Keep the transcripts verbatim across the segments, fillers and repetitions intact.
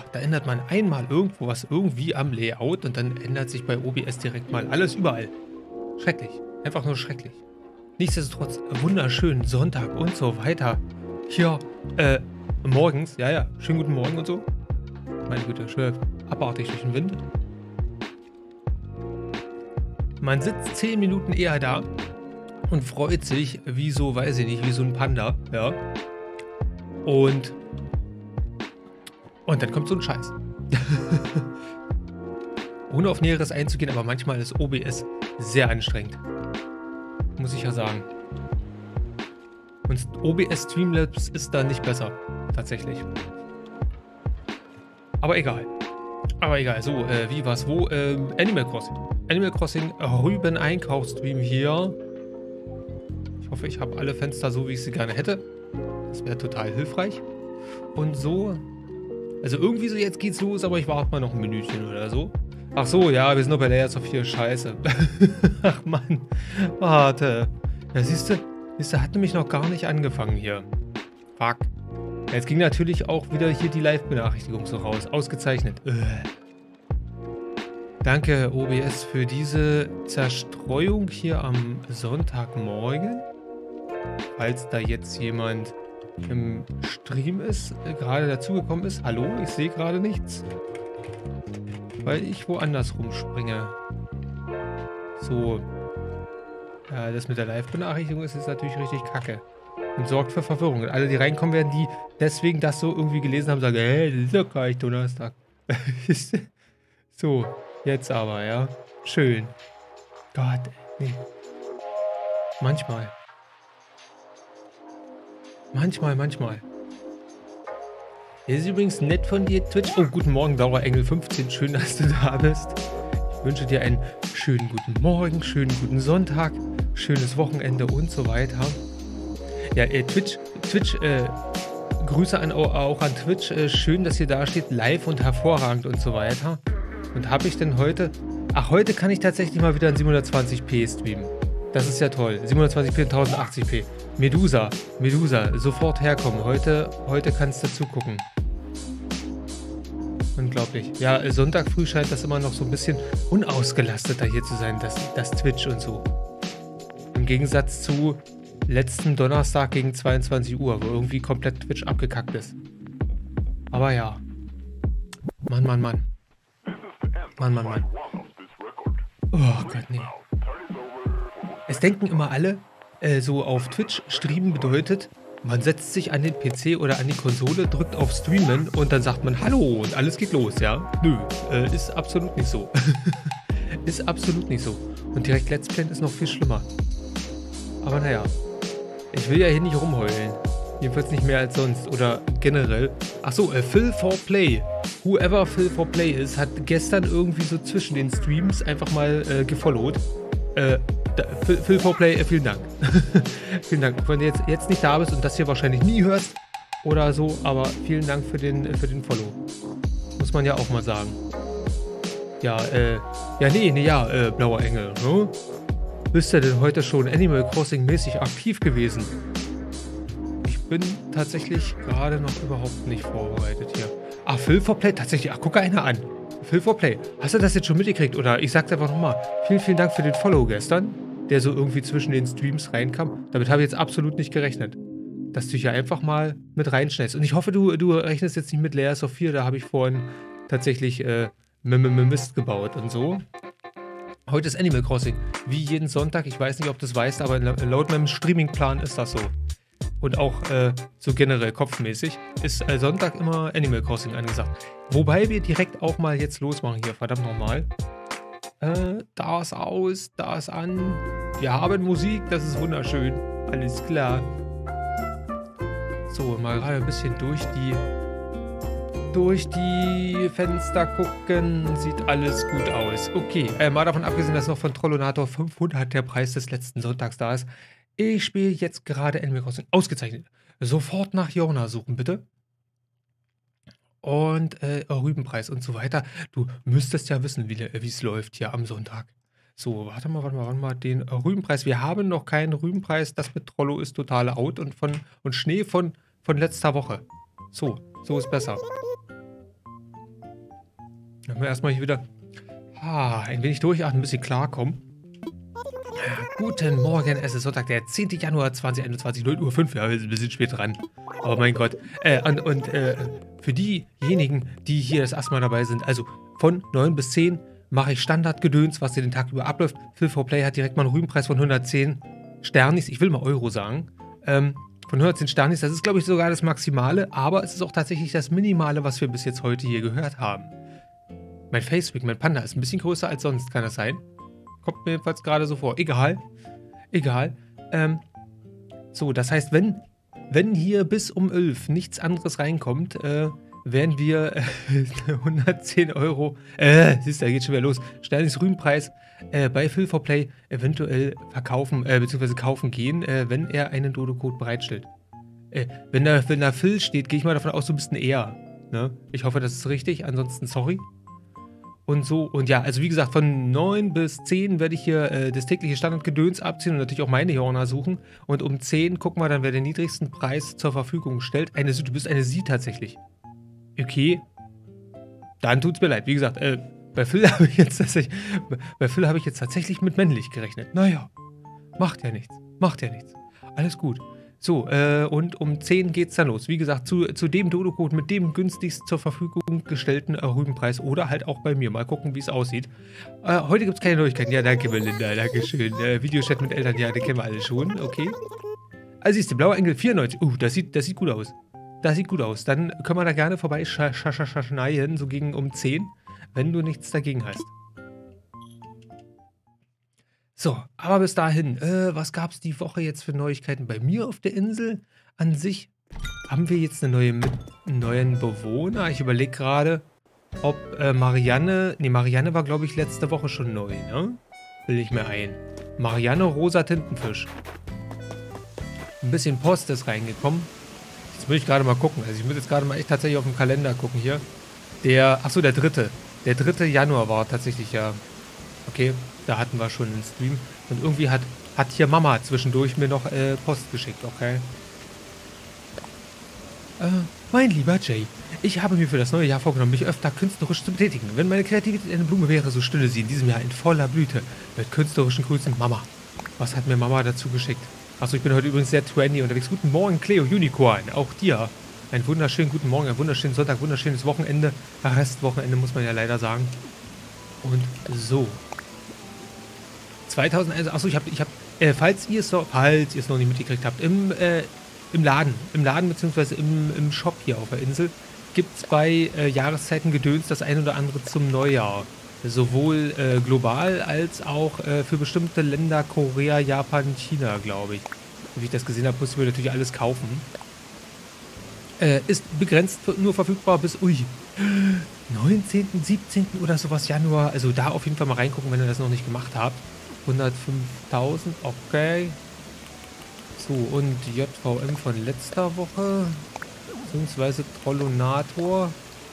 da ändert man einmal irgendwo was irgendwie am Layout und dann ändert sich bei O B S direkt mal alles überall. Schrecklich. Einfach nur schrecklich. Nichtsdestotrotz, wunderschön, Sonntag und so weiter. Hier, äh, morgens, ja, ja, schönen guten Morgen und so. Meine Güte, schön abartig durch den Wind. Man sitzt zehn Minuten eher da und freut sich, wie so, weiß ich nicht, wie so ein Panda, ja. Und, und dann kommt so ein Scheiß. Ohne auf Näheres einzugehen, aber manchmal ist O B S sehr anstrengend. Muss ich ja sagen. Und O B S Streamlabs ist da nicht besser. Tatsächlich. Aber egal. Aber egal. So, äh, wie war's? Wo? Äh, Animal Crossing. Animal Crossing Rüben-Einkaufsstream hier. Ich hoffe, ich habe alle Fenster so, wie ich sie gerne hätte. Das wäre total hilfreich. Und so. Also irgendwie so, jetzt geht's los, aber ich warte mal noch ein Minütchen oder so. Ach so, ja, wir sind noch bei Layers of vier. Scheiße. Ach Mann. Warte. Ja, siehst du, siehst du, hat nämlich noch gar nicht angefangen hier. Fuck. Ja, jetzt ging natürlich auch wieder hier die Live-Benachrichtigung so raus. Ausgezeichnet. Ugh. Danke, O B S, für diese Zerstreuung hier am Sonntagmorgen. Falls da jetzt jemand im Stream ist, äh, gerade dazugekommen ist. Hallo, ich sehe gerade nichts. Weil ich woanders rumspringe. So. Ja, das mit der Live-Benachrichtigung ist jetzt natürlich richtig kacke. Und sorgt für Verwirrung. Und alle, die reinkommen werden, die deswegen das so irgendwie gelesen haben, sagen, hey, das ist doch gar nicht Donnerstag. So, jetzt aber, ja. Schön. Gott, nee. Manchmal. Manchmal, manchmal. Das ist übrigens nett von dir, Twitch. Oh, guten Morgen, Laura Engel fünfzehn. Schön, dass du da bist. Ich wünsche dir einen schönen guten Morgen, schönen guten Sonntag, schönes Wochenende und so weiter. Ja, äh, Twitch, Twitch, äh, Grüße an, auch an Twitch. Äh, schön, dass ihr da steht, live und hervorragend und so weiter. Und habe ich denn heute... Ach, heute kann ich tatsächlich mal wieder in siebenhundertzwanzig p streamen. Das ist ja toll. siebenhundertzwanzig p und tausendachtzig p. Medusa, Medusa, sofort herkommen. Heute, heute kannst du zugucken. Unglaublich. Ja, Sonntag früh scheint das immer noch so ein bisschen unausgelasteter hier zu sein, das, das Twitch und so. Im Gegensatz zu letzten Donnerstag gegen zweiundzwanzig Uhr, wo irgendwie komplett Twitch abgekackt ist. Aber ja. Mann, Mann, Mann. Mann, Mann, Mann. Oh Gott, nee. Es denken immer alle, äh, so auf Twitch streamen bedeutet, man setzt sich an den P C oder an die Konsole, drückt auf Streamen und dann sagt man Hallo und alles geht los, ja? Nö, äh, ist absolut nicht so. Ist absolut nicht so. Und direkt Let's Playen ist noch viel schlimmer. Aber naja, ich will ja hier nicht rumheulen. Jedenfalls nicht mehr als sonst. Oder generell. Achso, äh, Phil for Play. Whoever Phil for Play ist, hat gestern irgendwie so zwischen den Streams einfach mal äh, gefollowt. Äh, da, Phil, Phil for Play, äh, vielen Dank. Vielen Dank. Wenn du jetzt, jetzt nicht da bist und das hier wahrscheinlich nie hörst oder so, aber vielen Dank für den, für den Follow. Muss man ja auch mal sagen. Ja, äh, ja, nee, nee, ja, äh, blauer Engel, ne? Bist du denn heute schon Animal Crossing mäßig aktiv gewesen? Ich bin tatsächlich gerade noch überhaupt nicht vorbereitet hier. Ah, Phil for Play, tatsächlich, ach, guck einer an. Phil for Play. Hast du das jetzt schon mitgekriegt? Oder ich sag's einfach nochmal. Vielen, vielen Dank für den Follow gestern, der so irgendwie zwischen den Streams reinkam. Damit habe ich jetzt absolut nicht gerechnet. Dass du hier einfach mal mit reinschneidest. Und ich hoffe, du, du rechnest jetzt nicht mit Layers of vier. Da habe ich vorhin tatsächlich äh, Mist gebaut und so. Heute ist Animal Crossing. Wie jeden Sonntag. Ich weiß nicht, ob du das weißt, aber laut meinem Streamingplan ist das so. Und auch äh, so generell kopfmäßig ist äh, Sonntag immer Animal Crossing angesagt. Wobei wir direkt auch mal jetzt losmachen hier. Verdammt nochmal. Äh, da ist aus, da ist an. Wir haben Musik, das ist wunderschön. Alles klar. So, mal gerade ein bisschen durch die durch die Fenster gucken. Sieht alles gut aus. Okay, äh, mal davon abgesehen, dass noch von Trollonator fünfhundert der Preis des letzten Sonntags da ist. Ich spiele jetzt gerade Animal Crossing. Ausgezeichnet. Sofort nach Jorna suchen, bitte. Und äh, Rübenpreis und so weiter. Du müsstest ja wissen, wie es läuft hier am Sonntag. So, warte mal, warte mal, warte mal. Den Rübenpreis. Wir haben noch keinen Rübenpreis. Das mit Trollo ist total out und, von, und Schnee von, von letzter Woche. So, so ist besser. Dann haben wir erstmal hier wieder ah, ein wenig durchatmen, ein bisschen klarkommen. Ja, guten Morgen, es ist Sonntag, der zehnte Januar zweitausendeinundzwanzig, neun Uhr fünf. Ja, wir sind ein bisschen spät dran. Aber mein Gott. Äh, und und äh, für diejenigen, die hier das erste Mal dabei sind, also von neun bis zehn mache ich Standardgedöns, was dir den Tag über abläuft. Phil four Play hat direkt mal einen Rübenpreis von hundertzehn Sternis. Ich will mal Euro sagen. Ähm, von hundertzehn Sternis, das ist, glaube ich, sogar das Maximale, aber es ist auch tatsächlich das Minimale, was wir bis jetzt heute hier gehört haben. Mein Facewick, mein Panda, ist ein bisschen größer als sonst, kann das sein? Kommt mir jedenfalls gerade so vor. Egal. Egal. Ähm, so, das heißt, wenn, wenn hier bis um elf nichts anderes reinkommt, äh, werden wir äh, hundertzehn Euro, äh, siehst du, da geht schon wieder los, Sternis Rübenpreis äh, bei Phil four Play eventuell verkaufen, äh, beziehungsweise kaufen gehen, äh, wenn er einen Dodo-Code bereitstellt. Äh, wenn da, wenn da Phil steht, gehe ich mal davon aus, du bist ein Er. Ne? Ich hoffe, das ist richtig, ansonsten sorry. Und so, und ja, also wie gesagt, von neun bis zehn werde ich hier äh, das tägliche Standardgedöns abziehen und natürlich auch meine Hörner suchen. Und um zehn gucken wir dann, wer den niedrigsten Preis zur Verfügung stellt. Eine, du bist eine Sie tatsächlich. Okay. Dann tut's mir leid. Wie gesagt, äh, bei Phil habe ich jetzt tatsächlich, bei Phil habe ich jetzt tatsächlich mit männlich gerechnet. Naja, macht ja nichts. Macht ja nichts. Alles gut. So, äh, und um zehn geht's dann los. Wie gesagt, zu, zu dem Dodo-Code mit dem günstigst zur Verfügung gestellten äh, Rübenpreis oder halt auch bei mir. Mal gucken, wie es aussieht. Äh, heute gibt's keine Neuigkeiten. Ja, danke, Melinda. Dankeschön. Äh, Videochat mit Eltern, ja, den kennen wir alle schon. Okay. Also siehst du, blauer Engel vierundneunzig. Uh, das sieht, das sieht gut aus. Das sieht gut aus. Dann können wir da gerne vorbei sch sch sch schneien, so gegen um zehn, wenn du nichts dagegen hast. So, aber bis dahin, äh, was gab es die Woche jetzt für Neuigkeiten bei mir auf der Insel? An sich haben wir jetzt eine neue, einen neuen Bewohner. Ich überlege gerade, ob äh, Marianne, nee, Marianne war, glaube ich, letzte Woche schon neu, ne? Will ich mir ein. Marianne Rosa Tintenfisch. Ein bisschen Post ist reingekommen. Jetzt muss ich gerade mal gucken. Also ich muss jetzt gerade mal echt tatsächlich auf dem Kalender gucken hier. Der, achso, der dritte. Der dritte Januar war tatsächlich ja. Okay, da hatten wir schon einen Stream. Und irgendwie hat, hat hier Mama zwischendurch mir noch äh, Post geschickt, okay? Äh, mein lieber Jay, ich habe mir für das neue Jahr vorgenommen, mich öfter künstlerisch zu betätigen. Wenn meine Kreativität eine Blume wäre, so stünde sie in diesem Jahr in voller Blüte. Mit künstlerischen Grüßen, Mama. Was hat mir Mama dazu geschickt? Achso, ich bin heute übrigens sehr trendy unterwegs. Guten Morgen, Cleo Unicorn. Auch dir. Einen wunderschönen guten Morgen, einen wunderschönen Sonntag, wunderschönes Wochenende. Restwochenende muss man ja leider sagen. Und so. zweitausendeins, achso, ich habe, ich habe, äh, falls ihr es noch, falls ihr es noch nicht mitgekriegt habt, im, äh, im Laden, im Laden beziehungsweise im, im Shop hier auf der Insel, gibt es bei äh, Jahreszeitengedöns das ein oder andere zum Neujahr. Sowohl äh, global als auch äh, für bestimmte Länder, Korea, Japan, China, glaube ich. Wie ich das gesehen habe, mussten wir natürlich alles kaufen. Äh, ist begrenzt nur verfügbar bis, ui, neunzehnten, siebzehnten oder sowas Januar. Also da auf jeden Fall mal reingucken, wenn ihr das noch nicht gemacht habt. hundertfünftausend, okay. So, und J V M von letzter Woche. Beziehungsweise Trollonator.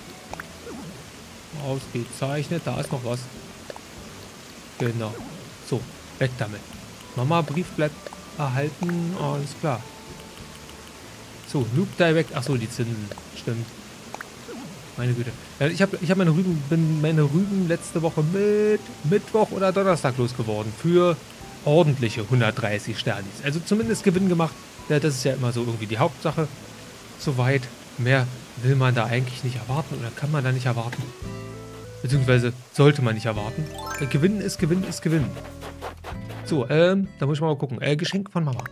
Ausgezeichnet, da ist noch was. Genau. So, weg damit. Mama, Briefblatt erhalten, alles klar. So, Loop Direct, achso, die Zinsen, stimmt. Meine Güte. Ich habe ich hab meine Rüben, bin meine Rüben letzte Woche mit Mittwoch oder Donnerstag losgeworden. Für ordentliche hundertdreißig Sternis. Also zumindest Gewinn gemacht. Ja, das ist ja immer so irgendwie die Hauptsache. Soweit. Mehr will man da eigentlich nicht erwarten oder kann man da nicht erwarten. Beziehungsweise sollte man nicht erwarten. Äh, Gewinn ist Gewinn ist Gewinn. So, ähm, da muss ich mal gucken. Äh, Geschenk von Mama.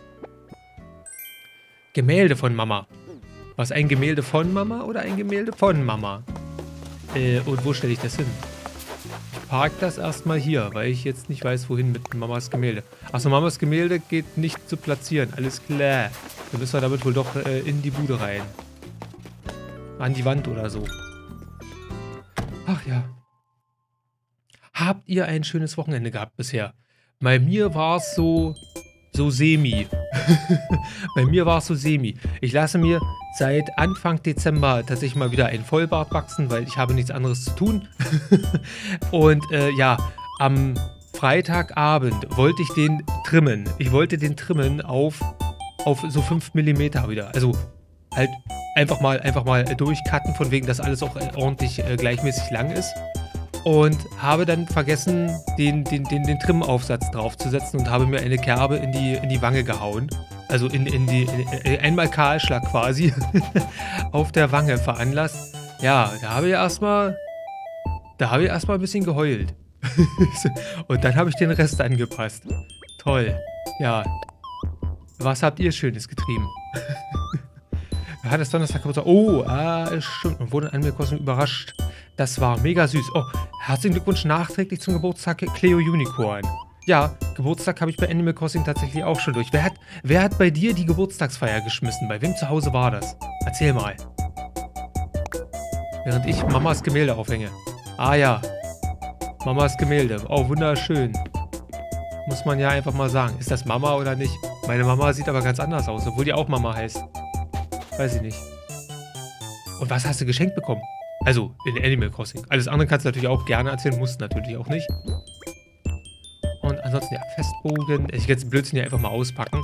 Gemälde von Mama. Was, ein Gemälde von Mama oder ein Gemälde von Mama? Äh, und wo stelle ich das hin? Ich parke das erstmal hier, weil ich jetzt nicht weiß, wohin mit Mamas Gemälde. Achso, Mamas Gemälde geht nicht zu platzieren. Alles klar. Dann müssen wir damit wohl doch äh, in die Bude rein. An die Wand oder so. Ach ja. Habt ihr ein schönes Wochenende gehabt bisher? Bei mir war es so... so semi. Bei mir war es so semi. Ich lasse mir seit Anfang Dezember tatsächlich mal wieder ein Vollbart wachsen, weil ich habe nichts anderes zu tun. Und äh, ja, am Freitagabend wollte ich den trimmen. Ich wollte den trimmen auf, auf so fünf Millimeter wieder. Also halt einfach mal, einfach mal durchcutten, von wegen, dass alles auch ordentlich äh, gleichmäßig lang ist. Und habe dann vergessen, den, den, den, den Trimmaufsatz draufzusetzen und habe mir eine Kerbe in die, in die Wange gehauen. Also in, in die, in, einmal Kahlschlag quasi auf der Wange veranlasst. Ja, da habe ich erstmal, da habe ich erstmal ein bisschen geheult. Und dann habe ich den Rest angepasst. Toll. Ja. Was habt ihr Schönes getrieben? Hat es Donnerstag Geburtstag? Oh, ah, stimmt. Und wurde in Animal Crossing überrascht. Das war mega süß. Oh, herzlichen Glückwunsch nachträglich zum Geburtstag, Cleo Unicorn. Ja, Geburtstag habe ich bei Animal Crossing tatsächlich auch schon durch. Wer hat, wer hat bei dir die Geburtstagsfeier geschmissen? Bei wem zu Hause war das? Erzähl mal. Während ich Mamas Gemälde aufhänge. Ah ja. Mamas Gemälde. Oh, wunderschön. Muss man ja einfach mal sagen. Ist das Mama oder nicht? Meine Mama sieht aber ganz anders aus, obwohl die auch Mama heißt. Weiß ich nicht. Und was hast du geschenkt bekommen? Also, in Animal Crossing. Alles andere kannst du natürlich auch gerne erzählen, musst natürlich auch nicht. Und ansonsten, ja, Festbogen. Ich kann jetzt den Blödsinn hier einfach mal auspacken.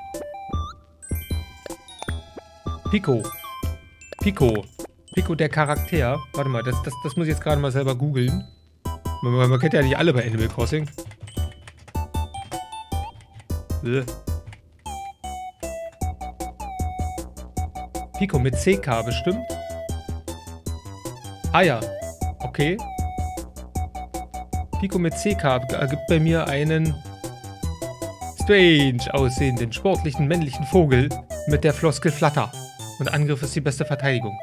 Pico. Pico. Pico, der Charakter. Warte mal, das, das, das muss ich jetzt gerade mal selber googeln. Man, man kennt ja nicht alle bei Animal Crossing. Bäh. Pico mit C K bestimmt. Ah ja, okay. Pico mit C K ergibt bei mir einen strange aussehenden, sportlichen, männlichen Vogel mit der Floskel Flatter. Und Angriff ist die beste Verteidigung.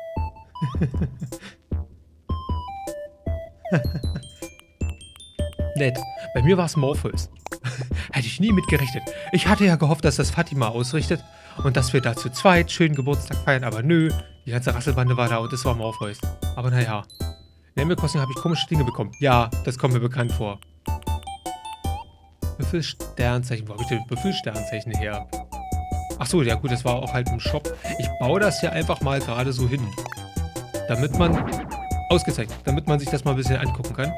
Nett. Bei mir war es Morpheus. Hätte ich nie mit gerechnet. Ich hatte ja gehofft, dass das Fatima ausrichtet und dass wir da zu zweit schön Geburtstag feiern, aber nö, die ganze Rasselbande war da und es war Morpheus. Aber naja. In Animal Crossing habe ich komische Dinge bekommen. Ja, das kommt mir bekannt vor. Büffelsternzeichen. Wo habe ich denn Büffelsternzeichen her? Achso, ja gut, das war auch halt im Shop. Ich baue das hier einfach mal gerade so hin. Damit man... Ausgezeichnet. Damit man sich das mal ein bisschen angucken kann.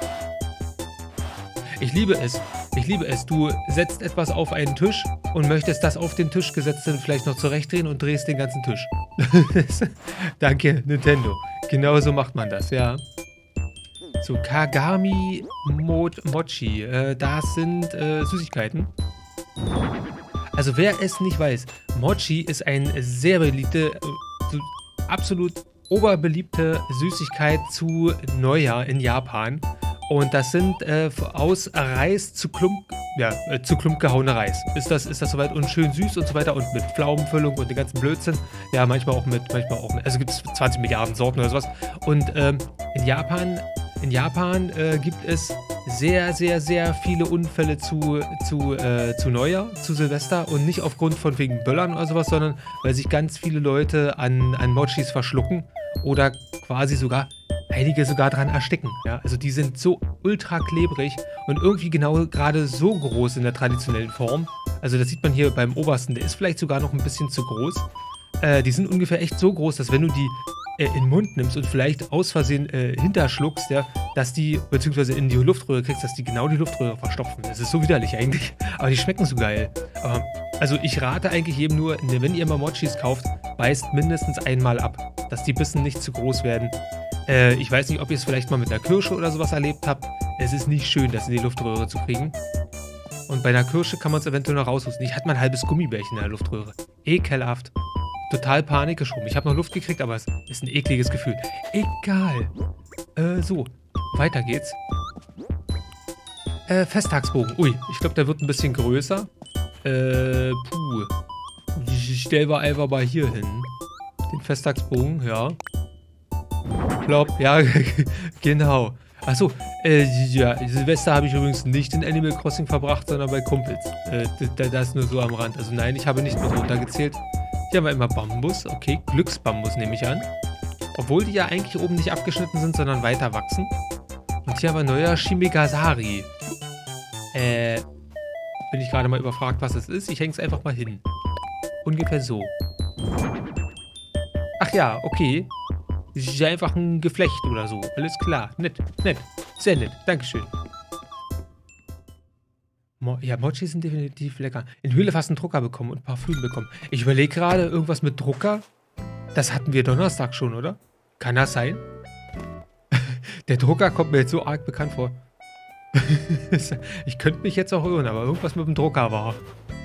Ich liebe es. Ich liebe es. Du setzt etwas auf einen Tisch und möchtest das auf den Tisch gesetzte vielleicht noch zurechtdrehen und drehst den ganzen Tisch. Danke, Nintendo. Genau so macht man das, ja. So, Kagami Mod Mochi. Äh, das sind äh, Süßigkeiten. Also wer es nicht weiß, Mochi ist ein sehr beliebte, äh, so absolut oberbeliebte Süßigkeit zu Neujahr in Japan. Und das sind äh, aus Reis zu Klump, ja, äh, zu Klump gehauene Reis. Ist das, ist das soweit und schön süß und so weiter und mit Pflaumenfüllung und den ganzen Blödsinn. Ja, manchmal auch mit, manchmal auch mit, also gibt es zwanzig Milliarden Sorten oder sowas. Und ähm, in Japan, in Japan äh, gibt es sehr, sehr, sehr viele Unfälle zu, zu, äh, zu Neujahr, zu Silvester und nicht aufgrund von wegen Böllern oder sowas, sondern weil sich ganz viele Leute an, an Mochis verschlucken oder quasi sogar einige sogar dran ersticken. Ja? Also die sind so ultra klebrig und irgendwie genau gerade so groß in der traditionellen Form. Also das sieht man hier beim obersten, der ist vielleicht sogar noch ein bisschen zu groß. Äh, die sind ungefähr echt so groß, dass wenn du die äh, in den Mund nimmst und vielleicht aus Versehen äh, hinterschluckst, ja, dass die, beziehungsweise in die Luftröhre kriegst, dass die genau die Luftröhre verstopfen. Das ist so widerlich eigentlich, aber die schmecken so geil. Aber, also ich rate eigentlich jedem nur, wenn ihr mal Mochis kauft, beißt mindestens einmal ab, dass die Bissen nicht zu groß werden. Äh, ich weiß nicht, ob ihr es vielleicht mal mit einer Kirsche oder sowas erlebt habt. Es ist nicht schön, das in die Luftröhre zu kriegen. Und bei einer Kirsche kann man es eventuell noch raushusten. Ich hatte mal ein halbes Gummibärchen in der Luftröhre. Ekelhaft. Total Panik geschoben. Ich habe noch Luft gekriegt, aber es ist ein ekliges Gefühl. Egal. Äh, so. Weiter geht's. Äh, Festtagsbogen. Ui, ich glaube, der wird ein bisschen größer. Äh, puh. Ich stelle wir einfach mal hier hin. Den Festtagsbogen, ja. Plopp, ja, genau. Achso, äh, ja, Silvester habe ich übrigens nicht in Animal Crossing verbracht, sondern bei Kumpels. Äh, das ist nur so am Rand. Also nein, ich habe nicht mit runtergezählt. Hier haben wir immer Bambus. Okay, Glücksbambus nehme ich an. Obwohl die ja eigentlich oben nicht abgeschnitten sind, sondern weiter wachsen. Und hier haben wir neuer Shimigasari. Äh, bin ich gerade mal überfragt, was es ist. Ich hänge es einfach mal hin. Ungefähr so. Ach ja, okay. Das ist ja einfach ein Geflecht oder so. Alles klar. Nett, nett. Sehr nett. Dankeschön. Mo ja, Mochi sind definitiv lecker. In Höhle fast einen Drucker bekommen und Parfüm bekommen. Ich überlege gerade, irgendwas mit Drucker. Das hatten wir Donnerstag schon, oder? Kann das sein? Der Drucker kommt mir jetzt so arg bekannt vor. Ich könnte mich jetzt auch irren, aber irgendwas mit dem Drucker war.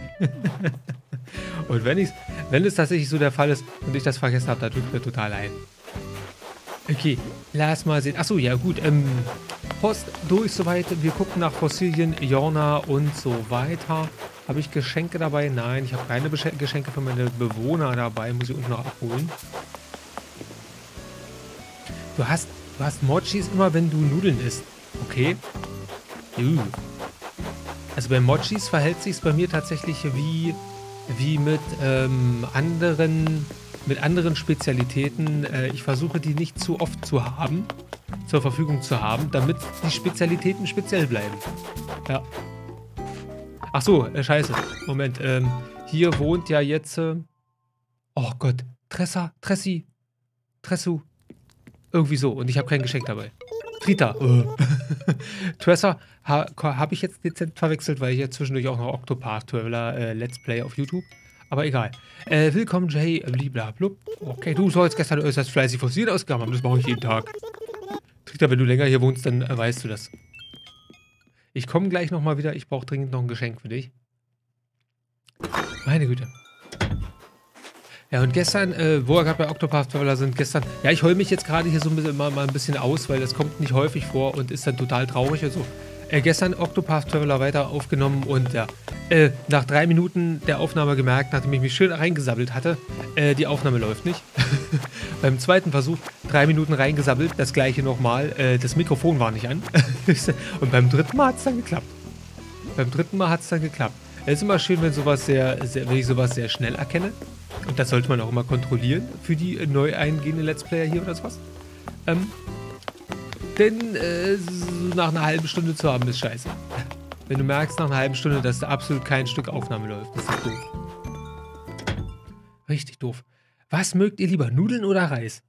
Und wenn, ich's, wenn es tatsächlich so der Fall ist und ich das vergessen habe, dann tut mir total leid. Okay, lass mal sehen. Achso, ja gut. Ähm, Post durch soweit. Wir gucken nach Fossilien, Jorna und so weiter. Habe ich Geschenke dabei? Nein, ich habe keine Besch Geschenke für meine Bewohner dabei. Muss ich unten noch abholen. Du hast, du hast Mochis immer, wenn du Nudeln isst. Okay. Uh. Also bei Mochis verhält sich es bei mir tatsächlich wie, wie mit ähm, anderen... mit anderen Spezialitäten. Äh, ich versuche, die nicht zu oft zu haben, zur Verfügung zu haben, damit die Spezialitäten speziell bleiben. Ja. Ach so, äh, scheiße. Moment. Ähm, hier wohnt ja jetzt... Äh, oh Gott. Tressa, Tressi, Tressu. Irgendwie so. Und ich habe kein Geschenk dabei. Trita. Äh. Tressa ha, habe ich jetzt dezent verwechselt, weil ich jetzt zwischendurch auch noch Octopath Traveler äh, Let's Play auf YouTube. Aber egal. Äh, willkommen, Jay, bliblablub. Okay, du sollst gestern äußerst fleißig Fossilien ausgegraben haben. Das mache ich jeden Tag. Trita, wenn du länger hier wohnst, dann äh, weißt du das. Ich komme gleich nochmal wieder. Ich brauche dringend noch ein Geschenk für dich. Meine Güte. Ja, und gestern, äh, wo wir gerade bei Octopath Traveler sind, gestern... Ja, ich heule mich jetzt gerade hier so ein bisschen, mal, mal ein bisschen aus, weil das kommt nicht häufig vor und ist dann total traurig und so. Äh, gestern Octopath Traveler weiter aufgenommen und ja, äh, nach drei Minuten der Aufnahme gemerkt, nachdem ich mich schön reingesabbelt hatte, äh, die Aufnahme läuft nicht. Beim zweiten Versuch, drei Minuten reingesabbelt, das gleiche nochmal, äh, das Mikrofon war nicht an. Und beim dritten Mal hat es dann geklappt. Beim dritten Mal hat es dann geklappt. Es ist immer schön, wenn, sowas sehr, sehr, wenn ich sowas sehr schnell erkenne. Und das sollte man auch immer kontrollieren für die äh, neu eingehenden Let's Player hier oder sowas. Ähm, denn äh, so nach einer halben Stunde zu haben ist scheiße. Wenn du merkst nach einer halben Stunde, dass da absolut kein Stück Aufnahme läuft. Das ist doof. Richtig doof. Was mögt ihr lieber, Nudeln oder Reis?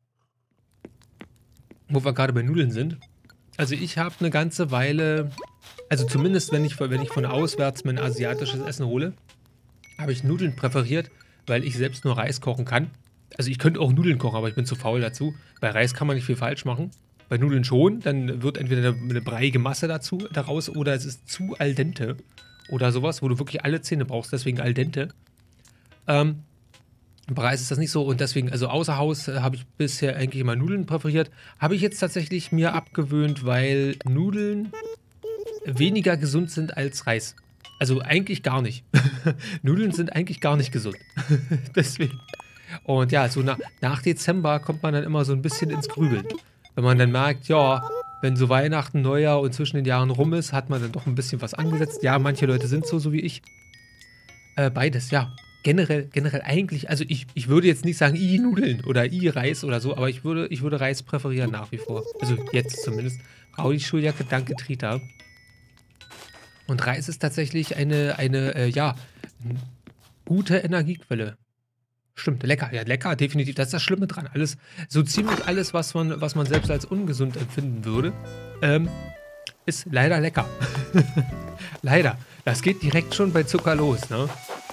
Wo wir gerade bei Nudeln sind. Also ich habe eine ganze Weile, also zumindest wenn ich, wenn ich von auswärts mein asiatisches Essen hole, habe ich Nudeln präferiert, weil ich selbst nur Reis kochen kann. Also ich könnte auch Nudeln kochen, aber ich bin zu faul dazu. Bei Reis kann man nicht viel falsch machen. Bei Nudeln schon, dann wird entweder eine, eine breiige Masse dazu, daraus oder es ist zu al dente oder sowas, wo du wirklich alle Zähne brauchst, deswegen al dente. Ähm, bei Reis ist das nicht so und deswegen, also außer Haus äh, habe ich bisher eigentlich immer Nudeln präferiert. Habe ich jetzt tatsächlich mir abgewöhnt, weil Nudeln weniger gesund sind als Reis. Also eigentlich gar nicht. Nudeln sind eigentlich gar nicht gesund. Deswegen. Und ja, so nach, nach Dezember kommt man dann immer so ein bisschen ins Grübeln. Wenn man dann merkt, ja, wenn so Weihnachten, Neujahr und zwischen den Jahren rum ist, hat man dann doch ein bisschen was angesetzt. Ja, manche Leute sind so, so wie ich. Äh, beides, ja. Generell, generell eigentlich, also ich, ich würde jetzt nicht sagen, i Nudeln oder i Reis oder so, aber ich würde, ich würde Reis präferieren nach wie vor. Also jetzt zumindest. Raudi Schuljacke, danke Trita. Und Reis ist tatsächlich eine, eine äh, ja, gute Energiequelle. Stimmt, lecker, ja, lecker, definitiv. Das ist das Schlimme dran. Alles, so ziemlich alles, was man, was man selbst als ungesund empfinden würde, ähm, ist leider lecker. Leider. Das geht direkt schon bei Zucker los, ne?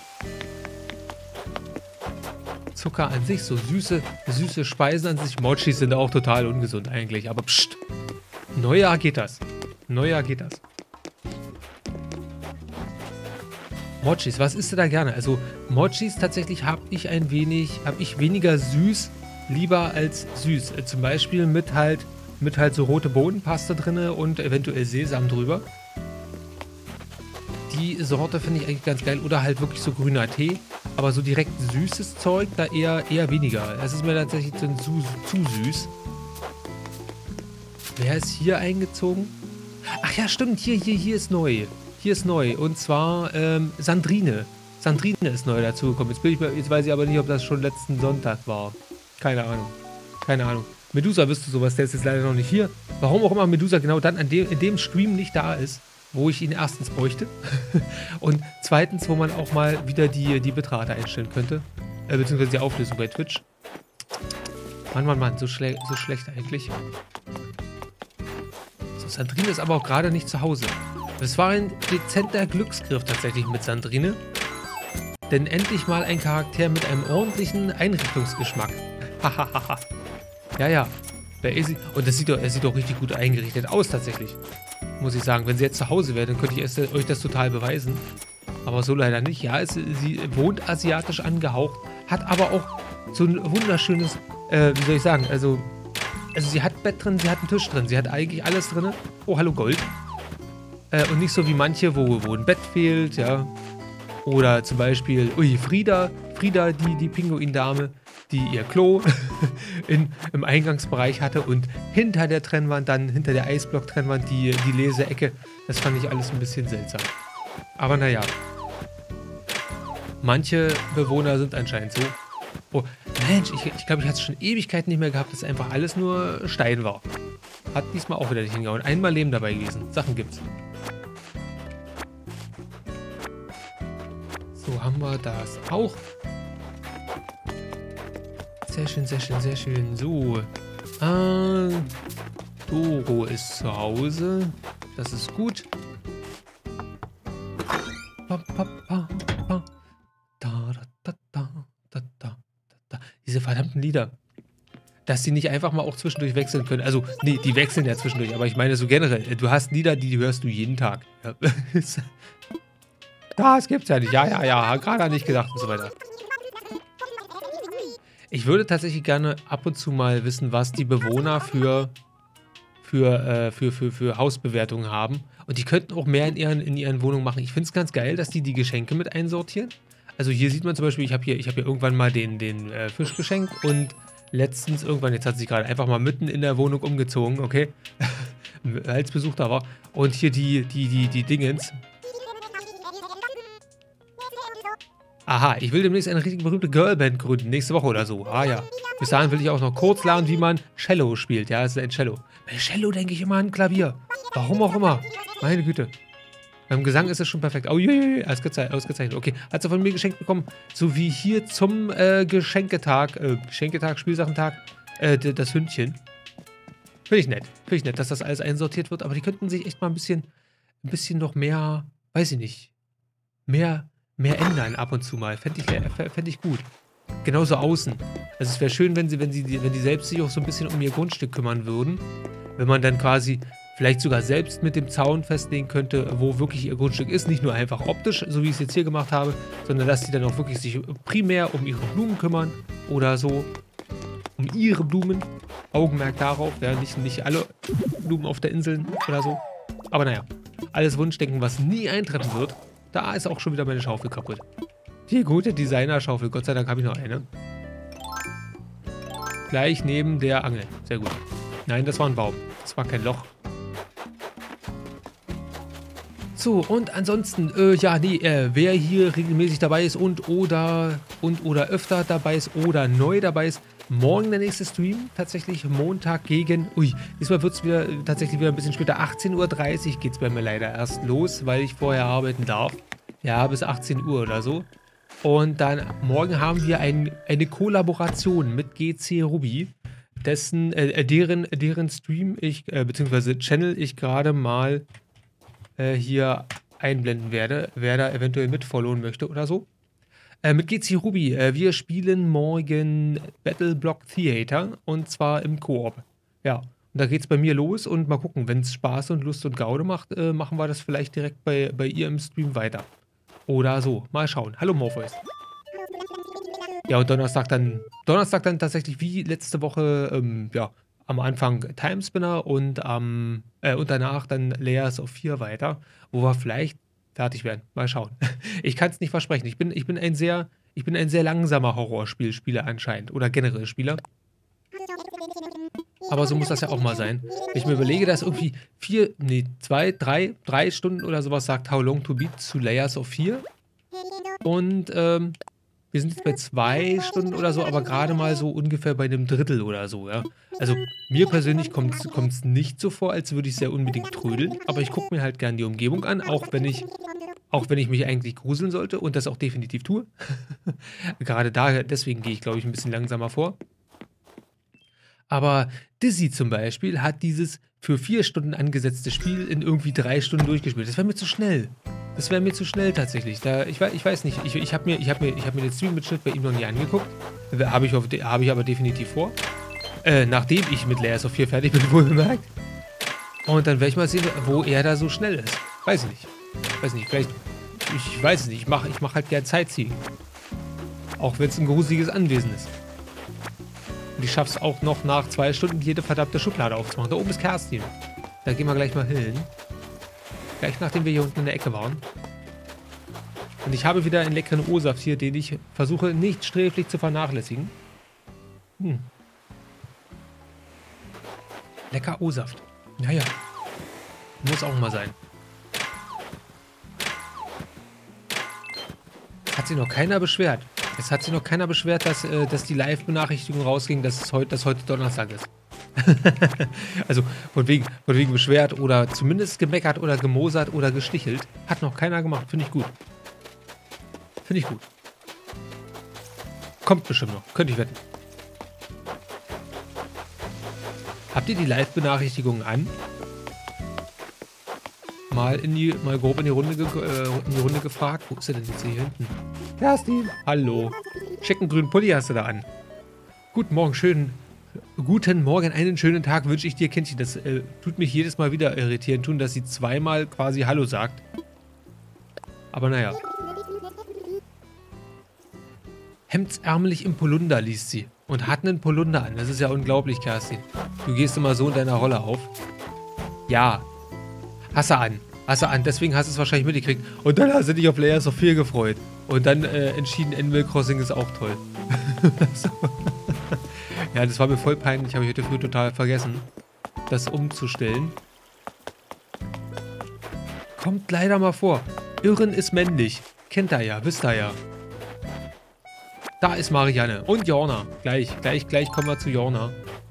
Zucker an sich, so süße, süße Speisen an sich. Mochis sind auch total ungesund eigentlich, aber pst. Neujahr geht das. Neujahr geht das. Mochis, was isst du da gerne? Also Mochis tatsächlich habe ich ein wenig, habe ich weniger süß lieber als süß. Äh, zum Beispiel mit halt, mit halt so rote Bohnenpaste drin und eventuell Sesam drüber. Die Sorte finde ich eigentlich ganz geil. Oder halt wirklich so grüner Tee. Aber so direkt süßes Zeug, da eher, eher weniger. Es ist mir tatsächlich zu, zu süß. Wer ist hier eingezogen? Ach ja, stimmt. Hier, hier, hier ist neu. Hier ist neu. Und zwar ähm, Sandrine. Sandrine ist neu dazugekommen. Jetzt, bin ich, jetzt weiß ich aber nicht, ob das schon letzten Sonntag war. Keine Ahnung. Keine Ahnung. Medusa wüsste sowas. Der ist jetzt leider noch nicht hier. Warum auch immer Medusa genau dann an dem, in dem Stream nicht da ist, wo ich ihn erstens bräuchte und zweitens, wo man auch mal wieder die, die Bitrate einstellen könnte. Äh, beziehungsweise die Auflösung bei Twitch. Mann, Mann, Mann. So, schle so schlecht eigentlich. So, Sandrine ist aber auch gerade nicht zu Hause. Das war ein dezenter Glücksgriff tatsächlich mit Sandrine. Denn endlich mal ein Charakter mit einem ordentlichen Einrichtungsgeschmack. Hahaha. Ja, ja. bei Izzy. Und das sieht doch, es sieht doch richtig gut eingerichtet aus, tatsächlich. Muss ich sagen. Wenn sie jetzt zu Hause wäre, dann könnte ich es, euch das total beweisen. Aber so leider nicht. Ja, es, sie wohnt asiatisch angehaucht, hat aber auch so ein wunderschönes, äh, wie soll ich sagen, also, also sie hat ein Bett drin, sie hat einen Tisch drin, sie hat eigentlich alles drin. Oh, hallo Gold. Äh, und nicht so wie manche, wo, wo ein Bett fehlt, ja. Oder zum Beispiel, ui, Frieda, Frieda, die, die Pinguindame, die ihr Klo in, im Eingangsbereich hatte und hinter der Trennwand, dann hinter der Eisblock-Trennwand, die, die Leseecke. Das fand ich alles ein bisschen seltsam. Aber naja. Manche Bewohner sind anscheinend so. Oh, Mensch, ich glaube, ich, glaub, ich hatte es schon Ewigkeiten nicht mehr gehabt, dass einfach alles nur Stein war. Hat diesmal auch wieder nicht hingehauen. Einmal Leben dabei gewesen. Sachen gibt's. So, haben wir das auch. Sehr schön, sehr schön, sehr schön. So. Äh, Doro ist zu Hause. Das ist gut. Pa, pa, pa, pa. Da, da, da, da, da, da. Diese verdammten Lieder. Dass sie nicht einfach mal auch zwischendurch wechseln können. Also, nee, die wechseln ja zwischendurch. Aber ich meine so generell. Du hast Lieder, die hörst du jeden Tag. Ja. Das gibt's ja nicht. Ja, ja, ja. Gerade nicht gedacht und so weiter. Ich würde tatsächlich gerne ab und zu mal wissen, was die Bewohner für, für, äh, für, für, für Hausbewertungen haben. Und die könnten auch mehr in ihren, in ihren Wohnungen machen. Ich finde es ganz geil, dass die die Geschenke mit einsortieren. Also hier sieht man zum Beispiel, ich habe hier, ich hab hier irgendwann mal den, den äh, Fisch geschenkt und letztens irgendwann, jetzt hat sich gerade einfach mal mitten in der Wohnung umgezogen, okay? Als Besuch da war. Und hier die, die, die, die Dingens. Aha, ich will demnächst eine richtig berühmte Girlband gründen, nächste Woche oder so. Ah ja. Bis dahin will ich auch noch kurz lernen, wie man Cello spielt. Ja, es ist ein Cello. Bei Cello denke ich immer an Klavier. Warum auch immer. Meine Güte. Beim Gesang ist es schon perfekt. Oh, je, je, ausgezeichnet, ausgezeichnet. Okay, hat sie von mir geschenkt bekommen. So wie hier zum äh, Geschenketag, äh, Geschenketag, Spielsachentag, äh, das Hündchen. Finde ich nett. Finde ich nett, dass das alles einsortiert wird. Aber die könnten sich echt mal ein bisschen, ein bisschen noch mehr, weiß ich nicht, mehr... mehr ändern ab und zu mal. Fände ich, fänd ich gut. Genauso außen. Also es wäre schön, wenn sie, wenn sie, wenn die selbst sich auch so ein bisschen um ihr Grundstück kümmern würden. Wenn man dann quasi vielleicht sogar selbst mit dem Zaun festlegen könnte, wo wirklich ihr Grundstück ist. Nicht nur einfach optisch, so wie ich es jetzt hier gemacht habe, sondern dass sie dann auch wirklich sich primär um ihre Blumen kümmern oder so. Um ihre Blumen. Augenmerk darauf. Ja, nicht, nicht alle Blumen auf der Insel oder so. Aber naja, alles Wunschdenken, was nie eintreffen wird. Da ist auch schon wieder meine Schaufel kaputt. Die gute Designer-Schaufel. Gott sei Dank habe ich noch eine. Gleich neben der Angel. Sehr gut. Nein, das war ein Baum. Das war kein Loch. So, und ansonsten, äh, ja, nee, äh, wer hier regelmäßig dabei ist und oder, und oder öfter dabei ist oder neu dabei ist, morgen der nächste Stream, tatsächlich Montag gegen, ui, diesmal wird es wieder tatsächlich wieder ein bisschen später, achtzehn Uhr dreißig geht es bei mir leider erst los, weil ich vorher arbeiten darf. Ja, bis achtzehn Uhr oder so. Und dann morgen haben wir ein, eine Kollaboration mit G C Ruby, dessen, äh, deren, deren Stream ich, äh, beziehungsweise Channel ich gerade mal äh, hier einblenden werde, wer da eventuell mit followen möchte oder so. Äh, mit G C Ruby. Äh, wir spielen morgen Battle Block Theater und zwar im Koop. Ja, und da geht's bei mir los und mal gucken, wenn es Spaß und Lust und Gaude macht, äh, machen wir das vielleicht direkt bei, bei ihr im Stream weiter. Oder so. Mal schauen. Hallo Morpheus. Ja, und Donnerstag dann, Donnerstag dann tatsächlich wie letzte Woche, ähm, ja, am Anfang Timespinner und, ähm, äh, und danach dann Layers of vier weiter, wo wir vielleicht fertig werden. Mal schauen. Ich kann es nicht versprechen. Ich bin, ich bin ein sehr, ich bin ein sehr langsamer Horrorspielspieler anscheinend. Oder generell Spieler. Aber so muss das ja auch mal sein. Wenn ich mir überlege, dass irgendwie vier, nee, zwei, drei, drei Stunden oder sowas sagt How Long to Beat zu Layers of vier. Und ähm, wir sind jetzt bei zwei Stunden oder so, aber gerade mal so ungefähr bei einem Drittel oder so, ja. Also mir persönlich kommt es nicht so vor, als würde ich sehr unbedingt trödeln. Aber ich gucke mir halt gern die Umgebung an, auch wenn ich, auch wenn ich mich eigentlich gruseln sollte und das auch definitiv tue. Gerade da, deswegen gehe ich, glaube ich, ein bisschen langsamer vor. Aber Dizzy zum Beispiel hat dieses für vier Stunden angesetzte Spiel in irgendwie drei Stunden durchgespielt. Das wäre mir zu schnell. Das wäre mir zu schnell tatsächlich. Da, ich, ich weiß nicht, ich, ich habe mir, ich hab mir, ich hab mir den Stream-Mitschnitt bei ihm noch nie angeguckt. Habe ich, hab ich aber definitiv vor. Äh, nachdem ich mit Layers of vier fertig bin, wohlgemerkt. Und dann werde ich mal sehen, wo er da so schnell ist. Weiß ich nicht. Weiß nicht, vielleicht... Ich weiß es nicht. Ich mache ich mach halt gern Sightseeing. Auch wenn es ein gruseliges Anwesen ist. Und ich schaffe es auch noch nach zwei Stunden, jede verdammte Schublade aufzumachen. Da oben ist Kerstin. Da gehen wir gleich mal hin. Gleich nachdem wir hier unten in der Ecke waren. Und ich habe wieder einen leckeren O-Saft hier, den ich versuche nicht sträflich zu vernachlässigen. Hm. Lecker O-Saft. Naja. Muss auch mal sein. Hat sich noch keiner beschwert. Es hat sich noch keiner beschwert, dass, äh, dass die Live-Benachrichtigung rausging, dass es heute, dass heute Donnerstag ist. Also von wegen, von wegen beschwert oder zumindest gemeckert oder gemosert oder gestichelt. Hat noch keiner gemacht. Finde ich gut. Finde ich gut. Kommt bestimmt noch. Könnte ich wetten. Habt ihr die Live-Benachrichtigungen an? Mal, in die, mal grob in die, Runde ge äh, in die Runde gefragt. Wo ist er denn jetzt hier hinten? Kerstin. Hallo. Schicken grünen Pulli hast du da an. Guten Morgen, schönen, guten Morgen, einen schönen Tag wünsche ich dir, Kindchen. Das äh, tut mich jedes Mal wieder irritieren tun, dass sie zweimal quasi Hallo sagt. Aber naja. Hemdsärmelig im Polunder liest sie. Und hat einen Polunder an. Das ist ja unglaublich, Kerstin. Du gehst immer so in deiner Rolle auf. Ja. Hast du an. Hast du an. Deswegen hast du es wahrscheinlich mitgekriegt. Und dann hast du dich auf Layers of vier gefreut. Und dann äh, entschieden, Animal Crossing ist auch toll. Ja, das war mir voll peinlich. Habe ich heute früh total vergessen, das umzustellen. Kommt leider mal vor. Irren ist männlich. Kennt ihr ja. Wisst ihr ja. Da ist Marianne. Und Jorna. Gleich, gleich, gleich kommen wir zu Jorna.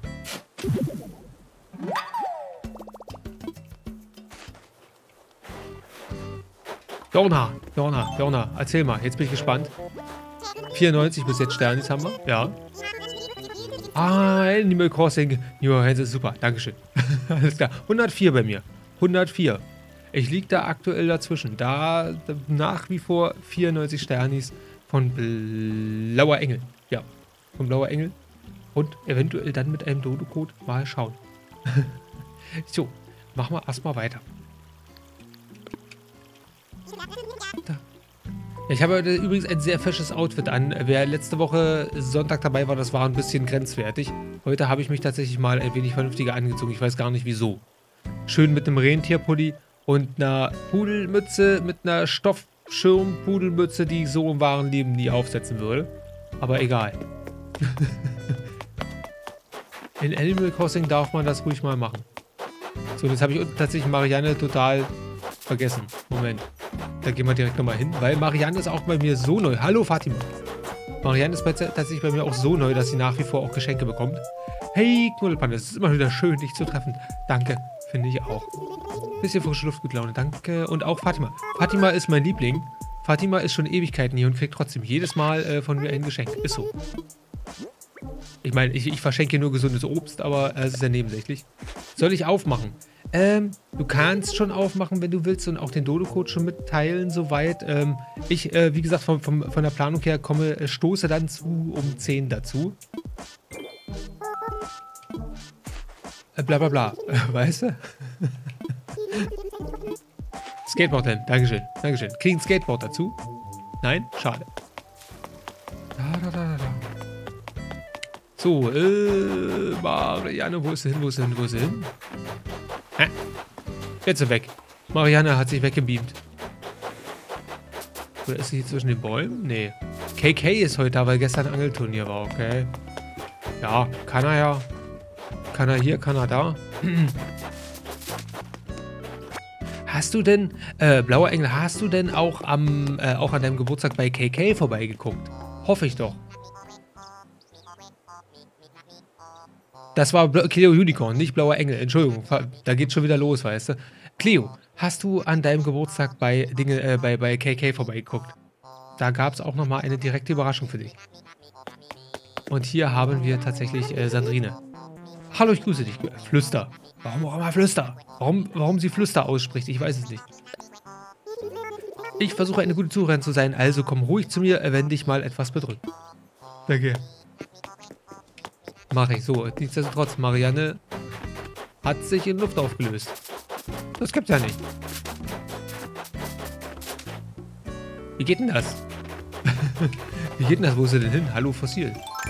Jorna, Jorna, Jorna. Erzähl mal. Jetzt bin ich gespannt. vierundneunzig bis jetzt Sternis haben wir. Ja. Ah, Animal Crossing. New Horizons ist super. Dankeschön. Alles klar. hundertvier bei mir. hundertvier. Ich liege da aktuell dazwischen. Da nach wie vor vierundneunzig Sternis. Von Blauer Engel. Ja, von Blauer Engel. Und eventuell dann mit einem Dodo-Code mal schauen. So, machen wir erstmal weiter. Da. Ich habe heute übrigens ein sehr fesches Outfit an. Wer letzte Woche Sonntag dabei war, das war ein bisschen grenzwertig. Heute habe ich mich tatsächlich mal ein wenig vernünftiger angezogen. Ich weiß gar nicht wieso. Schön mit einem Rentierpulli und einer Pudelmütze mit einer Stoff... Schirmpudelmütze, die ich so im wahren Leben nie aufsetzen würde. Aber egal. In Animal Crossing darf man das ruhig mal machen. So, jetzt habe ich tatsächlich Marianne total vergessen. Moment. Da gehen wir direkt nochmal hin, weil Marianne ist auch bei mir so neu. Hallo Fatima. Marianne ist bei, tatsächlich bei mir auch so neu, dass sie nach wie vor auch Geschenke bekommt. Hey Knuddelpanda, es ist immer wieder schön, dich zu treffen. Danke, finde ich auch. Bisschen frische Luft, gute Laune, danke. Und auch Fatima. Fatima ist mein Liebling. Fatima ist schon Ewigkeiten hier und kriegt trotzdem jedes Mal äh, von mir ein Geschenk. Ist so. Ich meine, ich, ich verschenke nur gesundes Obst, aber es äh, ist ja nebensächlich. Soll ich aufmachen? Ähm, du kannst schon aufmachen, wenn du willst und auch den Dodo-Code schon mitteilen, soweit. Ähm, ich, äh, wie gesagt, vom, vom, von der Planung her komme, äh, stoße dann zu um zehn dazu. Äh, bla bla bla. Äh, weißt du? Skateboard denn. Dankeschön. Dankeschön. Kriegen ein Skateboard dazu? Nein? Schade. Da, da, da, da. So, äh, Marianne, wo ist sie hin? Wo ist sie hin? Wo ist sie hin? Hä? Jetzt ist sie weg. Marianne hat sich weggebeamt. Oder ist sie hier zwischen den Bäumen? Nee. K K ist heute da, weil gestern Angelturnier war, okay. Ja, kann er ja. Kann er hier, kann er da. Hast du denn, äh, Blauer Engel, hast du denn auch am, äh, auch an deinem Geburtstag bei K K vorbeigeguckt? Hoffe ich doch. Das war Bla Cleo Unicorn, nicht Blauer Engel. Entschuldigung, da geht schon wieder los, weißt du. Cleo, hast du an deinem Geburtstag bei, Dinge, äh, bei, bei K K vorbeigeguckt? Da gab es auch nochmal eine direkte Überraschung für dich. Und hier haben wir tatsächlich äh, Sandrine. Hallo, ich grüße dich. Flüster. Warum auch immer Flüster? Warum, warum sie Flüster ausspricht, ich weiß es nicht. Ich versuche eine gute Zuhörerin zu sein, also komm ruhig zu mir, wenn dich mal etwas bedrückt. Danke. Mache ich. So, nichtsdestotrotz, Marianne hat sich in Luft aufgelöst. Das gibt's ja nicht. Wie geht denn das? Wie geht denn das? Wo ist sie denn hin? Hallo, Fossil.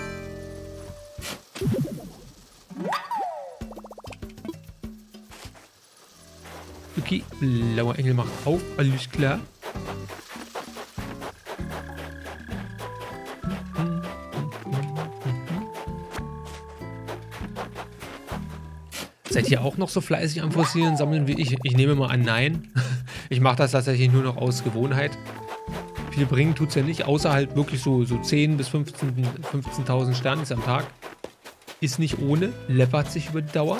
Okay, blauer Engel macht auf. Alles klar. Seid ihr auch noch so fleißig am Fossilien sammeln wie ich? Ich nehme mal an, nein. Ich mache das tatsächlich nur noch aus Gewohnheit. Viel bringen tut es ja nicht, außer halt wirklich so, so zehn bis fünfzehntausend Sterne am Tag. Ist nicht ohne, läppert sich über die Dauer.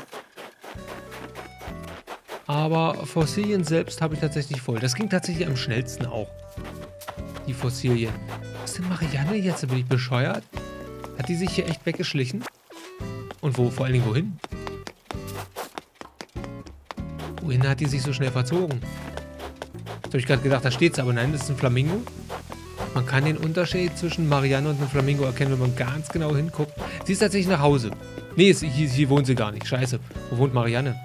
Aber Fossilien selbst habe ich tatsächlich voll. Das ging tatsächlich am schnellsten auch. Die Fossilien. Was ist denn Marianne jetzt? Bin ich bescheuert? Hat die sich hier echt weggeschlichen? Und wo? Vor allen Dingen wohin? Wohin hat die sich so schnell verzogen? Jetzt habe ich gerade gedacht, da steht es, aber nein, das ist ein Flamingo. Man kann den Unterschied zwischen Marianne und einem Flamingo erkennen, wenn man ganz genau hinguckt. Sie ist tatsächlich nach Hause. Nee, hier, hier wohnt sie gar nicht. Scheiße. Wo wohnt Marianne?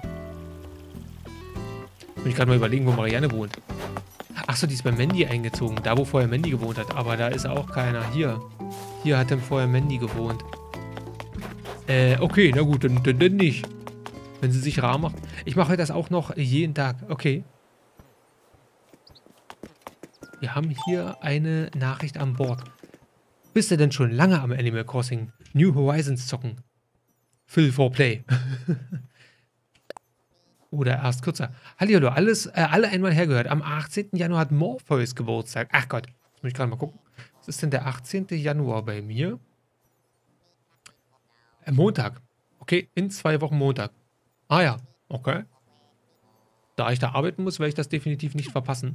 Muss ich gerade mal überlegen, wo Marianne wohnt. Achso, die ist bei Mandy eingezogen. Da, wo vorher Mandy gewohnt hat. Aber da ist auch keiner. Hier. Hier hat dann vorher Mandy gewohnt. Äh, okay, na gut, dann, dann, dann nicht. Wenn sie sich rar macht. Ich mache das auch noch jeden Tag. Okay. Wir haben hier eine Nachricht an Bord. Bist du denn schon lange am Animal Crossing New Horizons zocken? Fill for Play. Oder erst kürzer. Hallihallo, alles, äh, alle einmal hergehört. Am achtzehnten Januar hat Morpheus Geburtstag. Ach Gott, jetzt muss ich gerade mal gucken. Was ist denn der achtzehnte Januar bei mir? Äh, Montag. Okay, in zwei Wochen Montag. Ah ja, okay. Da ich da arbeiten muss, werde ich das definitiv nicht verpassen.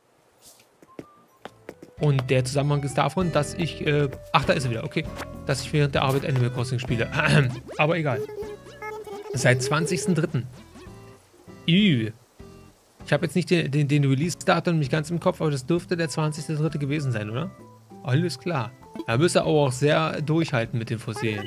Und der Zusammenhang ist davon, dass ich, äh, ach, da ist er wieder, okay, dass ich während der Arbeit Animal Crossing spiele. Aber egal. Seit zwanzigsten dritten Ich habe jetzt nicht den, den, den Release-Datum nicht ganz im Kopf, aber das dürfte der zwanzigste dritte gewesen sein, oder? Alles klar. Da müsst ihr auch sehr durchhalten mit den Fossilien.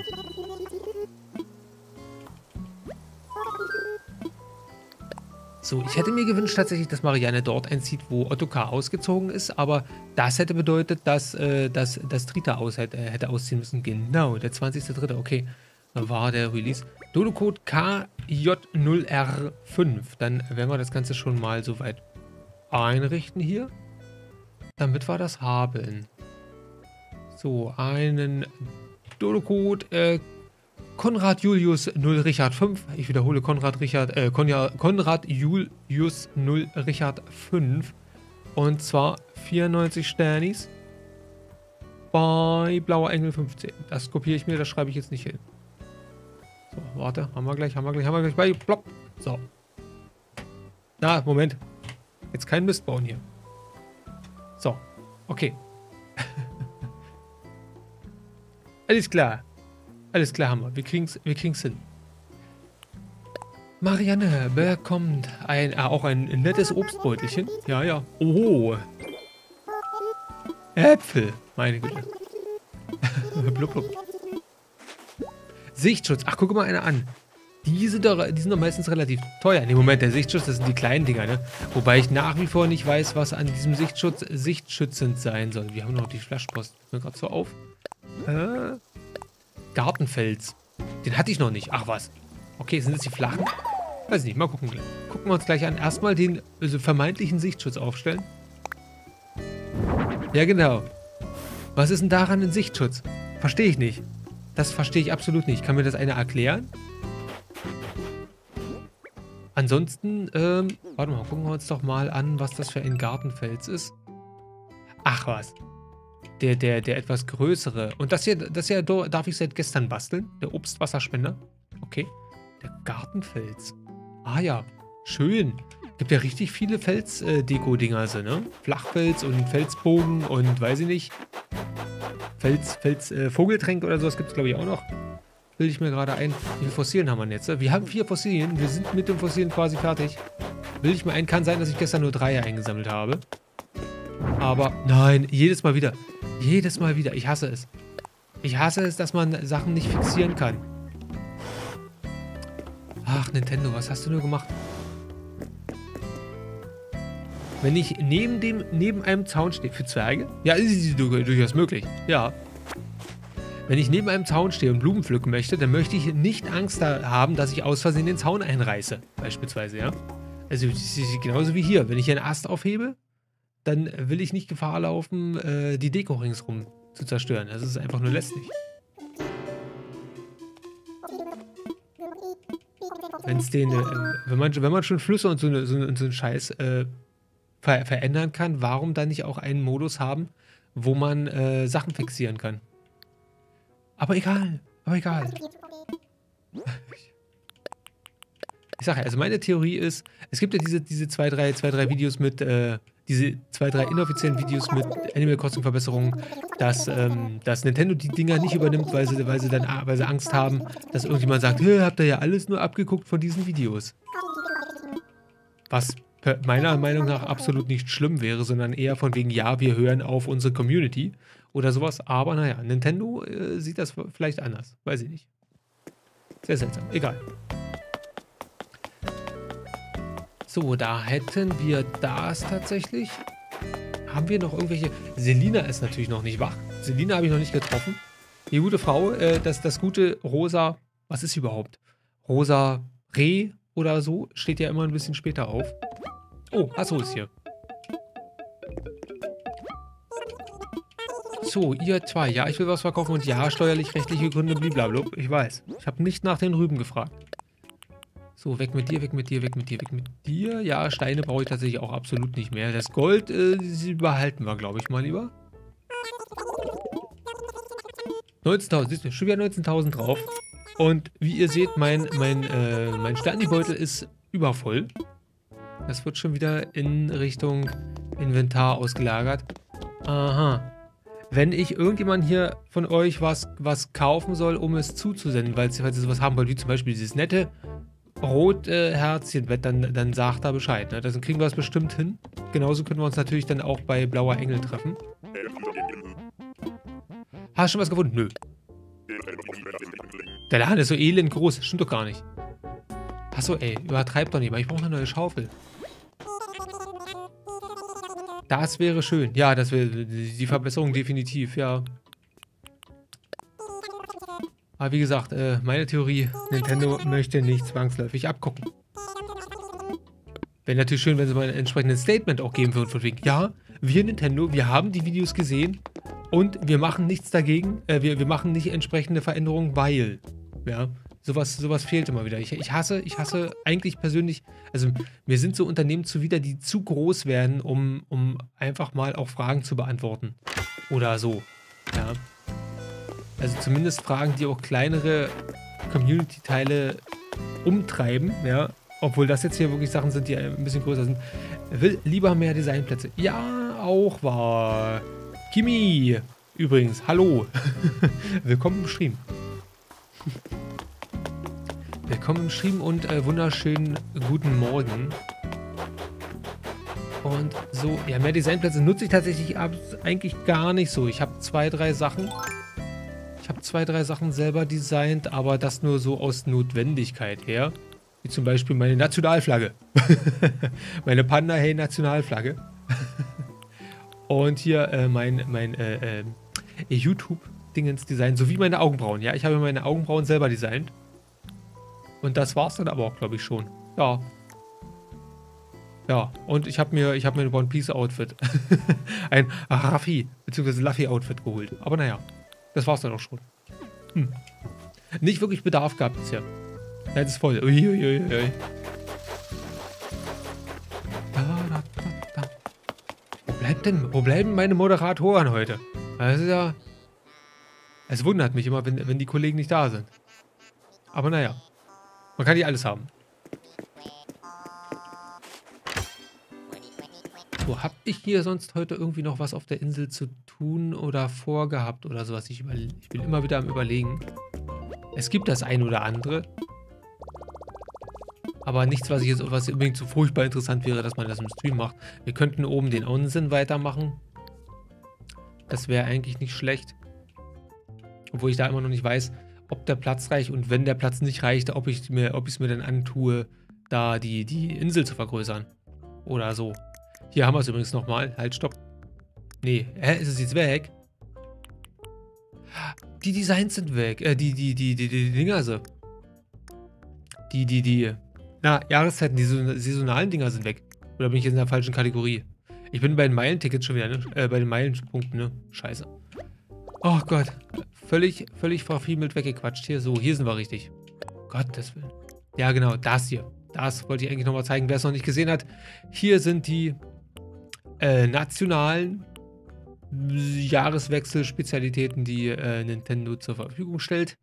So, ich hätte mir gewünscht tatsächlich, dass Marianne dort einzieht, wo Ottokar ausgezogen ist, aber das hätte bedeutet, dass, äh, dass, dass Trita aus hätte, äh, hätte ausziehen müssen. Genau, der zwanzigste dritte Okay, war der Release. Dodo-Code K J null R fünf. Dann werden wir das Ganze schon mal soweit einrichten hier, damit wir das haben. So, einen Dodo-Code äh, Konrad Julius null Richard fünf. Ich wiederhole Konrad Richard, äh, Konja, Konrad Julius null Richard fünf. Und zwar vierundneunzig Sternis bei Blauer Engel fünfzehn. Das kopiere ich mir, das schreibe ich jetzt nicht hin. So, warte, haben wir gleich, haben wir gleich, haben wir gleich bei. Plopp. So. Na, Moment. Jetzt kein Mist bauen hier. So, okay. Alles klar. Alles klar, haben wir. Wir kriegen's, wir kriegen's hin. Marianne bekommt ein, äh, auch ein nettes Obstbeutelchen. Ja, ja. Oh. Äpfel. Meine Güte. Blub, blub. Sichtschutz. Ach, guck mal einer an. Die sind, doch, die sind doch meistens relativ teuer. In dem Moment, der Sichtschutz, das sind die kleinen Dinger, ne? Wobei ich nach wie vor nicht weiß, was an diesem Sichtschutz sichtschützend sein soll. Wir haben noch die Flaschpost. Mir gerade so auf. Äh... Gartenfels. Den hatte ich noch nicht. Ach was. Okay, sind das die flachen? Weiß nicht, mal gucken. Gucken wir uns gleich an. Erstmal den also vermeintlichen Sichtschutz aufstellen. Ja, genau. Was ist denn daran ein Sichtschutz? Verstehe ich nicht. Das verstehe ich absolut nicht. Kann mir das einer erklären? Ansonsten, ähm, warte mal, gucken wir uns doch mal an, was das für ein Gartenfels ist. Ach was. Der, der, der etwas größere. Und das hier, das hier darf ich seit gestern basteln. Der Obstwasserspender. Okay. Der Gartenfels. Ah ja. Schön. Gibt ja richtig viele Fels-Deko-Dinger, äh, ne? Flachfels und Felsbogen und weiß ich nicht. Fels, Fels, äh, Vogeltränke oder sowas gibt es, glaube ich, auch noch. Bilde ich mir gerade ein. Wie viele Fossilien haben wir jetzt? Wir haben vier Fossilien. Wir sind mit den Fossilien quasi fertig. Bilde ich mir ein. Kann sein, dass ich gestern nur drei eingesammelt habe. Aber nein, jedes Mal wieder. Jedes Mal wieder. Ich hasse es. Ich hasse es, dass man Sachen nicht fixieren kann. Ach, Nintendo, was hast du nur gemacht? Wenn ich neben dem, neben einem Zaun stehe, für Zwerge? Ja, ist durchaus möglich. Ja. Wenn ich neben einem Zaun stehe und Blumen pflücken möchte, dann möchte ich nicht Angst haben, dass ich aus Versehen den Zaun einreiße. Beispielsweise, ja. Also, das ist genauso wie hier. Wenn ich einen Ast aufhebe, dann will ich nicht Gefahr laufen, äh, die Deko ringsrum zu zerstören. Das ist einfach nur lästig. Wenn's den, äh, wenn man, wenn man schon Flüsse und so, so, so einen Scheiß äh, ver verändern kann, warum dann nicht auch einen Modus haben, wo man äh, Sachen fixieren kann? Aber egal, aber egal. Ich sage ja, also meine Theorie ist, es gibt ja diese, diese zwei, drei, zwei, drei Videos mit, äh, diese zwei, drei inoffiziellen Videos mit Animal Crossing Verbesserungen, dass, ähm, dass Nintendo die Dinger nicht übernimmt, weil sie, weil sie dann weil sie Angst haben, dass irgendjemand sagt, habt ihr ja alles nur abgeguckt von diesen Videos. Was meiner Meinung nach absolut nicht schlimm wäre, sondern eher von wegen, ja, wir hören auf unsere Community oder sowas. Aber naja, Nintendo äh, sieht das vielleicht anders. Weiß ich nicht. Sehr seltsam. Egal. So, da hätten wir das tatsächlich. Haben wir noch irgendwelche... Selina ist natürlich noch nicht wach. Selina habe ich noch nicht getroffen. Die gute Frau, äh, das, das gute Rosa... Was ist überhaupt? Rosa Reh oder so steht ja immer ein bisschen später auf. Oh, achso, ist hier. So, ihr zwei. Ja, ich will was verkaufen und ja, steuerlich, rechtliche Gründe, blablabla. Ich weiß. Ich habe nicht nach den Rüben gefragt. So, weg mit dir, weg mit dir, weg mit dir, weg mit dir. Ja, Steine brauche ich tatsächlich auch absolut nicht mehr. Das Gold, äh, sie behalten wir, glaube ich, mal lieber. neunzehntausend, siehst du, schon wieder neunzehntausend drauf. Und wie ihr seht, mein, mein, äh, mein Sternibeutel ist übervoll. Das wird schon wieder in Richtung Inventar ausgelagert. Aha. Wenn ich irgendjemand hier von euch was, was kaufen soll, um es zuzusenden, weil ihr sowas haben wollt, wie zum Beispiel dieses nette Rot-Herzchen-Bett, dann, dann sagt da Bescheid. Ne? Dann kriegen wir es bestimmt hin. Genauso können wir uns natürlich dann auch bei Blauer Engel treffen. Hast du schon was gefunden? Nö. Der Laden ist so elend groß. Stimmt doch gar nicht. Achso, ey. Übertreib doch nicht mal. Ich brauche eine neue Schaufel. Das wäre schön. Ja, das wäre die Verbesserung definitiv, ja. Aber wie gesagt, äh, meine Theorie, Nintendo möchte nicht zwangsläufig abgucken. Wäre natürlich schön, wenn sie mal ein entsprechendes Statement auch geben würden, von wegen, ja, wir Nintendo, wir haben die Videos gesehen und wir machen nichts dagegen, äh, wir, wir machen nicht entsprechende Veränderungen, weil, ja, sowas, sowas fehlt immer wieder. Ich, ich hasse, ich hasse eigentlich persönlich, also mir sind so Unternehmen zuwider, die zu groß werden, um, um einfach mal auch Fragen zu beantworten. Oder so, ja. Also zumindest Fragen, die auch kleinere Community-Teile umtreiben, ja. Obwohl das jetzt hier wirklich Sachen sind, die ein bisschen größer sind. Will lieber mehr Designplätze. Ja, auch wahr. Kimi, übrigens, hallo. Willkommen im Stream. Willkommen im Stream und äh, wunderschönen guten Morgen. Und so, ja, mehr Designplätze nutze ich tatsächlich eigentlich gar nicht so. Ich habe zwei, drei Sachen. Ich habe zwei, drei Sachen selber designt, aber das nur so aus Notwendigkeit her. Wie zum Beispiel meine Nationalflagge. Meine Panda-Hey-Nationalflagge. Und hier äh, mein, mein äh, äh, YouTube-Dingens-Design, sowie meine Augenbrauen. Ja, ich habe meine Augenbrauen selber designt. Und das war's dann aber auch, glaube ich, schon. Ja. Ja, und ich habe mir, ich habe mir ein One Piece-Outfit. Ein Raffi, bzw. Luffy-Outfit geholt. Aber naja. Das war's dann auch schon. Hm. Nicht wirklich Bedarf gehabt bisher. Ja, das ist voll. Uiuiui. Da, da, da, da. Wo bleibt denn, wo bleiben meine Moderatoren heute? Das ist ja... Es wundert mich immer, wenn, wenn die Kollegen nicht da sind. Aber naja. Man kann nicht alles haben. So, hab ich hier sonst heute irgendwie noch was auf der Insel zu tun oder vorgehabt oder sowas? Ich, ich bin immer wieder am Überlegen. Es gibt das ein oder andere. Aber nichts, was ich jetzt was unbedingt so furchtbar interessant wäre, dass man das im Stream macht. Wir könnten oben den Unsinn weitermachen. Das wäre eigentlich nicht schlecht. Obwohl ich da immer noch nicht weiß, ob der Platz reicht und wenn der Platz nicht reicht, ob ich mir, ob ich es mir dann antue, da die, die Insel zu vergrößern. Oder so. Hier haben wir es übrigens nochmal. Halt, stopp. Nee, hä, ist es jetzt weg? Die Designs sind weg. Äh, die, die, die, die, die Dinger so. Die, die, die. Na, Jahreszeiten, die saisonalen Dinger sind weg. Oder bin ich jetzt in der falschen Kategorie? Ich bin bei den Meilentickets schon wieder, ne? Äh, bei den Meilenpunkten, ne? Scheiße. Oh Gott. Völlig, völlig verfiemelt weggequatscht. Hier, so, hier sind wir richtig. Gottes Willen. Ja, genau, das hier. Das wollte ich eigentlich nochmal zeigen, wer es noch nicht gesehen hat. Hier sind die äh, nationalen Jahreswechsel-Spezialitäten, die äh, Nintendo zur Verfügung stellt.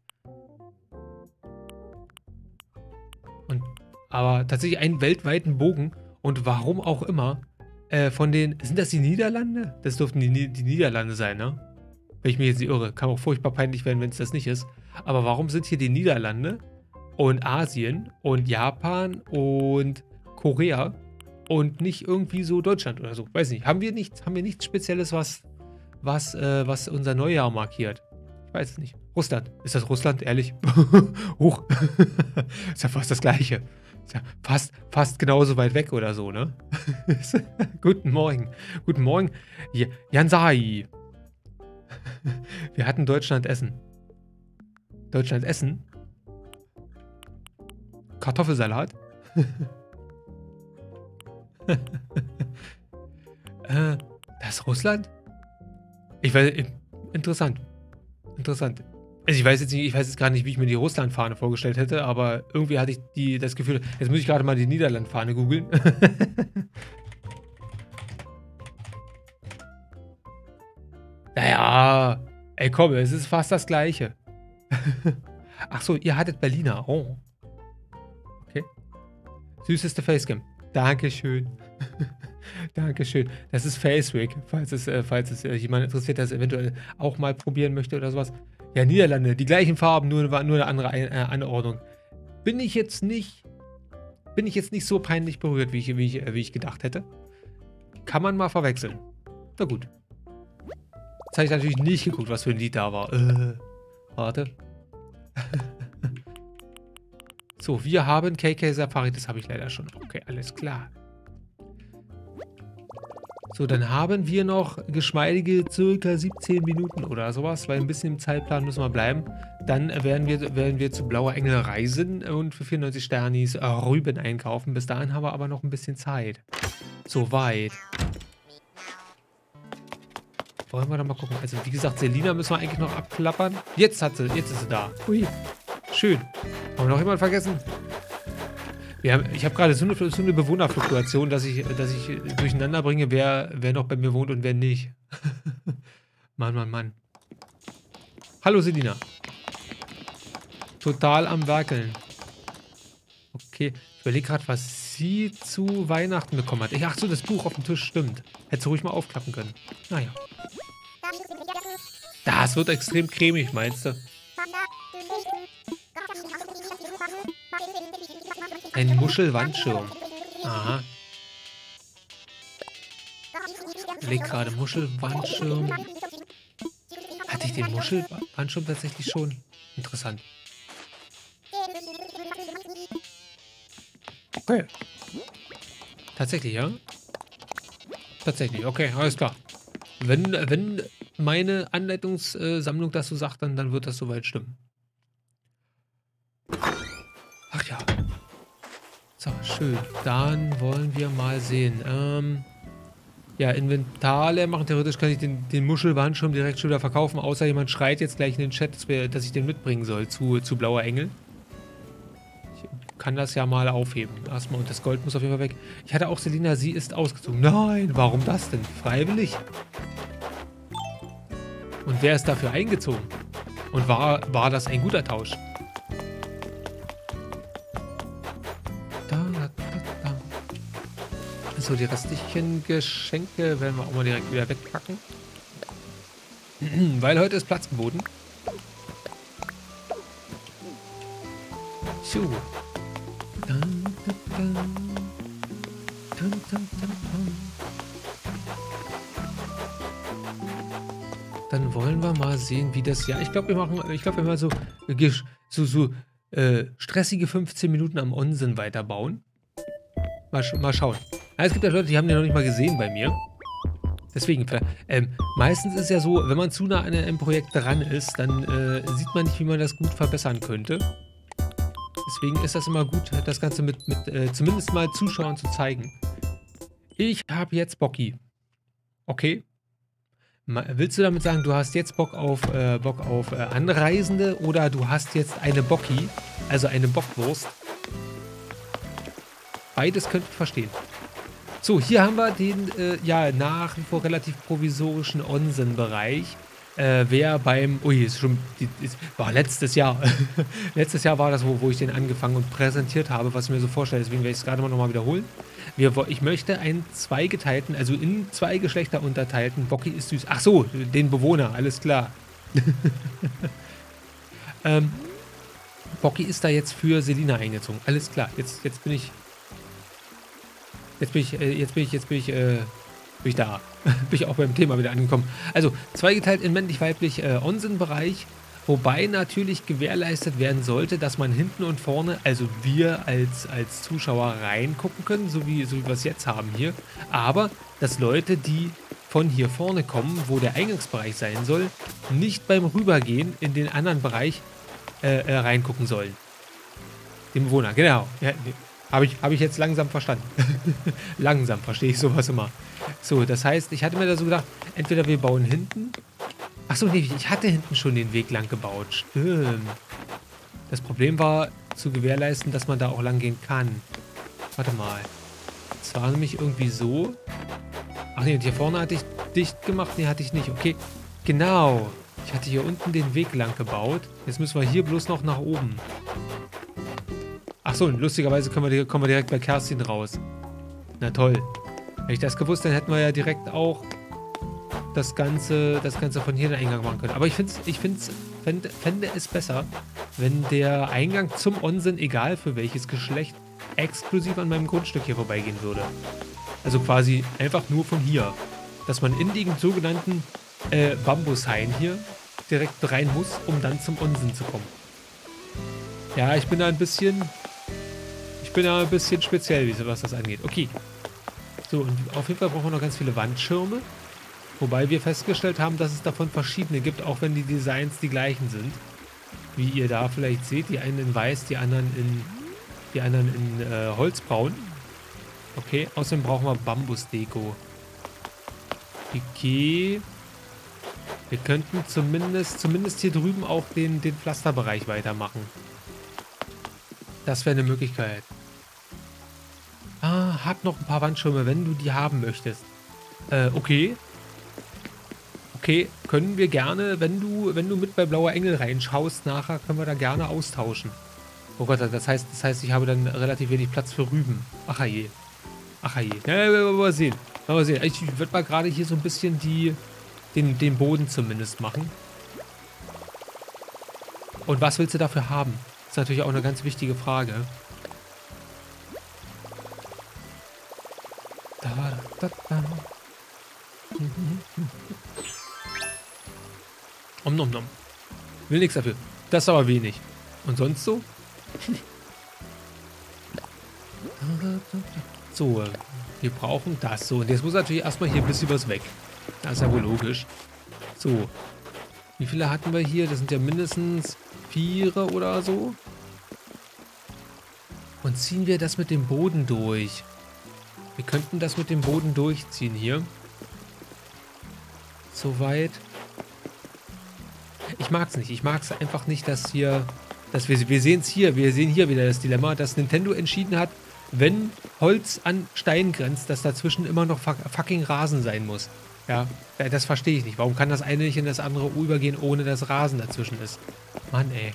Und, aber tatsächlich einen weltweiten Bogen. Und warum auch immer, äh, von den... Sind das die Niederlande? Das dürften die, die Niederlande sein, ne? Wenn ich mich jetzt nicht irre. Kann auch furchtbar peinlich werden, wenn es das nicht ist. Aber warum sind hier die Niederlande und Asien und Japan und Korea und nicht irgendwie so Deutschland oder so? Weiß nicht. Haben wir nichts, haben wir nichts Spezielles, was, was, äh, was unser Neujahr markiert? Ich weiß es nicht. Russland. Ist das Russland? Ehrlich? Huch. Ist ja fast das Gleiche. Ist ja fast, fast genauso weit weg oder so, ne? Guten Morgen. Guten Morgen. Jansai. Wir hatten Deutschland Essen. Deutschland Essen? Kartoffelsalat? äh, das ist Russland? Ich weiß, interessant. Interessant. Also ich weiß jetzt nicht, ich weiß jetzt gar nicht, wie ich mir die Russland-Fahne vorgestellt hätte, aber irgendwie hatte ich die, das Gefühl, jetzt muss ich gerade mal die Niederland-Fahne googeln. Naja, ey komm, es ist fast das Gleiche. Ach so, ihr hattet Berliner. Oh. Okay. Süßeste Facecam. Dankeschön. Dankeschön. Das ist Facewick, falls es, äh, falls es äh, jemand interessiert, der es eventuell auch mal probieren möchte oder sowas. Ja, Niederlande, die gleichen Farben, nur, nur eine andere Ein äh, Anordnung. Bin ich jetzt nicht, bin ich jetzt nicht so peinlich berührt, wie ich, wie ich, äh, wie ich gedacht hätte. Kann man mal verwechseln. Na gut. Jetzt habe ich natürlich nicht geguckt, was für ein Lied da war. Äh, warte. So, wir haben K K Safari, das habe ich leider schon. Okay, alles klar. So, dann haben wir noch geschmeidige circa siebzehn Minuten oder sowas, weil ein bisschen im Zeitplan müssen wir bleiben. Dann werden wir, werden wir zu Blauer Engel reisen und für vierundneunzig Sternis äh, Rüben einkaufen. Bis dahin haben wir aber noch ein bisschen Zeit. Soweit. Wollen wir doch mal gucken. Also wie gesagt, Selina müssen wir eigentlich noch abklappern. Jetzt hat sie, jetzt ist sie da. Ui, schön. Haben wir noch jemanden vergessen? Wir haben, ich habe gerade so eine, so eine Bewohnerfluktuation, dass ich, dass ich durcheinander bringe, wer, wer noch bei mir wohnt und wer nicht. Mann, Mann, Mann. Hallo Selina. Total am Werkeln. Okay, ich überlege gerade, was sie zu Weihnachten bekommen hat. Ach so, das Buch auf dem Tisch stimmt. Hätte sie ruhig mal aufklappen können. Naja. Das wird extrem cremig, meinst du? Ein Muschelwandschirm. Aha. Ich leg gerade Muschelwandschirm. Hatte ich den Muschelwandschirm tatsächlich schon? Interessant. Okay. Tatsächlich, ja? Tatsächlich, okay, alles klar. Wenn, wenn meine Anleitungssammlung das so sagt, dann, dann wird das soweit stimmen. Ach ja. So, schön. Dann wollen wir mal sehen. Ähm, ja, Inventar leer machen. Theoretisch kann ich den, den Muschelwandschirm direkt schon wieder verkaufen, außer jemand schreit jetzt gleich in den Chat, dass, wir, dass ich den mitbringen soll zu, zu Blauer Engel. Ich kann das ja mal aufheben. Erstmal, und das Gold muss auf jeden Fall weg. Ich hatte auch Selina, sie ist ausgezogen. Nein, warum das denn? Freiwillig? Und wer ist dafür eingezogen? Und war, war das ein guter Tausch? So, die restlichen Geschenke werden wir auch mal direkt wieder wegpacken. Weil heute ist Platz geboten. So. Dann wollen wir mal sehen, wie das... Ja, ich glaube, wir machen... Ich glaube, wir machen so... so, so äh, stressige fünfzehn Minuten am Onsen weiterbauen. Mal, sch mal schauen. Ja, es gibt ja Leute, die haben den noch nicht mal gesehen bei mir. Deswegen, ähm, meistens ist ja so, wenn man zu nah an einem Projekt dran ist, dann äh, sieht man nicht, wie man das gut verbessern könnte. Deswegen ist das immer gut, das Ganze mit, mit äh, zumindest mal Zuschauern zu zeigen. Ich habe jetzt Bocki. Okay. Ma willst du damit sagen, du hast jetzt Bock auf, äh, Bock auf äh, Anreisende oder du hast jetzt eine Bocki, also eine Bockwurst? Beides könnte ich verstehen. So, hier haben wir den, äh, ja, nach wie vor relativ provisorischen Onsen-Bereich. Äh, wer beim, ui, ist schon, ist, war letztes Jahr. letztes Jahr war das, wo, wo ich den angefangen und präsentiert habe, was ich mir so vorstelle. Deswegen werde ich es gerade mal nochmal wiederholen. Wir, ich möchte einen zweigeteilten, also in zwei Geschlechter unterteilten, Bocki ist süß. Ach so, den Bewohner, alles klar. ähm, Bocki ist da jetzt für Selina eingezogen. Alles klar, jetzt, jetzt bin ich... Jetzt bin ich, äh, jetzt bin ich, jetzt bin ich, äh, bin ich da. bin ich auch beim Thema wieder angekommen. Also, zweigeteilt in männlich-weiblich äh, Onsen-Bereich, wobei natürlich gewährleistet werden sollte, dass man hinten und vorne, also wir als, als Zuschauer reingucken können, so wie, so wie wir es jetzt haben hier. Aber, dass Leute, die von hier vorne kommen, wo der Eingangsbereich sein soll, nicht beim Rübergehen in den anderen Bereich äh, äh, reingucken sollen. Den Bewohner, genau. Ja, nee. Habe ich, hab ich jetzt langsam verstanden. Langsam verstehe ich sowas immer. So, das heißt, ich hatte mir da so gedacht, entweder wir bauen hinten. Achso, nee, ich hatte hinten schon den Weg lang gebaut. Stimmt. Das Problem war, zu gewährleisten, dass man da auch lang gehen kann. Warte mal. Es war nämlich irgendwie so. Ach nee, und hier vorne hatte ich dicht gemacht. Nee, hatte ich nicht. Okay, genau. Ich hatte hier unten den Weg lang gebaut. Jetzt müssen wir hier bloß noch nach oben. Achso, lustigerweise können wir, kommen wir direkt bei Kerstin raus. Na toll. Hätte ich das gewusst, dann hätten wir ja direkt auch das Ganze, das Ganze von hier in den Eingang machen können. Aber ich, find's, ich find's, fände, fände es besser, wenn der Eingang zum Onsen, egal für welches Geschlecht, exklusiv an meinem Grundstück hier vorbeigehen würde. Also quasi einfach nur von hier. Dass man in den sogenannten äh, Bambushain hier direkt rein muss, um dann zum Onsen zu kommen. Ja, ich bin da ein bisschen... Ich bin da ein bisschen speziell, was das angeht. Okay. So, und auf jeden Fall brauchen wir noch ganz viele Wandschirme. Wobei wir festgestellt haben, dass es davon verschiedene gibt, auch wenn die Designs die gleichen sind. Wie ihr da vielleicht seht, die einen in weiß, die anderen in, die anderen in äh, Holzbraun. Okay, außerdem brauchen wir Bambusdeko. Okay. Wir könnten zumindest, zumindest hier drüben auch den, den Pflasterbereich weitermachen. Das wäre eine Möglichkeit. Ah, hab noch ein paar Wandschirme, wenn du die haben möchtest. Äh, okay. Okay, können wir gerne, wenn du, wenn du mit bei Blauer Engel reinschaust, nachher können wir da gerne austauschen. Oh Gott, das heißt, das heißt, ich habe dann relativ wenig Platz für Rüben. Ach je. Ach je. Ja, wir werden mal sehen. Mal sehen. Ich würde mal gerade hier so ein bisschen die, den, den Boden zumindest machen. Und was willst du dafür haben? Das ist natürlich auch eine ganz wichtige Frage. Da, da, da. Om nom nom. Will nichts dafür. Das ist aber wenig. Und sonst so? So, wir brauchen das. So, und jetzt muss natürlich erstmal hier ein bisschen was weg. Das ist ja wohl logisch. So. Wie viele hatten wir hier? Das sind ja mindestens vier oder so. Und ziehen wir das mit dem Boden durch. Wir könnten das mit dem Boden durchziehen hier. Soweit. Ich mag es nicht. Ich mag es einfach nicht, dass hier... Dass wir wir sehen es hier. Wir sehen hier wieder das Dilemma, dass Nintendo entschieden hat, wenn Holz an Stein grenzt, dass dazwischen immer noch fucking Rasen sein muss. Ja, das verstehe ich nicht. Warum kann das eine nicht in das andere übergehen, ohne dass Rasen dazwischen ist? Mann, ey.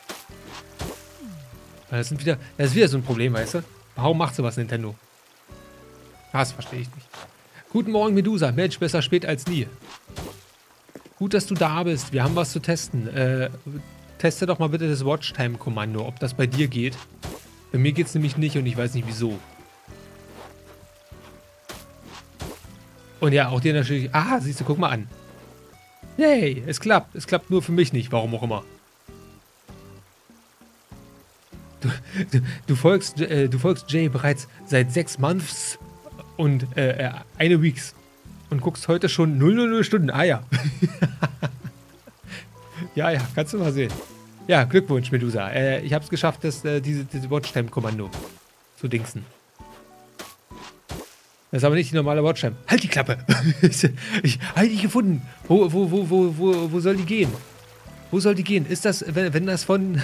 Das, sind wieder, das ist wieder so ein Problem, weißt du? Warum macht sowas Nintendo? Das verstehe ich nicht. Guten Morgen, Medusa. Mensch, besser spät als nie. Gut, dass du da bist. Wir haben was zu testen. Äh, teste doch mal bitte das Watchtime-Kommando, ob das bei dir geht. Bei mir geht es nämlich nicht und ich weiß nicht wieso. Und ja, auch dir natürlich... Ah, siehst du, guck mal an. Yay, es klappt. Es klappt nur für mich nicht, warum auch immer. Du, du, du, folgst, äh, du folgst Jay bereits seit sechs Months und äh, eine Weeks. Und guckst heute schon null null null Stunden. Ah ja. Ja, ja, kannst du mal sehen. Ja, Glückwunsch, Medusa. Äh, ich habe es geschafft, das, äh, diese, diese Watchtime-Kommando zu dingsen. Das ist aber nicht die normale Watchtime. Halt die Klappe! Ich habe die gefunden. Wo, wo, wo, wo, wo, wo soll die gehen? Wo soll die gehen? Ist das, wenn, wenn das von...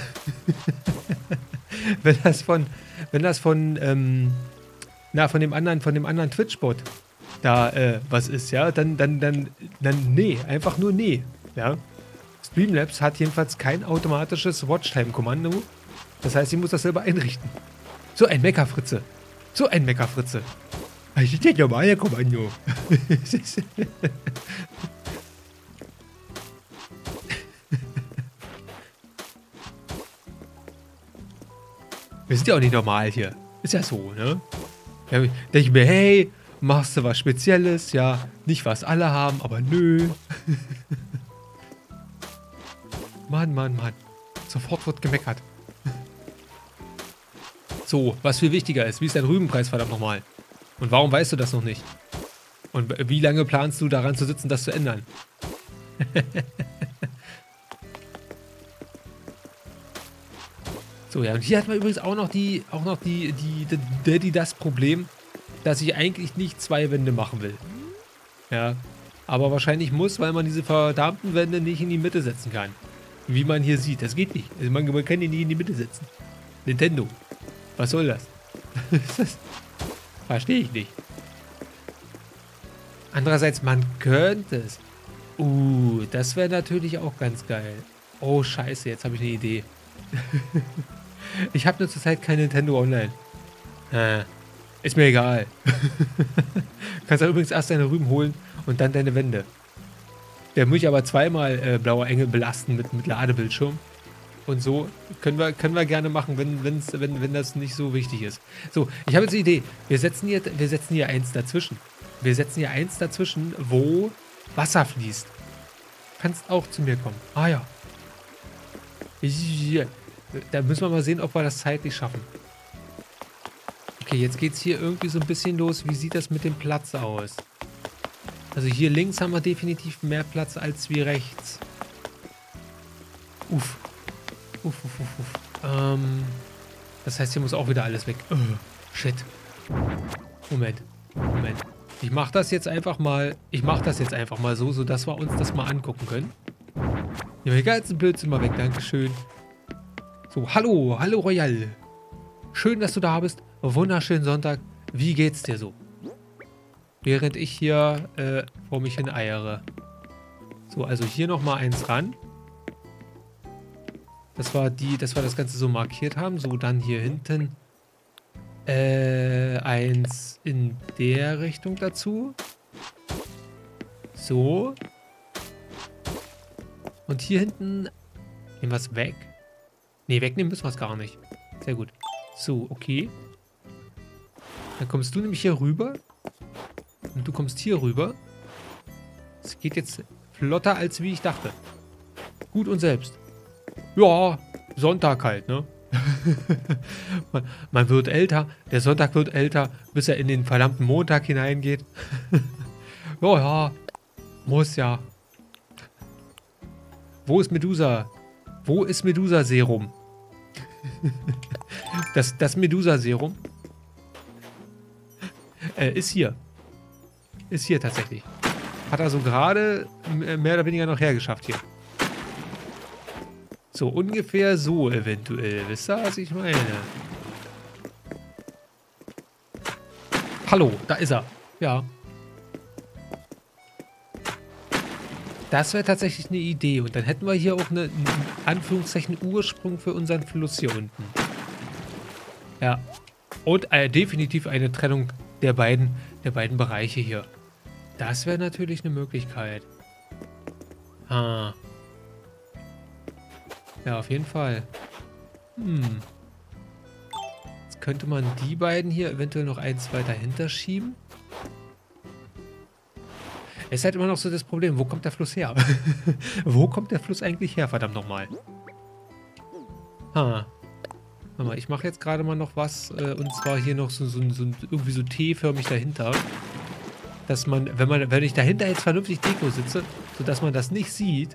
wenn das von... Wenn das von, ähm... Na, von dem anderen, von dem anderen Twitch-Bot da, äh, was ist, ja? Dann, dann, dann, dann, nee. Einfach nur nee. Ja? Streamlabs hat jedenfalls kein automatisches Watchtime-Kommando. Das heißt, sie muss das selber einrichten. So ein Meckerfritze. So ein Meckerfritze. Das ist ja normale Kommando. Wir sind ja auch nicht normal hier. Ist ja so, ne? Da denke ich mir, hey, machst du was Spezielles? Ja, nicht was alle haben, aber nö. Mann, Mann, Mann. Sofort wird gemeckert. So, was viel wichtiger ist, wie ist dein Rübenpreis, verdammt nochmal? Und warum weißt du das noch nicht? Und wie lange planst du daran zu sitzen, das zu ändern? So, ja, und hier hat man übrigens auch noch die, auch noch die, die, die, die, die das Problem, dass ich eigentlich nicht zwei Wände machen will. Ja, aber wahrscheinlich muss, weil man diese verdammten Wände nicht in die Mitte setzen kann. Wie man hier sieht, das geht nicht. Also man, man kann die nicht in die Mitte setzen. Nintendo. Was soll das? Das verstehe ich nicht. Andererseits, man könnte es. Uh, das wäre natürlich auch ganz geil. Oh, scheiße, jetzt habe ich eine Idee. Ich habe nur zurzeit kein Nintendo Online. Äh, ist mir egal. Kannst ja übrigens erst deine Rüben holen und dann deine Wände. Der muss ich aber zweimal äh, blauer Engel belasten mit, mit Ladebildschirm. Und so können wir, können wir gerne machen, wenn, wenn's, wenn, wenn das nicht so wichtig ist. So, ich habe jetzt eine Idee. Wir setzen, hier, wir setzen hier eins dazwischen. Wir setzen hier eins dazwischen, wo Wasser fließt. Kannst auch zu mir kommen. Ah ja. Da müssen wir mal sehen, ob wir das zeitlich schaffen. Okay, jetzt geht es hier irgendwie so ein bisschen los. Wie sieht das mit dem Platz aus? Also hier links haben wir definitiv mehr Platz als wie rechts. Uff. Uff, uff, uff, uff. Ähm, das heißt, hier muss auch wieder alles weg. Oh, shit. Moment. Moment. Ich mache das jetzt einfach mal. Ich mache das jetzt einfach mal so, sodass wir uns das mal angucken können. Ja, die ganzen Blödsinn mal weg. Dankeschön. So, hallo. Hallo, Royal. Schön, dass du da bist. Wunderschönen Sonntag. Wie geht's dir so? Während ich hier äh, vor mich hin eiere. So, also hier nochmal eins ran. Das war die, dass wir das Ganze so markiert haben. So, dann hier hinten äh, eins in der Richtung dazu. So. Und hier hinten nehmen wir es weg. Ne, wegnehmen müssen wir es gar nicht. Sehr gut. So, okay. Dann kommst du nämlich hier rüber. Und du kommst hier rüber. Es geht jetzt flotter, als wie ich dachte. Gut und selbst. Ja, Sonntag halt, ne? man, man wird älter, der Sonntag wird älter, bis er in den verdammten Montag hineingeht. Ja, ja, muss ja. Wo ist Medusa? Wo ist Medusa-Serum? das das Medusa-Serum äh, ist hier. Ist hier tatsächlich. Hat also gerade mehr oder weniger noch hergeschafft hier. So, ungefähr so eventuell. Wisst ihr, was ich meine? Hallo, da ist er. Ja. Das wäre tatsächlich eine Idee. Und dann hätten wir hier auch eine, in Anführungszeichen, Ursprung für unseren Fluss hier unten. Ja. Und äh, definitiv eine Trennung der beiden, der beiden Bereiche hier. Das wäre natürlich eine Möglichkeit. Ah. Ja, auf jeden Fall. Hm. Jetzt könnte man die beiden hier eventuell noch eins weiter hinterschieben. Es ist halt immer noch so das Problem, wo kommt der Fluss her? Wo kommt der Fluss eigentlich her, verdammt nochmal? Ha. Warte mal, ich mache jetzt gerade mal noch was. Äh, und zwar hier noch so, so, so irgendwie so T-förmig dahinter. Dass man, wenn man, wenn ich dahinter jetzt vernünftig Deko sitze, sodass man das nicht sieht,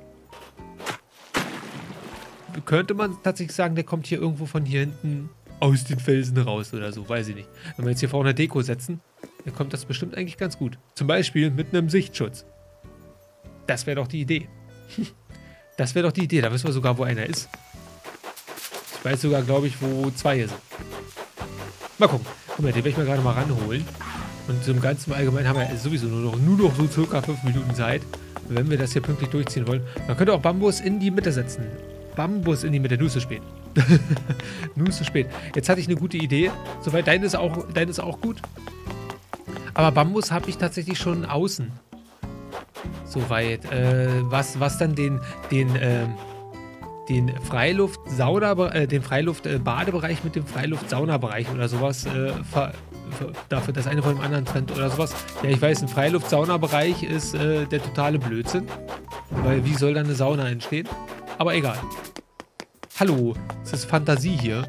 könnte man tatsächlich sagen, der kommt hier irgendwo von hier hinten aus den Felsen raus oder so, weiß ich nicht. Wenn wir jetzt hier vorne Deko setzen, dann kommt das bestimmt eigentlich ganz gut. Zum Beispiel mit einem Sichtschutz. Das wäre doch die Idee. Das wäre doch die Idee. Da wissen wir sogar, wo einer ist. Ich weiß sogar, glaube ich, wo zwei sind. Mal gucken. Guck mal, den werde ich mir gerade mal ranholen. Und zum Ganzen Allgemeinen haben wir sowieso nur noch, nur noch so circa fünf Minuten Zeit, wenn wir das hier pünktlich durchziehen wollen. Man könnte auch Bambus in die Mitte setzen. Bambus in die Mitte. Nur ist zu spät. Nur ist zu spät. Jetzt hatte ich eine gute Idee. Soweit, dein ist auch, dein ist auch gut. Aber Bambus habe ich tatsächlich schon außen. Soweit. Äh, was, was dann den, den, ähm, den Freiluft-Sauna, äh, den Freiluft-Badebereich mit dem Freiluft-Saunabereich oder sowas äh, ver, ver, dafür das eine von dem anderen trennt oder sowas. Ja, ich weiß, ein Freiluft-Saunabereich ist äh, der totale Blödsinn. Weil wie soll dann eine Sauna entstehen? Aber egal. Hallo, es ist Fantasie hier.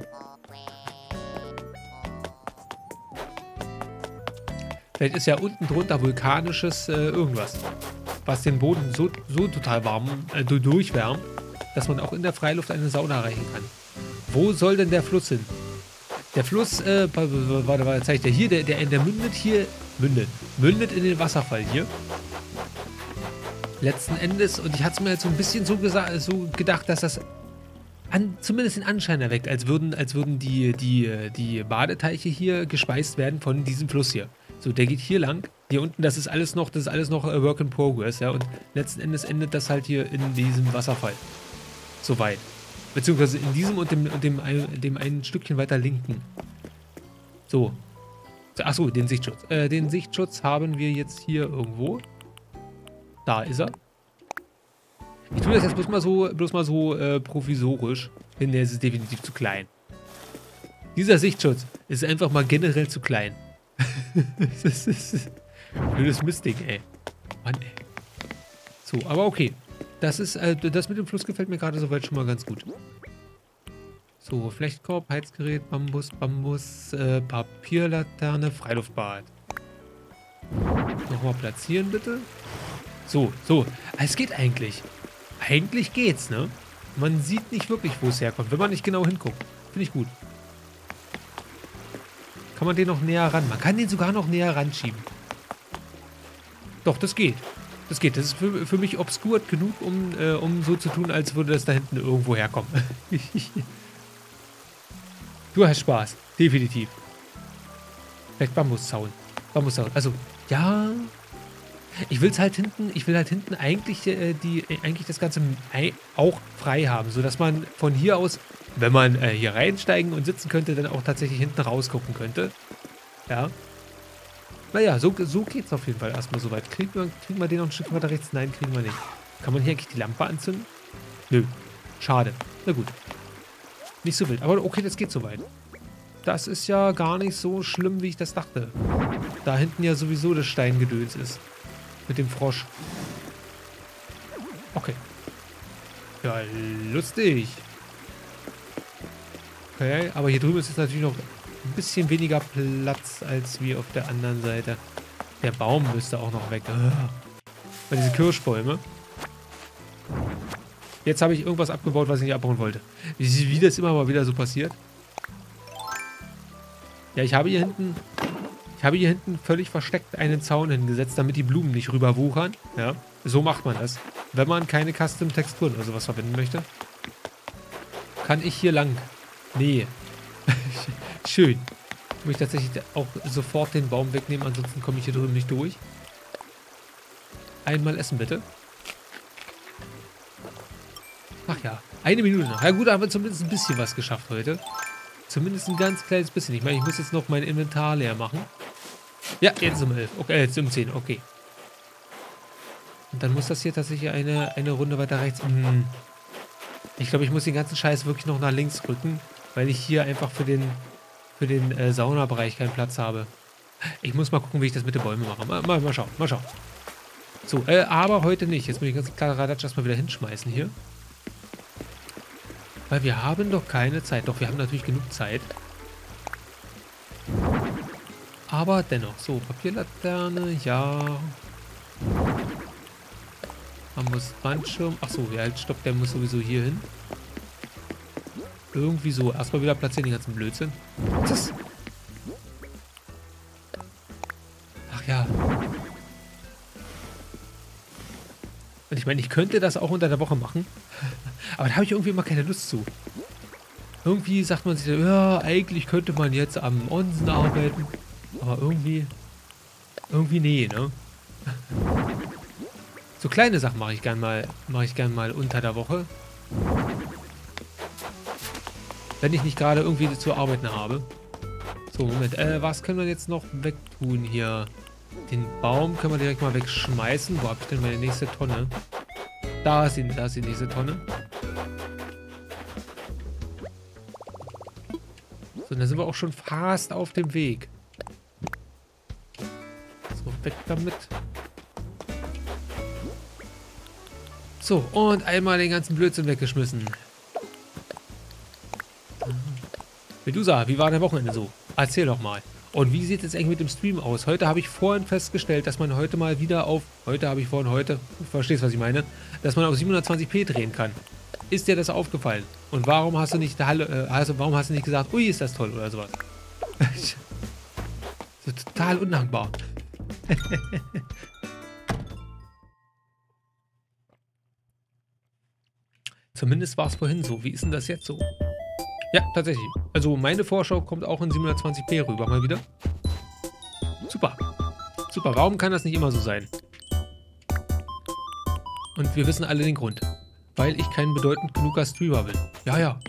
Vielleicht ist ja unten drunter vulkanisches äh, irgendwas, was den Boden so, so total warm äh, durchwärmt, dass man auch in der Freiluft eine Sauna erreichen kann. Wo soll denn der Fluss hin? Der Fluss, äh, warte, warte, zeige ich dir hier, der, der, der mündet hier, mündet, mündet in den Wasserfall hier. Letzten Endes, und ich hatte es mir halt so ein bisschen so, so gedacht, dass das an, zumindest den Anschein erweckt, als würden, als würden die, die, die Badeteiche hier gespeist werden von diesem Fluss hier. So, der geht hier lang. Hier unten, das ist alles noch, das ist alles noch uh, Work in Progress, ja. Und letzten Endes endet das halt hier in diesem Wasserfall. Soweit. Beziehungsweise in diesem und dem, dem, dem einen Stückchen weiter linken. So. Achso, den Sichtschutz. Äh, den Sichtschutz haben wir jetzt hier irgendwo. Da ist er. Ich tue das jetzt bloß mal so, bloß mal so äh, provisorisch, denn der ist definitiv zu klein. Dieser Sichtschutz ist einfach mal generell zu klein. Das ist blödes Mistding, ey. Mann, ey. So, aber okay. Das ist, äh, das mit dem Fluss gefällt mir gerade soweit schon mal ganz gut. So, Flechtkorb, Heizgerät, Bambus, Bambus, äh, Papierlaterne, Freiluftbad. Nochmal platzieren, bitte. So, so. Es geht eigentlich. Eigentlich geht's, ne? Man sieht nicht wirklich, wo es herkommt, wenn man nicht genau hinguckt. Finde ich gut. Kann man den noch näher ran? Man kann den sogar noch näher ranschieben. Doch, das geht. Das geht. Das ist für, für mich obskur genug, um, äh, um so zu tun, als würde das da hinten irgendwo herkommen. Du hast Spaß. Definitiv. Vielleicht Bambuszaun. Bambuszaun. Also, ja. Ich will es halt hinten, ich will halt hinten eigentlich, äh, die, äh, eigentlich das Ganze auch frei haben, sodass man von hier aus, wenn man äh, hier reinsteigen und sitzen könnte, dann auch tatsächlich hinten rausgucken könnte. Ja. Naja, so, so geht es auf jeden Fall erstmal soweit. Kriegen wir, kriegen wir den noch ein Stück weiter rechts? Nein, kriegen wir nicht. Kann man hier eigentlich die Lampe anzünden? Nö. Schade. Na gut. Nicht so wild. Aber okay, das geht soweit. Das ist ja gar nicht so schlimm, wie ich das dachte. Da hinten ja sowieso das Steingedöns ist. Mit dem Frosch. Okay. Ja, lustig. Okay, aber hier drüben ist jetzt natürlich noch ein bisschen weniger Platz als wie auf der anderen Seite. Der Baum müsste auch noch weg. Weil diese Kirschbäume. Jetzt habe ich irgendwas abgebaut, was ich nicht abbauen wollte. Wie, wie das immer mal wieder so passiert. Ja, ich habe hier hinten... Ich habe hier hinten völlig versteckt einen Zaun hingesetzt, damit die Blumen nicht rüber wuchern. Ja, so macht man das. Wenn man keine Custom-Texturen oder sowas verwenden möchte. Kann ich hier lang? Nee. Schön. Muss ich tatsächlich auch sofort den Baum wegnehmen, ansonsten komme ich hier drüben nicht durch. Einmal essen, bitte. Ach ja, eine Minute noch. Ja gut, da haben wir zumindest ein bisschen was geschafft heute. Zumindest ein ganz kleines bisschen. Ich meine, ich muss jetzt noch mein Inventar leer machen. Ja, jetzt um elf. Okay, jetzt um zehn. Okay. Und dann muss das hier tatsächlich eine, eine Runde weiter rechts. Hm. Ich glaube, ich muss den ganzen Scheiß wirklich noch nach links rücken, weil ich hier einfach für den, für den äh, Saunabereich keinen Platz habe. Ich muss mal gucken, wie ich das mit den Bäumen mache. Mal, mal, mal schauen, mal schauen. So, äh, aber heute nicht. Jetzt muss ich ganz klar Radatsch erstmal wieder hinschmeißen hier. Weil wir haben doch keine Zeit. Doch, wir haben natürlich genug Zeit. Aber dennoch. So, Papierlaterne, ja. Man muss Wandschirm. Achso, ja, halt, stopp, der muss sowieso hier hin. Irgendwie so. Erstmal wieder platzieren, den ganzen Blödsinn. Das. Ach ja. Und ich meine, ich könnte das auch unter der Woche machen. Aber da habe ich irgendwie immer keine Lust zu. Irgendwie sagt man sich, ja, eigentlich könnte man jetzt am Onsen arbeiten. Aber irgendwie, irgendwie nee, ne? So kleine Sachen mache ich gern mal, mache ich gern mal unter der Woche. Wenn ich nicht gerade irgendwie zu arbeiten habe. So, Moment, äh, was können wir jetzt noch wegtun hier? Den Baum können wir direkt mal wegschmeißen. Wo habe ich denn meine nächste Tonne? Da ist die, da ist die nächste Tonne. So, dann sind wir auch schon fast auf dem Weg. So, weg damit. So, und einmal den ganzen Blödsinn weggeschmissen. Medusa, wie war dein Wochenende so? Erzähl doch mal. Und wie sieht es eigentlich mit dem Stream aus? Heute habe ich vorhin festgestellt, dass man heute mal wieder auf... Heute habe ich vorhin heute... Du verstehst, was ich meine? Dass man auf siebenhundertzwanzig p drehen kann. Ist dir das aufgefallen? Und warum hast du nicht... Äh, also warum hast du nicht gesagt, ui, ist das toll oder sowas? So total undankbar. Zumindest war es vorhin so. Wie ist denn das jetzt so? Ja, tatsächlich. Also meine Vorschau kommt auch in siebenhundertzwanzig p rüber mal wieder. Super. Super. Warum kann das nicht immer so sein? Und wir wissen alle den Grund. Weil ich kein bedeutend genuger Streamer bin. Ja, ja.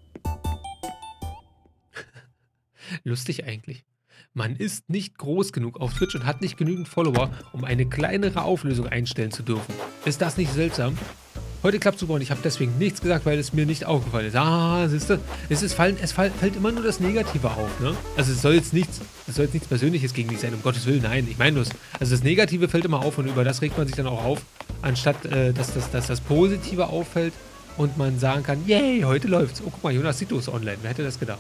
Lustig eigentlich. Man ist nicht groß genug auf Twitch und hat nicht genügend Follower, um eine kleinere Auflösung einstellen zu dürfen. Ist das nicht seltsam? Heute klappt super und ich habe deswegen nichts gesagt, weil es mir nicht aufgefallen ist. Ah, siehst du, es, ist fallen, es fall, fällt immer nur das Negative auf, ne? Also es soll jetzt nichts, es soll jetzt nichts Persönliches gegen dich sein, um Gottes Willen, nein, ich meine nur, also das Negative fällt immer auf und über das regt man sich dann auch auf, anstatt äh, dass, dass, dass das Positive auffällt und man sagen kann, yay, heute läuft's. Oh, guck mal, Jonas Sito ist online, wer hätte das gedacht?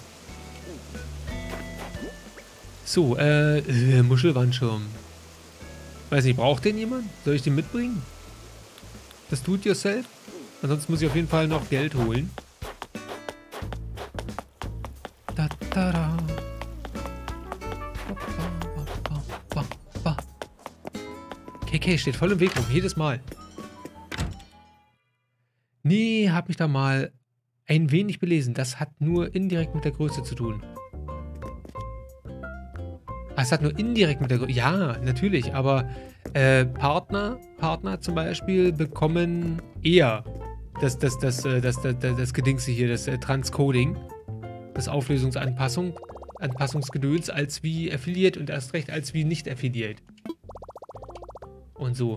So, äh, äh Muschelwandschirm. Weiß nicht, braucht den jemand? Soll ich den mitbringen? Das tut yourself. Ansonsten muss ich auf jeden Fall noch Geld holen. Da, da, da. K K steht voll im Weg rum, jedes Mal. Nee, hab mich da mal ein wenig belesen. Das hat nur indirekt mit der Größe zu tun. Ah, es hat nur indirekt mit der Größe... Ja, natürlich, aber äh, Partner, Partner zum Beispiel bekommen eher das, das, das, das, das, das, das Gedingse hier, das äh, Transcoding, das Auflösungsanpassung, Anpassungsgedöns, als wie Affiliate und erst recht als wie nicht Affiliate. Und so.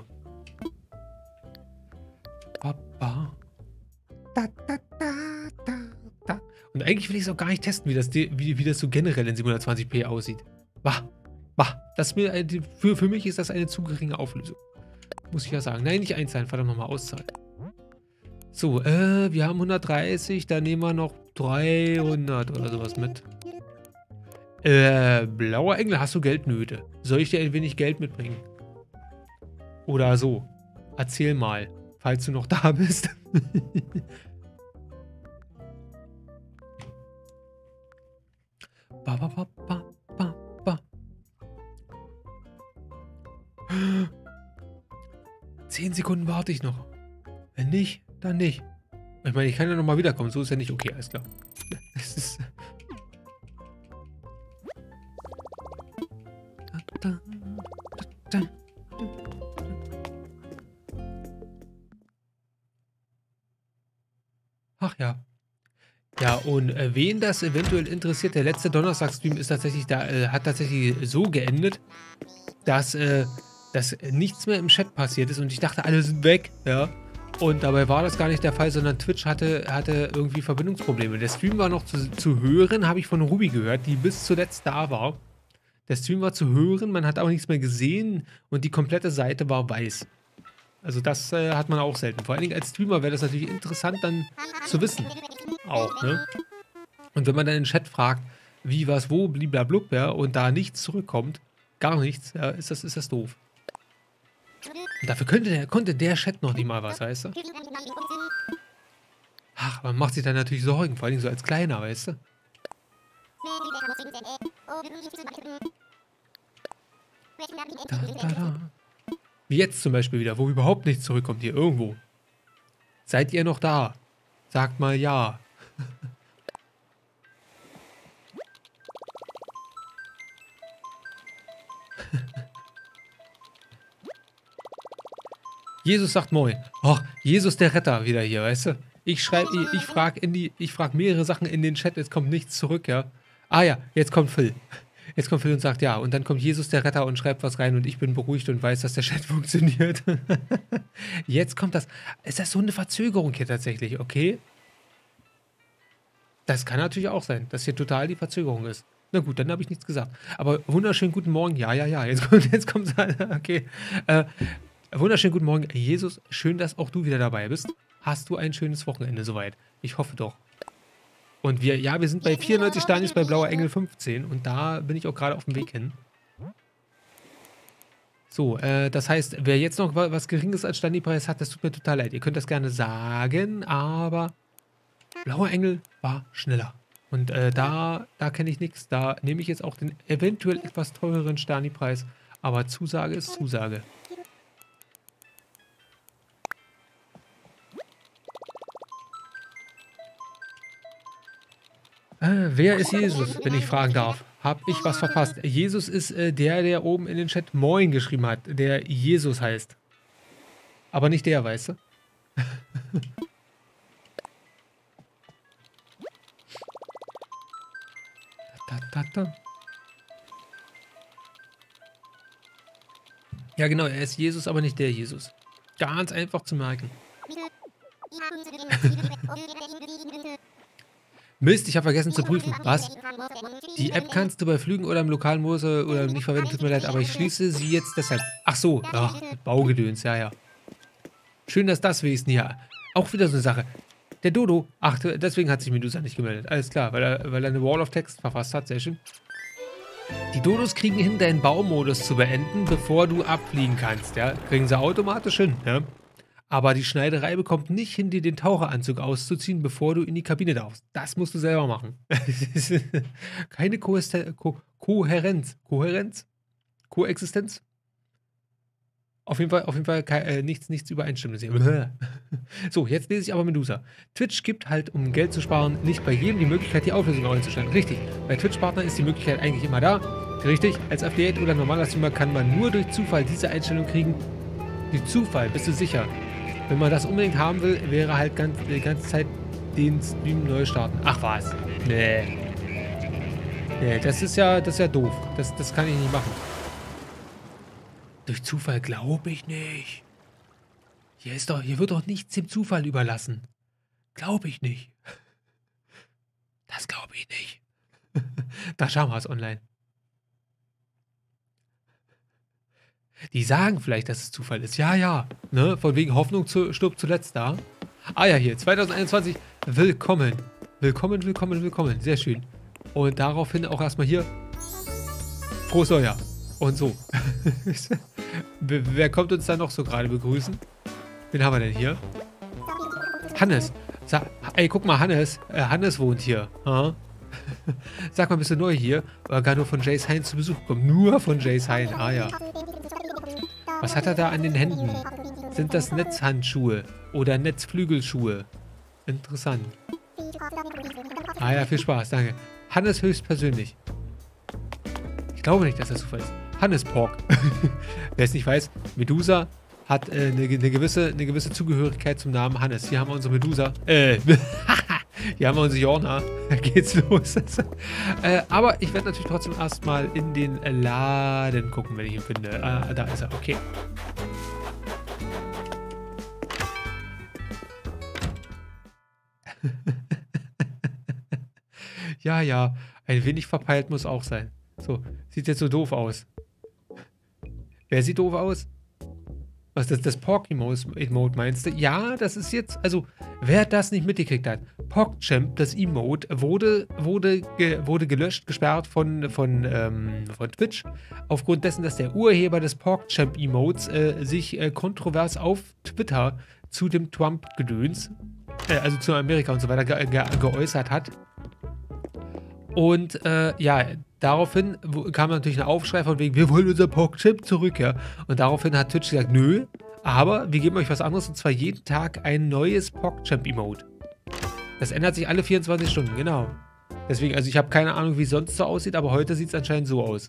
Papa. Da, da, da, da, da. Und eigentlich will ich es auch gar nicht testen, wie das, wie, wie das so generell in siebenhundertzwanzig p aussieht. Bah, bah. Das mir, für, für mich ist das eine zu geringe Auflösung. Muss ich ja sagen. Nein, nicht einzahlen, verdammt nochmal auszahlen. So, äh, wir haben hundertdreißig, da nehmen wir noch dreihundert oder sowas mit. Äh, blauer Engel, hast du Geldnöte? Soll ich dir ein wenig Geld mitbringen? Oder so. Erzähl mal, falls du noch da bist. ba, ba, ba, ba, ba, ba. Zehn Sekunden warte ich noch. Wenn nicht, dann nicht. Ich meine, ich kann ja nochmal wiederkommen. So ist ja nicht okay, alles klar. Das ist... Ach ja. Ja, und äh, wen das eventuell interessiert, der letzte Donnerstagsstream ist tatsächlich da, äh, hat tatsächlich so geendet, dass, äh, dass nichts mehr im Chat passiert ist und ich dachte, alle sind weg, ja. Und dabei war das gar nicht der Fall, sondern Twitch hatte, hatte irgendwie Verbindungsprobleme. Der Stream war noch zu, zu hören, habe ich von Ruby gehört, die bis zuletzt da war. Der Stream war zu hören, man hat aber nichts mehr gesehen und die komplette Seite war weiß. Also das äh, hat man auch selten. Vor allen Dingen als Streamer wäre das natürlich interessant dann zu wissen. Auch, ne? Und wenn man dann in den Chat fragt, wie, was, wo, bliblablub, ja, und da nichts zurückkommt, gar nichts, ja, ist das, ist das doof. Und dafür könnte der, konnte der Chat noch nicht mal was, weißt du? Ach, man macht sich dann natürlich Sorgen, vor allem so als Kleiner, weißt du? Da, da, da. Wie jetzt zum Beispiel wieder, wo überhaupt nichts zurückkommt hier, irgendwo. Seid ihr noch da? Sagt mal ja. Jesus sagt Moin. Och, Jesus der Retter wieder hier, weißt du? Ich schreibe, ich, ich frage in die, ich frage mehrere Sachen in den Chat, es kommt nichts zurück, ja. Ah ja, jetzt kommt Phil. Jetzt kommt Phil und sagt ja. Und dann kommt Jesus der Retter und schreibt was rein und ich bin beruhigt und weiß, dass der Chat funktioniert. Jetzt kommt das. Ist das so eine Verzögerung hier tatsächlich, okay? Das kann natürlich auch sein, dass hier total die Verzögerung ist. Na gut, dann habe ich nichts gesagt. Aber wunderschönen guten Morgen. Ja, ja, ja. Jetzt kommt, jetzt kommt okay. Äh, wunderschönen guten Morgen, Jesus. Schön, dass auch du wieder dabei bist. Hast du ein schönes Wochenende soweit? Ich hoffe doch. Und wir, ja, wir sind bei vierundneunzig Stanis bei Blauer Engel fünfzehn und da bin ich auch gerade auf dem Weg hin. So, äh, das heißt, wer jetzt noch was Geringes als Stani-Preis hat, das tut mir total leid. Ihr könnt das gerne sagen, aber Blauer Engel war schneller. Und äh, da, da kenne ich nichts. Da nehme ich jetzt auch den eventuell etwas teureren Stani-Preis. Aber Zusage ist Zusage. Äh, wer ist Jesus, wenn ich fragen darf? Hab ich was verpasst? Jesus ist äh, der, der oben in den Chat Moin geschrieben hat, der Jesus heißt. Aber nicht der, weißt du? da, da, da. Ja genau, er ist Jesus, aber nicht der Jesus. Ganz einfach zu merken. Mist, ich habe vergessen zu prüfen. Was? Die App kannst du bei Flügen oder im lokalen Modus oder nicht verwenden, tut mir leid, aber ich schließe sie jetzt deshalb. Ach so, ach, Baugedöns, ja, ja. Schön, dass das wenigstens hier. Auch wieder so eine Sache. Der Dodo, ach, deswegen hat sich Medusa nicht gemeldet. Alles klar, weil er, weil er eine Wall of Text verfasst hat, sehr schön. Die Dodos kriegen hin, deinen Baumodus zu beenden, bevor du abfliegen kannst, ja. Kriegen sie automatisch hin, ja. Aber die Schneiderei bekommt nicht hin, dir den Taucheranzug auszuziehen, bevor du in die Kabine darfst. Das musst du selber machen. Keine Ko Ko Kohärenz. Kohärenz? Koexistenz? Auf jeden Fall, auf jeden Fall äh, nichts, nichts Übereinstimmendes hier. So, jetzt lese ich aber Medusa. Twitch gibt halt, um Geld zu sparen, nicht bei jedem die Möglichkeit, die Auflösung einzustellen. Richtig. Bei Twitch-Partner ist die Möglichkeit eigentlich immer da. Richtig. Als Affiliate oder normaler Streamer kann man nur durch Zufall diese Einstellung kriegen. Durch Zufall, bist du sicher? Wenn man das unbedingt haben will, wäre halt ganz, die ganze Zeit den Stream neu starten. Ach was? Nee. Nee, das ist ja, das ist ja doof. Das, das kann ich nicht machen. Durch Zufall glaube ich nicht. Hier ist doch, hier wird doch nichts dem Zufall überlassen. Glaube ich nicht. Das glaube ich nicht. Da schauen wir es online. Die sagen vielleicht, dass es Zufall ist. Ja, ja. Ne? Von wegen Hoffnung zu, stirbt zuletzt da. Ah ja, hier. zwanzig einundzwanzig. Willkommen. Willkommen, willkommen, willkommen. Sehr schön. Und daraufhin auch erstmal hier. Frohes Neujahr. Und so. Wer kommt uns da noch so gerade begrüßen? Wen haben wir denn hier? Hannes. Sa Ey, guck mal, Hannes. Äh, Hannes wohnt hier. Ha? Sag mal, bist du neu hier? Oder gar nur von Jace Hein zu Besuch kommen? Nur von Jace Hein. Ah ja. Was hat er da an den Händen? Sind das Netzhandschuhe oder Netzflügelschuhe? Interessant. Ah ja, viel Spaß, danke. Hannes höchstpersönlich. Ich glaube nicht, dass das Zufall ist. Hannes Pork. Wer es nicht weiß, Medusa hat äh, eine, eine, gewisse, eine gewisse Zugehörigkeit zum Namen Hannes. Hier haben wir unsere Medusa. Äh, hier haben wir unsere Jorna. Da geht's los. äh, aber ich werde natürlich trotzdem erstmal in den Laden gucken, wenn ich ihn finde. Äh, da ist er. Okay. Ja, ja. Ein wenig verpeilt muss auch sein. So, sieht jetzt so doof aus. Wer sieht doof aus? Was das, das Pork-Emote meinst du? Ja, das ist jetzt, also, wer das nicht mitgekriegt hat, PogChamp, das Emote, wurde, wurde, ge, wurde gelöscht, gesperrt von, von, ähm, von Twitch, aufgrund dessen, dass der Urheber des PogChamp-Emotes äh, sich äh, kontrovers auf Twitter zu dem Trump-Gedöns, äh, also zu Amerika und so weiter, ge ge geäußert hat. Und äh, ja, daraufhin kam natürlich ein Aufschrei von wegen, wir wollen unser PogChamp zurück, ja. Und daraufhin hat Twitch gesagt, nö, aber wir geben euch was anderes, und zwar jeden Tag ein neues PogChamp-Emote. Das ändert sich alle vierundzwanzig Stunden, genau. Deswegen, also ich habe keine Ahnung, wie es sonst so aussieht, aber heute sieht es anscheinend so aus.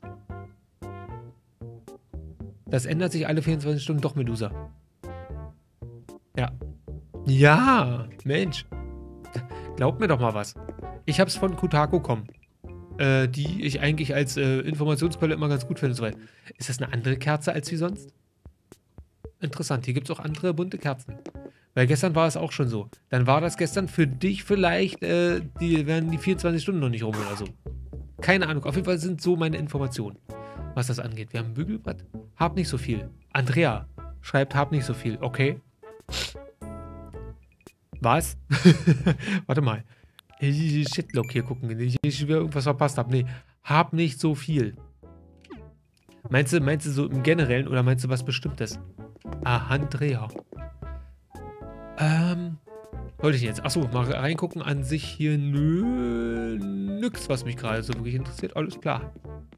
Das ändert sich alle vierundzwanzig Stunden, doch, Medusa. Ja. Ja, Mensch. Glaubt mir doch mal was. Ich habe es von Kotaku kommen. Äh, die ich eigentlich als äh, Informationsquelle immer ganz gut finde. So weit. Ist das eine andere Kerze als wie sonst? Interessant, hier gibt es auch andere bunte Kerzen. Weil gestern war es auch schon so. Dann war das gestern für dich vielleicht, äh, die werden die vierundzwanzig Stunden noch nicht rum oder so. Keine Ahnung, auf jeden Fall sind so meine Informationen, was das angeht. Wir haben ein Bügelbrett. Hab nicht so viel. Andrea schreibt, hab nicht so viel. Okay. Was? Warte mal. Shitlog hier gucken, wenn ich wieder irgendwas verpasst habe. Nee, hab nicht so viel. Meinst du, meinst du so im Generellen oder meinst du was Bestimmtes? Ah, Andrea. Ähm, wollte ich jetzt? Achso, mal reingucken. An sich hier nö, nix, was mich gerade so wirklich interessiert. Alles klar.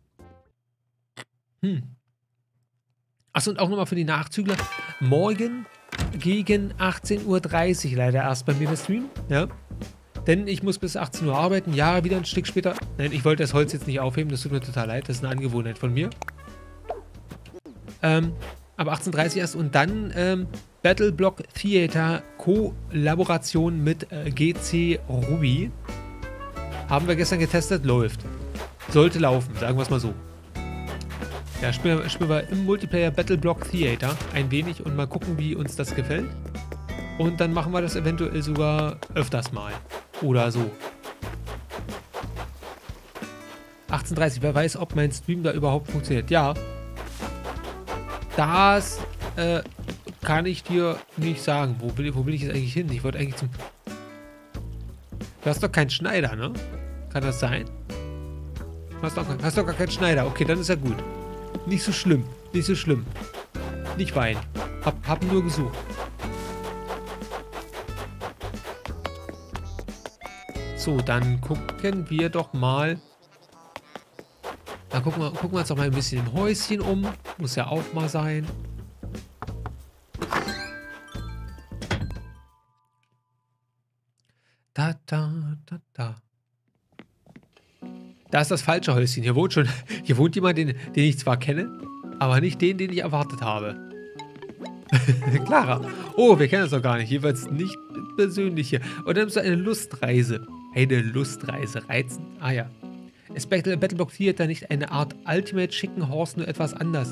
Hm. Achso, und auch nochmal für die Nachzügler. Morgen gegen achtzehn Uhr dreißig leider erst bei mir der Stream. Ja. Denn ich muss bis achtzehn Uhr arbeiten. Ja, wieder ein Stück später. Nein, ich wollte das Holz jetzt nicht aufheben. Das tut mir total leid. Das ist eine Angewohnheit von mir. Ähm, aber achtzehn Uhr dreißig erst. Und dann ähm, Battleblock Theater Kollaboration mit äh, G C Ruby. Haben wir gestern getestet. Läuft. Sollte laufen. Sagen wir es mal so. Ja, spielen, spielen wir im Multiplayer Battleblock Theater ein wenig und mal gucken, wie uns das gefällt. Und dann machen wir das eventuell sogar öfters mal. Oder so. achtzehn Uhr dreißig, wer weiß, ob mein Stream da überhaupt funktioniert. Ja. Das äh, kann ich dir nicht sagen. Wo will, wo will ich jetzt eigentlich hin? Ich wollte eigentlich zum... Du hast doch keinen Schneider, ne? Kann das sein? Du hast doch, hast doch gar keinen Schneider. Okay, dann ist ja gut. Nicht so schlimm. Nicht so schlimm. Nicht weinen. Hab, hab nur gesucht. So, dann gucken wir doch mal. Dann gucken wir, gucken wir uns doch mal ein bisschen im Häuschen um. Muss ja auch mal sein. Da, da, da, da. Da ist das falsche Häuschen. Hier wohnt schon, hier wohnt jemand, den, den ich zwar kenne, aber nicht den, den ich erwartet habe. Clara. Oh, wir kennen uns doch gar nicht. Jeweils nicht persönlich hier. Und dann ist so eine Lustreise. Eine Lustreise. Reizend. Ah ja. Ist Battle, Battleblock Theater nicht eine Art Ultimate Chicken Horse, nur etwas anders?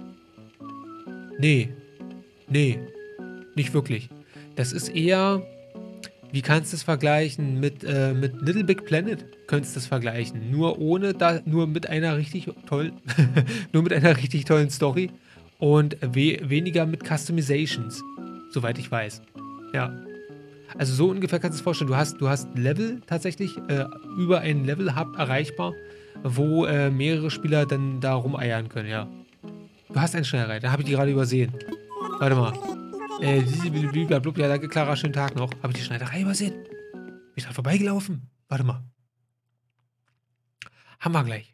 Nee. Nee. Nicht wirklich. Das ist eher... Wie kannst du es vergleichen? Mit, äh, mit Little Big Planet könntest du es vergleichen. Nur ohne, da, nur mit einer richtig tollen, nur mit einer richtig tollen Story und we weniger mit Customizations, soweit ich weiß. Ja. Also so ungefähr kannst du es vorstellen. Du hast, du hast Level tatsächlich, äh, über ein Level-Hub erreichbar, wo äh, mehrere Spieler dann da rumeiern können, ja. Du hast einen Schnellreiter, da habe ich die gerade übersehen. Warte mal. Äh, blablabla. Ja, danke, Clara, schönen Tag noch. Habe ich die Schneiderei übersehen? Bin ich dran vorbeigelaufen? Warte mal. Haben wir gleich.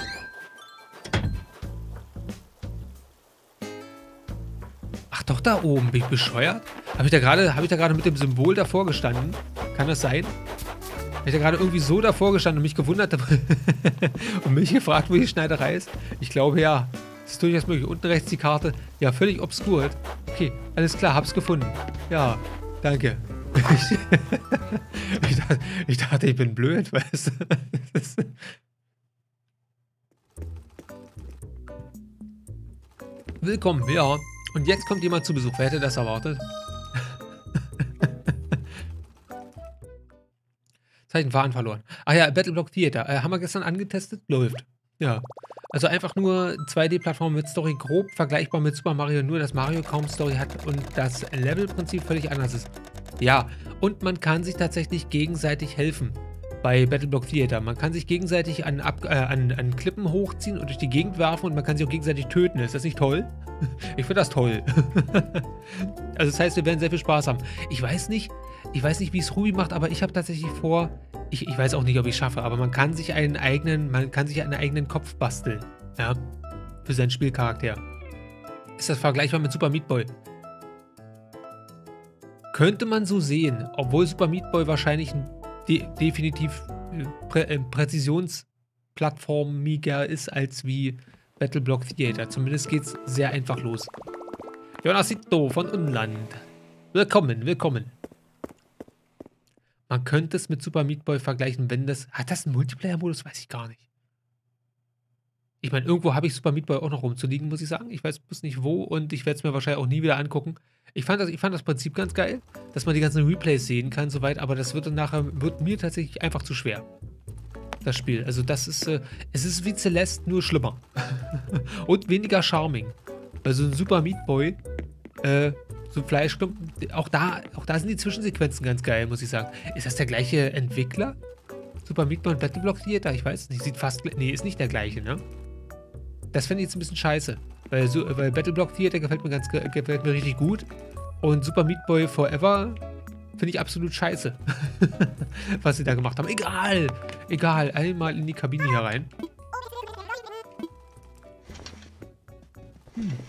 Ach doch, da oben. Bin ich bescheuert? Habe ich da gerade, habe ich da gerade mit dem Symbol davor gestanden? Kann das sein? Habe ich da gerade irgendwie so davor gestanden und mich gewundert und mich gefragt, wo die Schneiderei ist? Ich glaube, ja. Das ist durchaus möglich. Unten rechts die Karte. Ja, völlig obskur. Okay, alles klar, hab's gefunden. Ja, danke. Ich, ich, dachte, ich dachte, ich bin blöd, weißt du? Willkommen, ja. Und jetzt kommt jemand zu Besuch. Wer hätte das erwartet? Zeichenfahren verloren. Ach ja, Battleblock Theater. Äh, haben wir gestern angetestet? Läuft. Ja. Also einfach nur zwei D-Plattform mit Story, grob vergleichbar mit Super Mario, nur dass Mario kaum Story hat und das Levelprinzip völlig anders ist. Ja, und man kann sich tatsächlich gegenseitig helfen bei Battleblock Theater. Man kann sich gegenseitig an, Ab äh, an, an Klippen hochziehen und durch die Gegend werfen und man kann sich auch gegenseitig töten. Ist das nicht toll? Ich finde das toll. Also das heißt, wir werden sehr viel Spaß haben. Ich weiß nicht, ich weiß nicht, wie es Ruby macht, aber ich habe tatsächlich vor, ich, ich weiß auch nicht, ob ich es schaffe, aber man kann sich einen eigenen, man kann sich einen eigenen Kopf basteln, ja, für seinen Spielcharakter. Ist das vergleichbar mit Super Meat Boy? Könnte man so sehen, obwohl Super Meat Boy wahrscheinlich ein de definitiv äh, Prä äh, Präzisionsplattformiger ist als wie Battleblock Theater. Zumindest geht es sehr einfach los. Jonasito von Unland. Willkommen, willkommen. Man könnte es mit Super Meat Boy vergleichen, wenn das... Hat das einen Multiplayer-Modus? Weiß ich gar nicht. Ich meine, irgendwo habe ich Super Meat Boy auch noch rumzuliegen, muss ich sagen. Ich weiß bloß nicht wo und ich werde es mir wahrscheinlich auch nie wieder angucken. Ich fand, das, ich fand das Prinzip ganz geil, dass man die ganzen Replays sehen kann, soweit, aber das wird dann nachher, wird mir tatsächlich einfach zu schwer. Das Spiel. Also das ist, äh, es ist wie Celeste, nur schlimmer. Und weniger charming. Bei so einem Super Meat Boy, äh, so Fleischklumpen, auch da, auch da sind die Zwischensequenzen ganz geil, muss ich sagen. Ist das der gleiche Entwickler? Super Meat Boy und Battleblock Theater? Ich weiß nicht, sieht fast, nee, ist nicht der gleiche, ne? Das finde ich jetzt ein bisschen scheiße. Weil, so, weil Battleblock Theater gefällt mir, ganz, gefällt mir richtig gut. Und Super Meat Boy Forever finde ich absolut scheiße. Was sie da gemacht haben. Egal! Egal, einmal in die Kabine hier rein. Hm.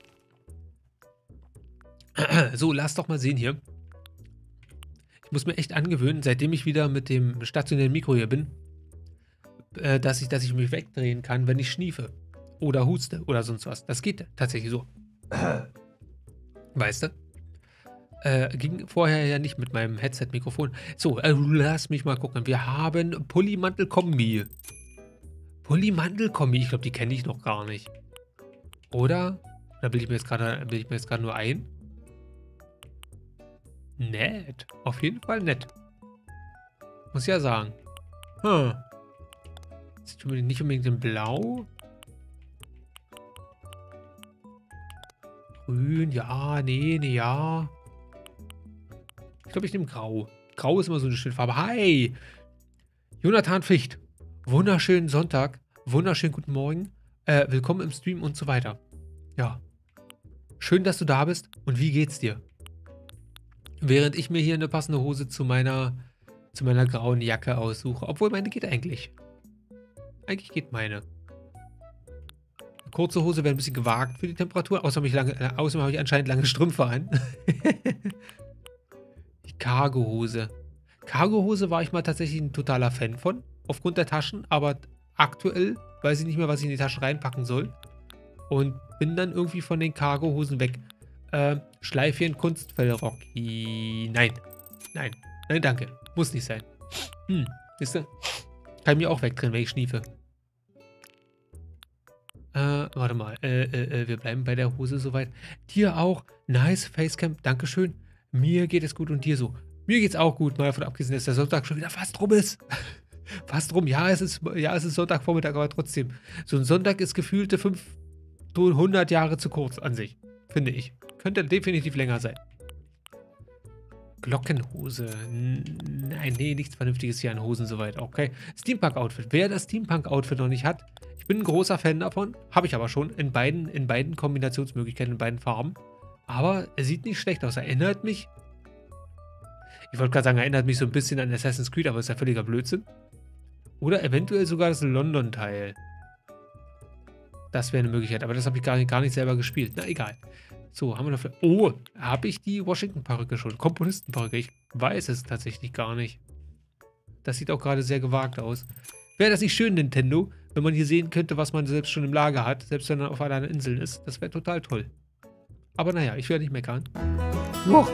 So, lass doch mal sehen hier. Ich muss mir echt angewöhnen, seitdem ich wieder mit dem stationären Mikro hier bin, äh, dass, ich, dass ich mich wegdrehen kann, wenn ich schniefe. Oder huste oder sonst was. Das geht tatsächlich so. Weißt du? Äh, ging vorher ja nicht mit meinem Headset-Mikrofon. So, äh, lass mich mal gucken. Wir haben Pullimantel-Kombi. Pullimantel-Kombi. Ich glaube, die kenne ich noch gar nicht. Oder? Da bilde ich mir jetzt gerade bilde ich mir jetzt gerade nur ein. Nett. Auf jeden Fall nett. Muss ja sagen. Hm. Ist nicht unbedingt in Blau. Grün, ja, nee, nee, ja. Ich glaube, ich nehme Grau. Grau ist immer so eine schöne Farbe. Hi! Jonathan Ficht. Wunderschönen Sonntag. Wunderschönen guten Morgen. Äh, willkommen im Stream und so weiter. Ja. Schön, dass du da bist. Und wie geht's dir? Während ich mir hier eine passende Hose zu meiner, zu meiner grauen Jacke aussuche. Obwohl meine geht eigentlich. Eigentlich geht meine. Kurze Hose wäre ein bisschen gewagt für die Temperatur. Außerdem habe ich, lange, außerdem habe ich anscheinend lange Strümpfe an. Die Cargohose. Cargohose war ich mal tatsächlich ein totaler Fan von. Aufgrund der Taschen. Aber aktuell weiß ich nicht mehr, was ich in die Taschen reinpacken soll. Und bin dann irgendwie von den Cargohosen weg. Äh, Schleifchen Kunstfellrocky. Nein. Nein. Nein, danke. Muss nicht sein. Hm. Wisst ihr? Kann mir auch wegdrehen, wenn ich schniefe. Äh, warte mal. Äh, äh, äh, wir bleiben bei der Hose soweit. Dir auch. Nice Facecam. Dankeschön. Mir geht es gut und dir so. Mir geht's auch gut. Mal davon abgesehen, dass der Sonntag schon wieder fast rum ist. Fast rum. Ja, es ist, ja, es ist Sonntagvormittag, aber trotzdem. So ein Sonntag ist gefühlte fünfhundert Jahre zu kurz an sich. Finde ich. Könnte definitiv länger sein. Glockenhose. Nein, nee, nichts Vernünftiges hier an Hosen soweit. Okay. Steampunk-Outfit. Wer das Steampunk-Outfit noch nicht hat, ich bin ein großer Fan davon. Habe ich aber schon. In beiden, in beiden Kombinationsmöglichkeiten, in beiden Farben. Aber er sieht nicht schlecht aus. Erinnert mich. Ich wollte gerade sagen, erinnert mich so ein bisschen an Assassin's Creed, aber ist ja völliger Blödsinn. Oder eventuell sogar das London-Teil. Das wäre eine Möglichkeit. Aber das habe ich gar nicht, gar nicht selber gespielt. Na, egal. So, haben wir dafür. Oh, habe ich die Washington-Perücke schon? Komponistenperücke. Ich weiß es tatsächlich gar nicht. Das sieht auch gerade sehr gewagt aus. Wäre das nicht schön, Nintendo, wenn man hier sehen könnte, was man selbst schon im Lager hat, selbst wenn man auf einer Insel ist? Das wäre total toll. Aber naja, ich werde nicht meckern. Huch.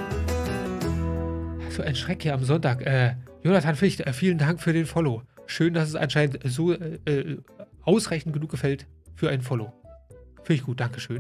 So ein Schreck hier am Sonntag. Äh, Jonathan Ficht, äh, vielen Dank für den Follow. Schön, dass es anscheinend so äh, äh, ausreichend genug gefällt für ein Follow. Finde ich gut, Dankeschön.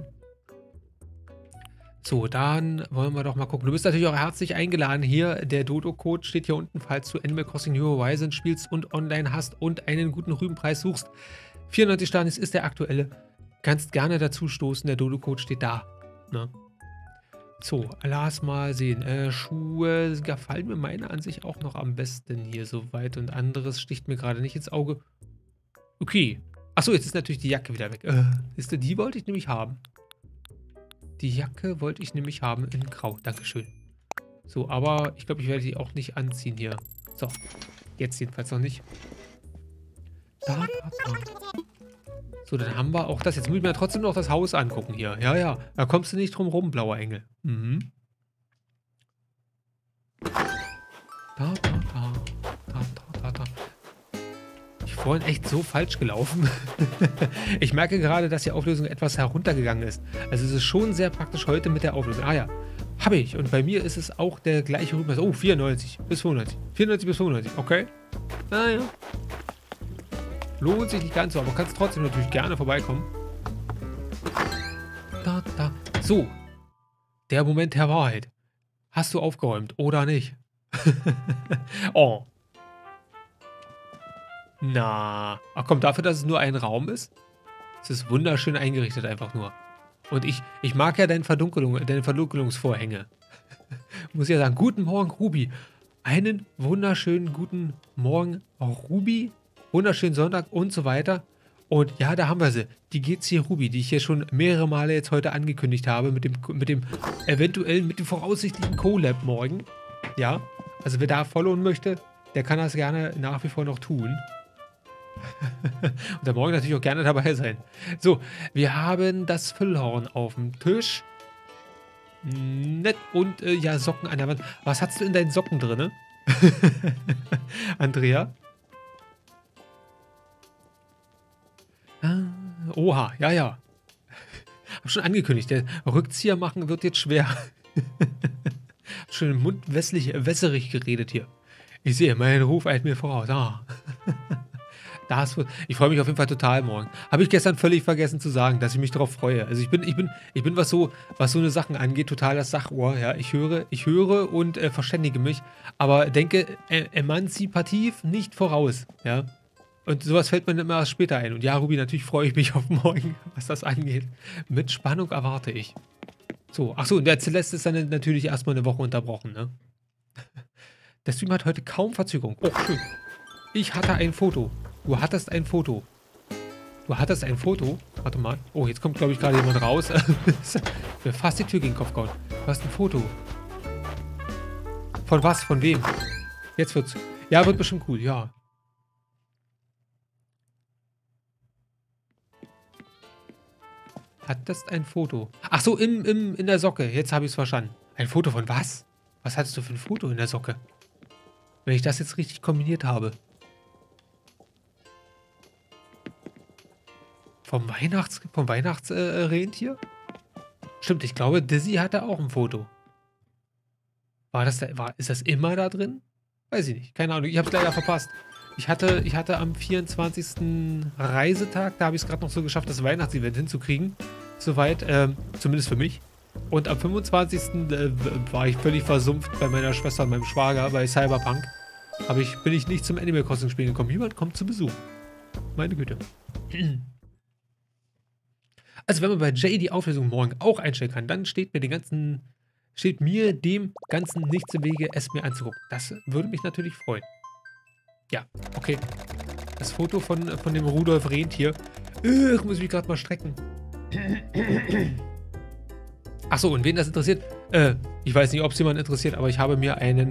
So, dann wollen wir doch mal gucken. Du bist natürlich auch herzlich eingeladen. Hier, der Dodo-Code steht hier unten, falls du Animal Crossing New Horizons spielst und online hast und einen guten Rübenpreis suchst. vierundneunzig Stanis ist der aktuelle. Kannst gerne dazu stoßen, der Dodo-Code steht da. Ne? So, lass mal sehen. Äh, Schuhe gefallen mir meiner Ansicht auch noch am besten hier soweit. Und anderes sticht mir gerade nicht ins Auge. Okay. Achso, jetzt ist natürlich die Jacke wieder weg. Äh, ist, die wollte ich nämlich haben. Die Jacke wollte ich nämlich haben in Grau. Dankeschön. So, aber ich glaube, ich werde die auch nicht anziehen hier. So, jetzt jedenfalls noch nicht. Da, da, da. So, dann haben wir auch das. Jetzt muss ich mir trotzdem noch das Haus angucken hier. Ja, ja. Da kommst du nicht drum rum, blauer Engel. Mhm. Da, da, da. Da, da, da, da. Ich bin vorhin echt so falsch gelaufen. Ich merke gerade, dass die Auflösung etwas heruntergegangen ist. Also es ist schon sehr praktisch heute mit der Auflösung. Ah ja, habe ich. Und bei mir ist es auch der gleiche Rhythmus. Oh, vierundneunzig bis fünfundneunzig. vierundneunzig bis fünfundneunzig, okay. Naja. Lohnt sich nicht ganz so, aber kannst trotzdem natürlich gerne vorbeikommen. Da, da. So. Der Moment der Wahrheit. Hast du aufgeräumt oder nicht? Oh. Na. Ach komm, dafür, dass es nur ein Raum ist? Es ist wunderschön eingerichtet einfach nur. Und ich, ich mag ja deine Verdunkelung, deine Verdunkelungsvorhänge. Muss ja sagen, guten Morgen, Ruby. Einen wunderschönen guten Morgen, auch Ruby. Wunderschönen Sonntag und so weiter. Und ja, da haben wir sie. Die G C Ruby, die ich hier schon mehrere Male jetzt heute angekündigt habe, mit dem, mit dem eventuellen, mit dem voraussichtlichen Collab morgen. Ja, also wer da followen möchte, der kann das gerne nach wie vor noch tun. Und der morgen natürlich auch gerne dabei sein. So, wir haben das Füllhorn auf dem Tisch. Nett. Und äh, ja, Socken an der Wand. Was hast du in deinen Socken drin? Andrea? Ah, oha, ja, ja. Hab schon angekündigt, der Rückzieher machen wird jetzt schwer. Schon im Mund wässrig, wässerig geredet hier. Ich sehe, mein Ruf eilt mir voraus. Ah. Das wird, ich freue mich auf jeden Fall total morgen. Habe ich gestern völlig vergessen zu sagen, dass ich mich darauf freue. Also ich bin, ich bin, ich bin, was so, was so eine Sachen angeht, total das Sachohr. Ja, ich höre, ich höre und äh, verständige mich, aber denke äh, emanzipativ nicht voraus. Ja. Und sowas fällt mir immer erst später ein. Und ja, Ruby, natürlich freue ich mich auf morgen, was das angeht. Mit Spannung erwarte ich. So, achso, und der Celeste ist dann natürlich erstmal eine Woche unterbrochen, ne? Der Stream hat heute kaum Verzögerung. Oh, schön. Ich hatte ein Foto. Du hattest ein Foto. Du hattest ein Foto? Warte mal. Oh, jetzt kommt, glaube ich, gerade jemand raus. Mir fast die Tür gegen den Kopf gehauen. Du hast ein Foto. Von was? Von wem? Jetzt wird's. Ja, wird bestimmt cool, ja. Hattest ein Foto. Ach so, im, im, in der Socke. Jetzt habe ich es verstanden. Ein Foto von was? Was hattest du für ein Foto in der Socke? Wenn ich das jetzt richtig kombiniert habe. Vom Weihnachts... Vom Weihnachtsrentier? Äh, Stimmt, ich glaube, Dizzy hatte auch ein Foto. War das da... War, ist das immer da drin? Weiß ich nicht. Keine Ahnung. Ich habe es leider verpasst. Ich hatte, ich hatte am vierundzwanzigsten Reisetag, da habe ich es gerade noch so geschafft, das Weihnachtsevent hinzukriegen. Soweit, ähm, zumindest für mich. Und am fünfundzwanzigsten Äh, war ich völlig versumpft bei meiner Schwester und meinem Schwager bei Cyberpunk. Aber ich bin ich nicht zum Animal Crossing spielen gekommen. Jemand kommt zu Besuch. Meine Güte. Also wenn man bei Jay die Auflösung morgen auch einstellen kann, dann steht mir den ganzen, steht mir dem Ganzen nichts im Wege, es mir anzugucken. Das würde mich natürlich freuen. Ja, okay. Das Foto von, von dem Rudolf Rentier. Ich muss mich gerade mal strecken. Achso, und wen das interessiert? Äh, ich weiß nicht, ob es jemanden interessiert, aber ich habe mir einen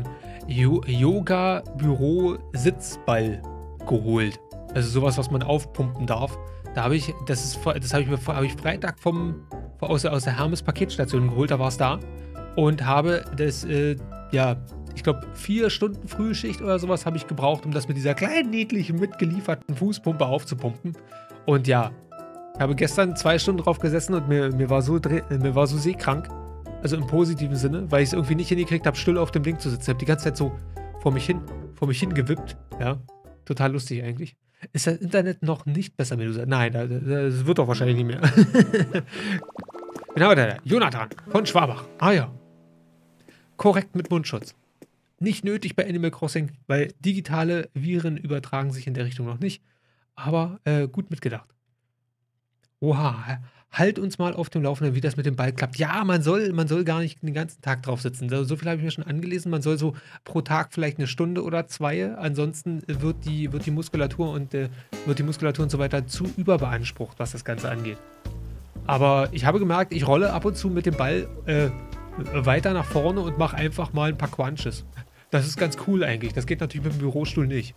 Yoga-Büro-Sitzball geholt. Also sowas, was man aufpumpen darf. Da habe ich, das ist, das habe ich mir habe ich Freitag vom, aus, der, aus der Hermes-Paketstation geholt, da war es da. Und habe das, äh, ja, ich glaube, vier Stunden Frühschicht oder sowas habe ich gebraucht, um das mit dieser kleinen, niedlichen, mitgelieferten Fußpumpe aufzupumpen. Und ja, ich habe gestern zwei Stunden drauf gesessen und mir, mir, war, so, mir war so seekrank. Also im positiven Sinne, weil ich es irgendwie nicht hingekriegt habe, still auf dem Ding zu sitzen. Ich habe die ganze Zeit so vor mich hin, vor mich hingewippt. Ja, total lustig eigentlich. Ist das Internet noch nicht besser, Medusa? Nein, das, das wird doch wahrscheinlich nicht mehr. Genau, der Jonathan von Schwabach. Ah ja. Korrekt mit Mundschutz. Nicht nötig bei Animal Crossing, weil digitale Viren übertragen sich in der Richtung noch nicht. Aber äh, gut mitgedacht. Oha, halt uns mal auf dem Laufenden, wie das mit dem Ball klappt. Ja, man soll, man soll gar nicht den ganzen Tag drauf sitzen. So, so viel habe ich mir schon angelesen. Man soll so pro Tag vielleicht eine Stunde oder zwei. Ansonsten wird die, wird die Muskulatur und äh, wird die Muskulatur und so weiter zu überbeansprucht, was das Ganze angeht. Aber ich habe gemerkt, ich rolle ab und zu mit dem Ball äh, weiter nach vorne und mache einfach mal ein paar Crunches. Das ist ganz cool eigentlich. Das geht natürlich mit dem Bürostuhl nicht.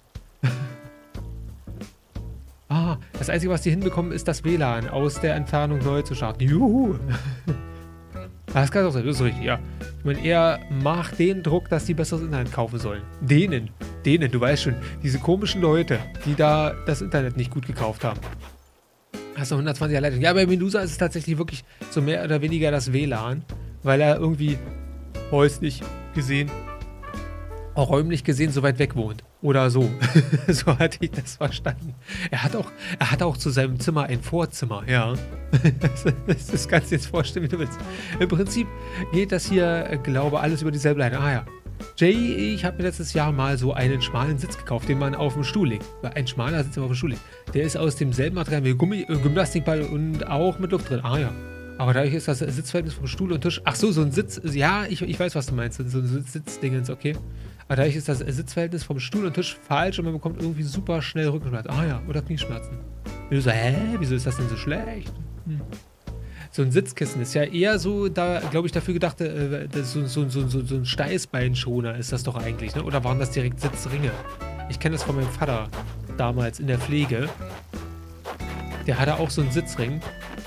Ah, das Einzige, was die hinbekommen, ist das W L A N aus der Entfernung neu zu starten. Juhu! Das kann auch sein, das ist richtig, ja. Ich meine, er macht den Druck, dass die besseres Internet kaufen sollen. Denen, denen, du weißt schon, diese komischen Leute, die da das Internet nicht gut gekauft haben. Hast du hundertzwanziger Leitung. Ja, bei Medusa ist es tatsächlich wirklich so mehr oder weniger das W L A N, weil er irgendwie häuslich gesehen, auch räumlich gesehen so weit weg wohnt. Oder so. So hatte ich das verstanden. Er hat auch, er hat auch zu seinem Zimmer ein Vorzimmer, ja. Das, das kannst du dir jetzt vorstellen, wie du willst. Im Prinzip geht das hier, glaube alles über dieselbe Leitung. Ah ja. Jay, ich habe mir letztes Jahr mal so einen schmalen Sitz gekauft, den man auf dem Stuhl legt. Ein schmaler Sitz, den man auf dem Stuhl legt. Der ist aus demselben Material wie Gummi, äh, Gymnastikball und auch mit Luft drin. Ah ja. Aber dadurch ist das Sitzverhältnis vom Stuhl und Tisch. Ach so, so ein Sitz. Ja, ich, ich weiß, was du meinst. So ein Sitzdingens, okay. Aber dadurch ist das Sitzverhältnis vom Stuhl und Tisch falsch und man bekommt irgendwie super schnell Rückenschmerzen. Ah ja, oder Knieschmerzen. Und du so, hä, wieso ist das denn so schlecht? Hm. So ein Sitzkissen ist ja eher so, da glaube ich, dafür gedacht, äh, so, so, so, so, so ein Steißbeinschoner ist das doch eigentlich, ne? Oder waren das direkt Sitzringe? Ich kenne das von meinem Vater damals in der Pflege. Der hatte auch so einen Sitzring.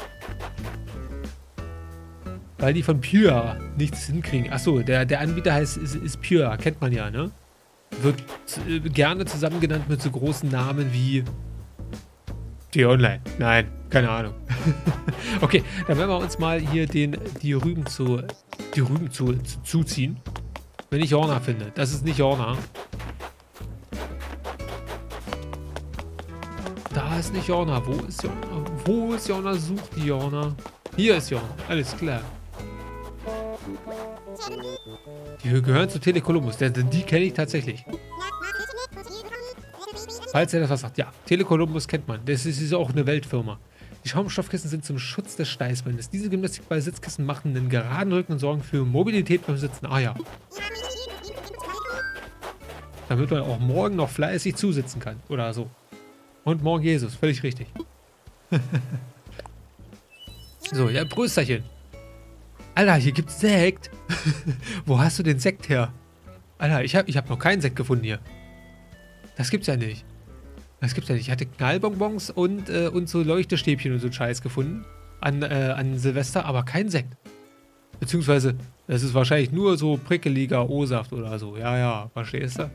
Weil die von Pure nichts hinkriegen. Achso, der, der Anbieter heißt ist, ist Pure, kennt man ja, ne? Wird äh, gerne zusammen genannt mit so großen Namen wie T-Online. Nein, keine Ahnung. Okay, dann werden wir uns mal hier den, die Rüben zu, die Rüben zu, zu, zuziehen. Wenn ich Jorna finde. Das ist nicht Jorna. Da ist nicht Jorna. Wo ist Jorna? Wo ist Jorna? Sucht die Jorna. Hier ist Jorna. Alles klar. Die gehören zu Telekolumbus. Die, die kenne ich tatsächlich. Falls er das was sagt. Ja, Telekolumbus kennt man. Das ist, ist auch eine Weltfirma. Die Schaumstoffkissen sind zum Schutz des Steißbeines. Diese Gymnastikball-Sitzkissen machen einen geraden Rücken und sorgen für Mobilität beim Sitzen. Ah ja. Damit man auch morgen noch fleißig zusitzen kann. Oder so. Und morgen Jesus. Völlig richtig. So, ja, Prösterchen. Alter, hier gibt's Sekt. Wo hast du den Sekt her? Alter, ich habe ich hab noch keinen Sekt gefunden hier. Das gibt's ja nicht. Das gibt's ja nicht. Ich hatte Knallbonbons und, äh, und so Leuchtestäbchen und so Scheiß gefunden. An, äh, an Silvester, aber kein Sekt. Beziehungsweise, das ist wahrscheinlich nur so prickeliger O-Saft oder so. Ja, ja, verstehst du?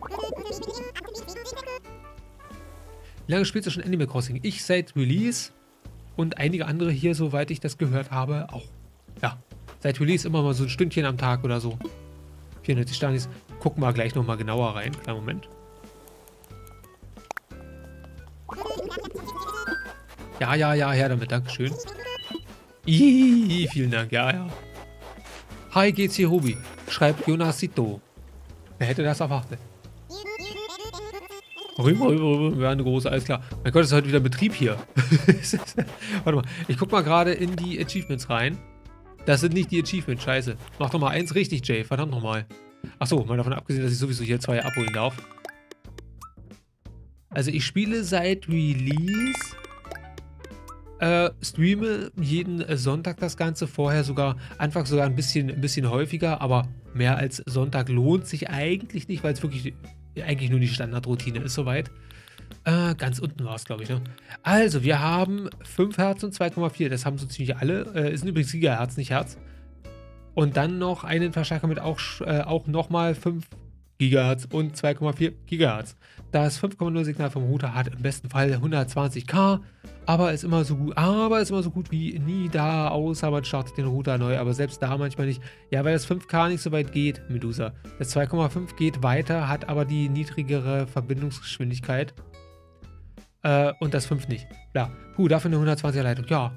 Wie lange spielst du schon Animal Crossing? Ich seit Release und einige andere hier, soweit ich das gehört habe, auch. Ja, seit Release immer mal so ein Stündchen am Tag oder so. vierundneunzig Stanis. Gucken wir gleich nochmal genauer rein. Kleinen Moment. Ja, ja, ja, her damit. Dankeschön. Ih, vielen Dank. Ja, ja. Hi, geht's hier, Ruby? Schreibt Jonasito. Wer hätte das erwartet? Rüber, rüber, rüber. Wir haben eine große, alles klar. Mein Gott, ist heute wieder Betrieb hier. Warte mal. Ich guck mal gerade in die Achievements rein. Das sind nicht die Achievements. Scheiße. Mach doch mal eins richtig, Jay. Verdammt nochmal. Achso, mal davon abgesehen, dass ich sowieso hier zwei abholen darf. Also ich spiele seit Release, äh, streame jeden Sonntag das Ganze, vorher sogar, anfangs sogar ein bisschen, ein bisschen häufiger, aber mehr als Sonntag lohnt sich eigentlich nicht, weil es wirklich eigentlich nur die Standardroutine ist soweit. Äh, ganz unten war es, glaube ich, ne? Also, wir haben fünf Hertz und zwei Komma vier, das haben so ziemlich alle, äh, ist übrigens Gigahertz, nicht Hertz. Und dann noch einen Verstärker mit auch, äh, auch nochmal fünf Gigahertz und zwei Komma vier Gigahertz. Das fünf Komma null Signal vom Router hat im besten Fall hundertzwanzig K, aber ist immer so gut, aber ist immer so gut wie nie da, außer man startet den Router neu, aber selbst da manchmal nicht. Ja, weil das fünf K nicht so weit geht, Medusa. Das zwei Komma fünf geht weiter, hat aber die niedrigere Verbindungsgeschwindigkeit. Äh, und das fünf nicht. Ja, puh, dafür eine hundertzwanziger Leitung, ja.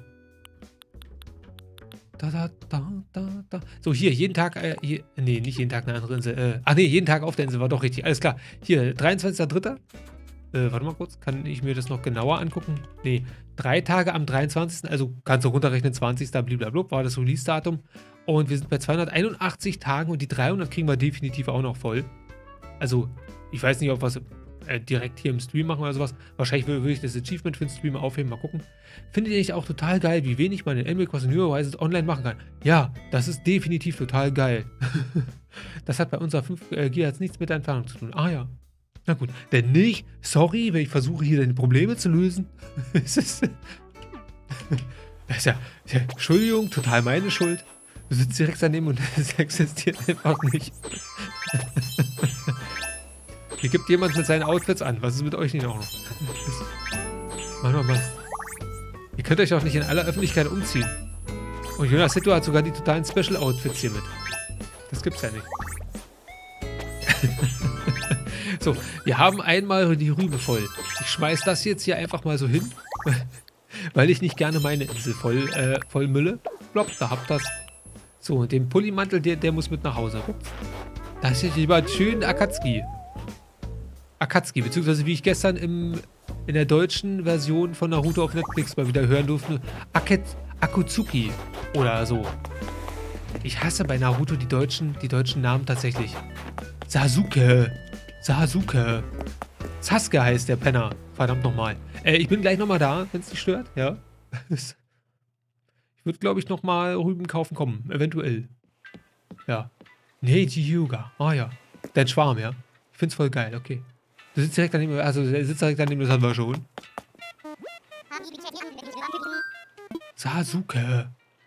Da, da, da, da, da. So, hier, jeden Tag, äh, hier, nee, nicht jeden Tag eine andere Insel. Äh, ach nee, jeden Tag auf der Insel, war doch richtig. Alles klar. Hier, dreiundzwanzigster dritter Äh, warte mal kurz, kann ich mir das noch genauer angucken? Nee, drei Tage am dreiundzwanzigsten Also kannst du runterrechnen, zwanzigsten Blablabla war das Release-Datum. Und wir sind bei zweihunderteinundachtzig Tagen und die dreihundert kriegen wir definitiv auch noch voll. Also, ich weiß nicht, ob wir es äh, direkt hier im Stream machen oder sowas. Wahrscheinlich würde ich das Achievement für den Stream aufheben, mal gucken. Findet ihr nicht auch total geil, wie wenig man in Animal Crossing New Horizons online machen kann? Ja, das ist definitiv total geil. Das hat bei unserer fünf Gigahertz nichts mit der Entfernung zu tun. Ah ja. Na gut, denn nicht. Sorry, wenn ich versuche, hier deine Probleme zu lösen. Es ist, das ist ja, ja, Entschuldigung, total meine Schuld. Du sitzt direkt daneben und es existiert einfach nicht. Hier gibt jemand mit seinen Outfits an. Was ist mit euch nicht auch noch? Mann, Mann, Mann. Ihr könnt euch auch nicht in aller Öffentlichkeit umziehen. Und Jonas Hitto hat sogar die totalen Special Outfits hier mit. Das gibt's ja nicht. So, wir haben einmal die Rübe voll. Ich schmeiß das jetzt hier einfach mal so hin, weil ich nicht gerne meine Insel voll, äh, voll mülle. Plopp, da habt das. So, und den Pullimantel, der, der muss mit nach Hause. Das ist jetzt jemand schön Akatsuki. Akatsuki, beziehungsweise wie ich gestern im, in der deutschen Version von Naruto auf Netflix mal wieder hören durfte, Aket, Akutsuki oder so. Ich hasse bei Naruto die deutschen, die deutschen Namen tatsächlich. Sasuke. Sasuke. Sasuke heißt der Penner. Verdammt nochmal. Äh, ich bin gleich nochmal da, wenn es dich stört. Ja. Ich würde, glaube ich, nochmal Rüben kaufen kommen. Eventuell. Ja. Neji Hyuga. Ah ja. Dein Schwarm, ja. Ich find's voll geil, okay. Du sitzt direkt daneben, also der sitzt direkt daneben, das haben wir schon. Sasuke.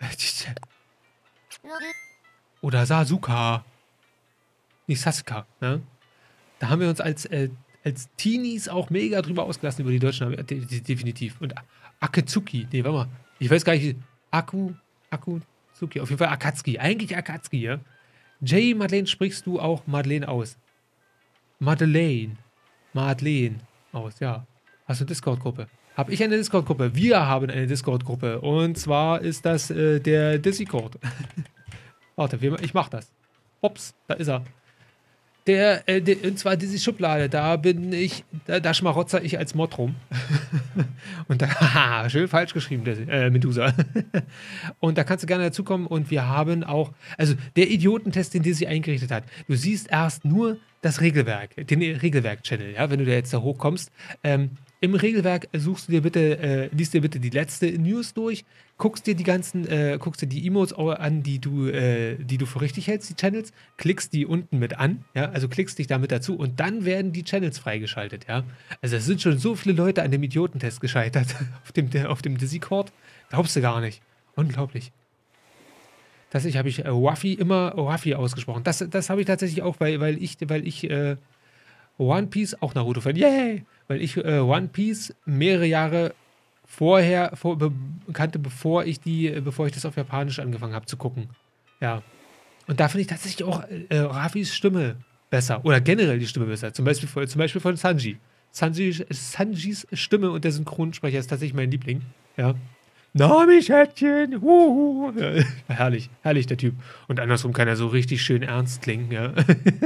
Oder Sasuka. Nicht Sasuka, ne? Da haben wir uns als, äh, als Teenies auch mega drüber ausgelassen über die deutschen Namen. De de definitiv. Und Akatsuki. Nee, warte mal. Ich weiß gar nicht. Aku. Akutsuki. Auf jeden Fall Akatsuki. Eigentlich Akatsuki, ja? Jay, Madeleine, sprichst du auch Madeleine aus? Madeleine. Madeleine aus, ja. Hast du eine Discord-Gruppe? Habe ich eine Discord-Gruppe? Wir haben eine Discord-Gruppe. Und zwar ist das äh, der Discord. Warte, ich mach das. Ups, da ist er. Der, äh, der, und zwar diese Schublade, da bin ich, da, da schmarotzer ich als Mod rum. Und da, haha, schön falsch geschrieben, der, äh, Medusa. Und da kannst du gerne dazukommen und wir haben auch, also der Idiotentest, den Dizzy eingerichtet hat. Du siehst erst nur das Regelwerk, den Regelwerk-Channel, ja, wenn du da jetzt da hochkommst. Ähm, Im Regelwerk suchst du dir bitte, äh, liest dir bitte die letzte News durch, guckst dir die ganzen, äh, guckst dir die Emotes an, die du, äh, die du für richtig hältst, die Channels, klickst die unten mit an, ja, also klickst dich damit dazu und dann werden die Channels freigeschaltet, ja. Also es sind schon so viele Leute an dem Idiotentest gescheitert, auf dem, auf dem Discord, glaubst du gar nicht. Unglaublich. Tatsächlich habe ich äh, Waffy immer Waffy ausgesprochen. Das, das habe ich tatsächlich auch, weil, weil ich, weil ich, äh, One Piece, auch Naruto-Fan, yay! Weil ich äh, One Piece mehrere Jahre vorher vor, be, kannte, bevor ich die, bevor ich das auf Japanisch angefangen habe zu gucken. Ja. Und da finde ich tatsächlich auch äh, Rafis Stimme besser. Oder generell die Stimme besser. Zum Beispiel, zum Beispiel von Sanji. Sanji. Sanjis Stimme und der Synchronsprecher ist tatsächlich mein Liebling. Ja. Nami-Schätzchen! Wuhu. Ja, herrlich, herrlich der Typ. Und andersrum kann er so richtig schön ernst klingen, ja.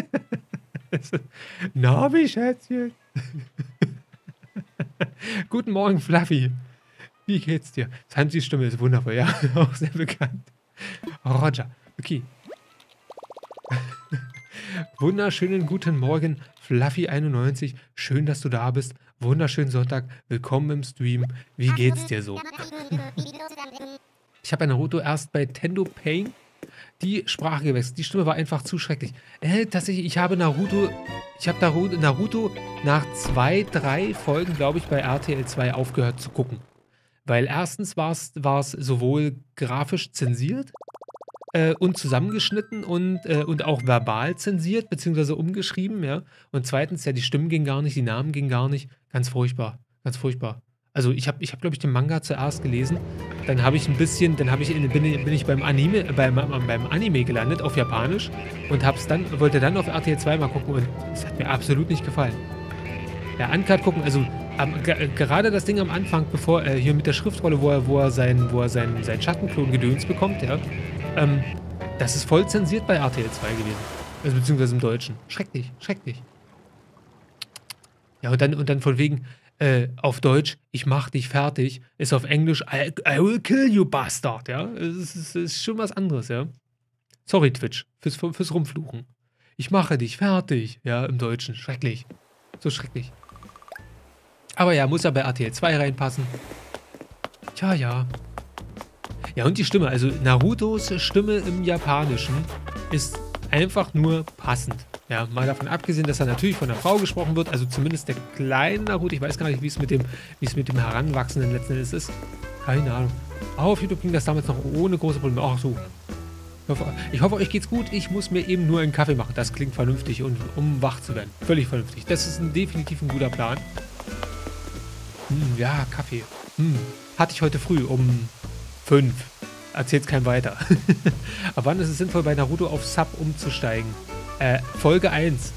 Nami-Schätzchen! Guten Morgen, Fluffy. Wie geht's dir? Sanjis Stimme ist wundervoll, ja. Auch sehr bekannt. Roger. Okay. Wunderschönen guten Morgen, Fluffy einundneunzig. Schön, dass du da bist. Wunderschönen Sonntag. Willkommen im Stream. Wie geht's dir so? Ich habe bei Naruto erst bei Tendo Pain die Sprache gewechselt. Die Stimme war einfach zu schrecklich. Äh, tatsächlich, ich habe Naruto, ich habe Naruto, Naruto nach zwei, drei Folgen, glaube ich, bei R T L zwei aufgehört zu gucken. Weil erstens war es sowohl grafisch zensiert äh, und zusammengeschnitten und, äh, und auch verbal zensiert, beziehungsweise umgeschrieben, ja. Und zweitens, ja, die Stimmen gingen gar nicht, die Namen gingen gar nicht. Ganz furchtbar, ganz furchtbar. Also ich habe, ich hab, glaube ich, den Manga zuerst gelesen. Dann habe ich ein bisschen, dann habe ich, bin, bin ich beim Anime, beim, beim Anime gelandet auf Japanisch und hab's dann, wollte dann auf R T L zwei mal gucken und es hat mir absolut nicht gefallen. Ja, Uncut gucken, also am, gerade das Ding am Anfang, bevor, äh, hier mit der Schriftrolle, wo er, wo er sein, wo er sein, sein Schattenklon Gedöns bekommt, ja, ähm, das ist voll zensiert bei R T L zwei gewesen. Also beziehungsweise im Deutschen. Schrecklich, schrecklich. Ja, und dann, und dann von wegen, äh, auf Deutsch, ich mach dich fertig, ist auf Englisch, I, I will kill you, bastard, ja. Es ist, es ist schon was anderes, ja. Sorry, Twitch, fürs, fürs Rumfluchen. Ich mache dich fertig, ja, im Deutschen. Schrecklich. So schrecklich. Aber ja, muss ja bei R T L zwei reinpassen. Tja, ja. Ja, und die Stimme, also Narutos Stimme im Japanischen ist einfach nur passend. Ja, mal davon abgesehen, dass er natürlich von einer Frau gesprochen wird, also zumindest der kleine Naruto. Ich weiß gar nicht, wie es mit dem, wie es mit dem Heranwachsenden letzten Endes ist. Keine Ahnung. Aber auf YouTube ging das damals noch ohne große Probleme. Ach so. Ich hoffe, ich hoffe, euch geht's gut. Ich muss mir eben nur einen Kaffee machen. Das klingt vernünftig, und, um wach zu werden. Völlig vernünftig. Das ist ein, definitiv ein guter Plan. Hm, ja, Kaffee. Hm. Hatte ich heute früh um fünf. Erzählt's keinem weiter. Aber wann ist es sinnvoll, bei Naruto auf Sub umzusteigen? Äh, Folge eins.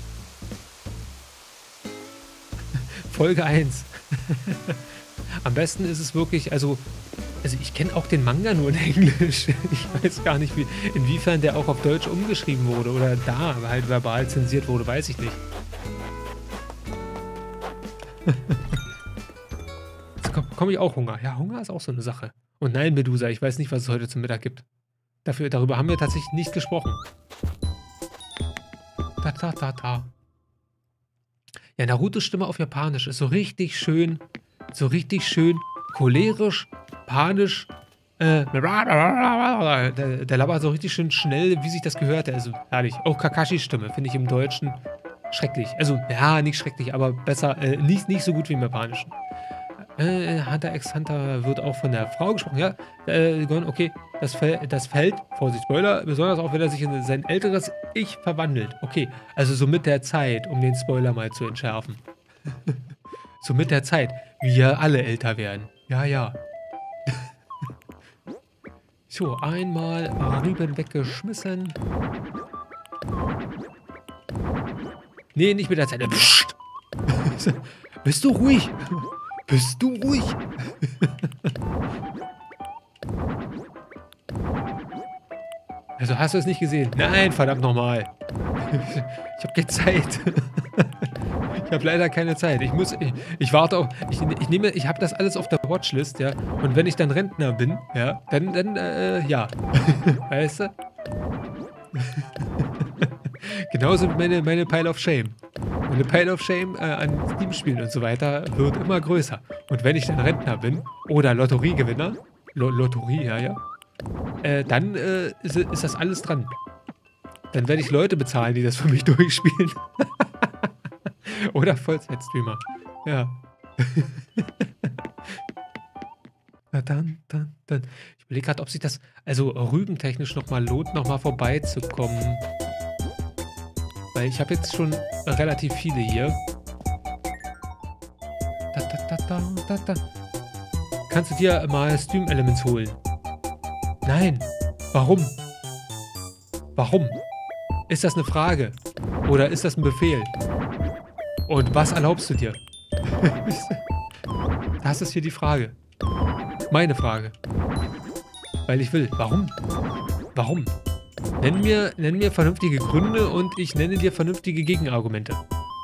Folge eins. Am besten ist es wirklich, also, also ich kenne auch den Manga nur in Englisch. Ich weiß gar nicht, wie, inwiefern der auch auf Deutsch umgeschrieben wurde oder da halt verbal zensiert wurde, weiß ich nicht. Jetzt komme komm ich auch Hunger. Ja, Hunger ist auch so eine Sache. Und nein, Medusa, ich weiß nicht, was es heute zum Mittag gibt. Dafür, darüber haben wir tatsächlich nicht gesprochen. Da, da, da, da. Ja, Narutos Stimme auf Japanisch ist so richtig schön, so richtig schön cholerisch, panisch. Äh, der, der labert so richtig schön schnell, wie sich das gehört. Also herrlich. Auch Kakashis Stimme finde ich im Deutschen schrecklich. Also, ja, nicht schrecklich, aber besser, äh, nicht, nicht so gut wie im Japanischen. Äh, Hunter x Hunter wird auch von der Frau gesprochen. Ja, äh, okay, das, Fel das fällt, Vorsicht, Spoiler, besonders auch, wenn er sich in sein älteres Ich verwandelt. Okay, also so mit der Zeit, um den Spoiler mal zu entschärfen. So mit der Zeit, wie wir alle älter werden. Ja, ja. So, einmal Rüben weggeschmissen. Nee, nicht mit der Zeit. Psst. Bist du ruhig? Bist du ruhig? Also hast du es nicht gesehen? Nein, verdammt nochmal. Ich habe keine Zeit. Ich habe leider keine Zeit. Ich muss, ich, ich warte auf, ich, ich nehme, ich habe das alles auf der Watchlist, ja. Und wenn ich dann Rentner bin, ja, dann, dann, äh, ja. Weißt du? Genauso wie meine, meine Pile of Shame. Meine Pile of Shame äh, an Steam-Spielen und so weiter wird immer größer. Und wenn ich dann Rentner bin oder Lotteriegewinner, Lo Lotterie, ja, ja, äh, dann äh, ist, ist das alles dran. Dann werde ich Leute bezahlen, die das für mich durchspielen. Oder Vollzeit-Streamer. Ja. Na dann, dann, dann. Ich überlege gerade, ob sich das, also rübentechnisch nochmal lohnt, nochmal vorbeizukommen. Weil ich habe jetzt schon relativ viele hier. Da, da, da, da, da, da. Kannst du dir mal Stream Elements holen? Nein. Warum? Warum? Ist das eine Frage? Oder ist das ein Befehl? Und was erlaubst du dir? Das ist hier die Frage. Meine Frage. Weil ich will. Warum? Warum? Nenn mir, nenn mir vernünftige Gründe und ich nenne dir vernünftige Gegenargumente.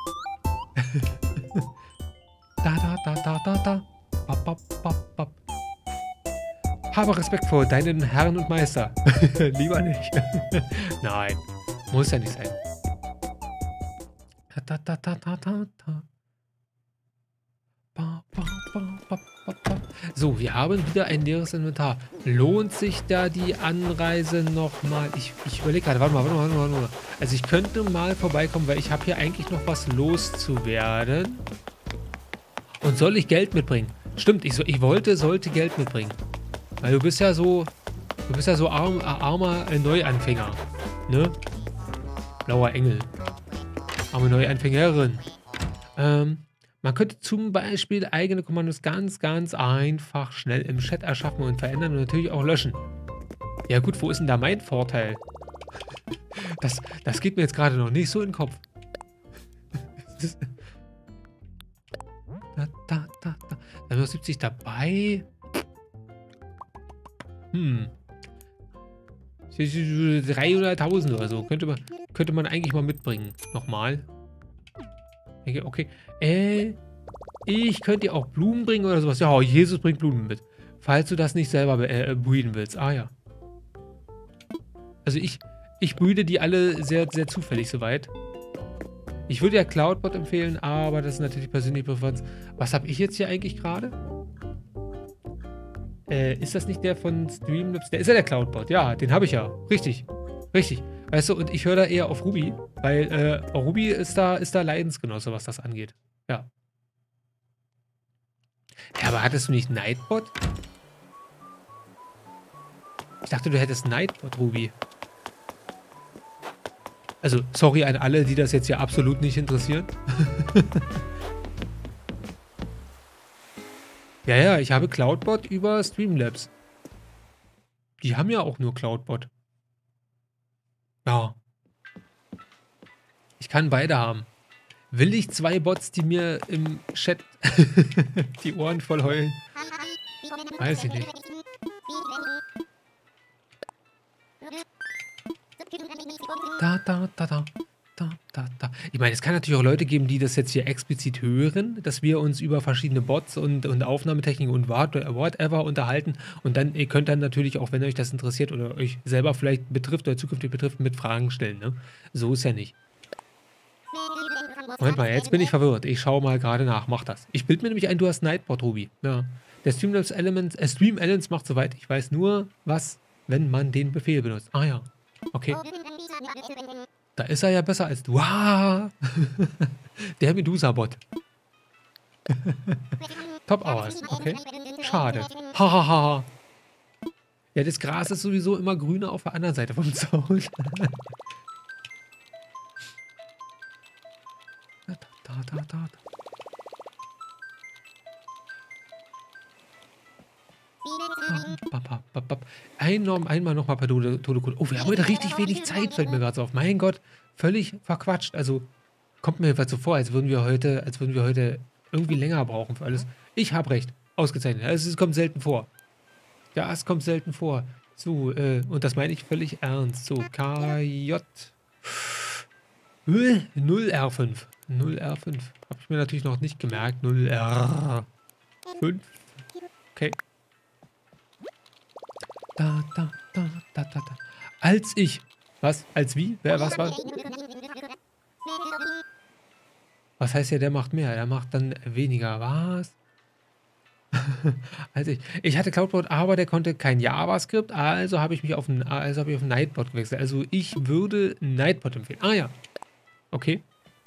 Da, da, da, da, da, da. Bap, bap, bap, bap. Habe Respekt vor deinen Herrn und Meister. Lieber nicht. Nein, muss ja nicht sein. Da, da, da, da, da, da. Ba, ba, ba, ba, ba, ba. So, wir haben wieder ein leeres Inventar. Lohnt sich da die Anreise nochmal? Ich, ich überlege gerade, warte mal, warte mal, warte mal. Also ich könnte mal vorbeikommen, weil ich habe hier eigentlich noch was loszuwerden. Und soll ich Geld mitbringen? Stimmt, ich, so, ich wollte, sollte Geld mitbringen. Weil du bist ja so, du bist ja so arm, armer Neuanfänger. Ne? Blauer Engel. Arme Neuanfängerin. Ähm, man könnte zum Beispiel eigene Kommandos ganz, ganz einfach schnell im Chat erschaffen und verändern und natürlich auch löschen. Ja gut, wo ist denn da mein Vorteil? Das, das geht mir jetzt gerade noch nicht so in den Kopf. Da, da, da, da. Dann noch siebzig dabei. Hm. dreihunderttausend oder so. Könnte man, könnte man eigentlich mal mitbringen. Nochmal. Okay. Äh, ich könnte dir auch Blumen bringen oder sowas. Ja, Jesus bringt Blumen mit. Falls du das nicht selber äh, breeden willst. Ah ja. Also ich, ich breede die alle sehr, sehr zufällig soweit. Ich würde ja Cloudbot empfehlen, aber das ist natürlich persönliche Präferenz. Was habe ich jetzt hier eigentlich gerade? Äh, ist das nicht der von Streamlabs? Der ist ja der Cloudbot. Ja, den habe ich ja. Richtig. Richtig. Weißt du, und ich höre da eher auf Ruby, weil äh, Ruby ist da, ist da Leidensgenosse, was das angeht. Ja. Ja, aber hattest du nicht Nightbot? Ich dachte, du hättest Nightbot, Ruby. Also, sorry an alle, die das jetzt hier absolut nicht interessieren. Ja, ja, ich habe Cloudbot über Streamlabs. Die haben ja auch nur Cloudbot. Ja. Ich kann beide haben. Will ich zwei Bots, die mir im Chat die Ohren voll heulen? Weiß ich nicht. Da, da, da, da. Da, da, da. Ich meine, es kann natürlich auch Leute geben, die das jetzt hier explizit hören, dass wir uns über verschiedene Bots und, und Aufnahmetechniken und whatever unterhalten. Und dann, ihr könnt dann natürlich auch, wenn euch das interessiert oder euch selber vielleicht betrifft oder zukünftig betrifft, mit Fragen stellen. Ne? So ist ja nicht. Moment mal, jetzt bin ich verwirrt. Ich schaue mal gerade nach. Mach das. Ich bilde mir nämlich ein, du hast Nightbot, Ruby. Ja. Der Streamlabs Elements, äh, Stream Elements macht soweit. Ich weiß nur, was, wenn man den Befehl benutzt. Ah ja. Okay. Da ist er ja besser als du. Ah! Der Medusa-Bot. Top Hours. Okay. Schade. Hahaha. Ha, ha. Ja, das Gras ist sowieso immer grüner auf der anderen Seite vom Zaun. Da, da, da, da. Einmal, einmal nochmal per Todekode. Oh, wir haben heute richtig wenig Zeit, fällt mir gerade so auf. Mein Gott, völlig verquatscht. Also, kommt mir jedenfalls so vor, als würden wir heute, als würden wir heute irgendwie länger brauchen für alles. Ich habe recht. Ausgezeichnet. Also, es kommt selten vor. Ja, es kommt selten vor. So, äh, und das meine ich völlig ernst. So, K J. null R fünf. null R fünf. Habe ich mir natürlich noch nicht gemerkt. null R fünf. Okay. Da, da, da, da, da, da. Als ich. Was? Als wie? Wer, was war? Was heißt ja, der macht mehr? Der macht dann weniger. Was? Als ich. Ich hatte Cloudbot, aber der konnte kein JavaScript, also habe ich mich auf einen, also habe ich auf einen Nightbot gewechselt. Also ich würde Nightbot empfehlen. Ah ja. Okay.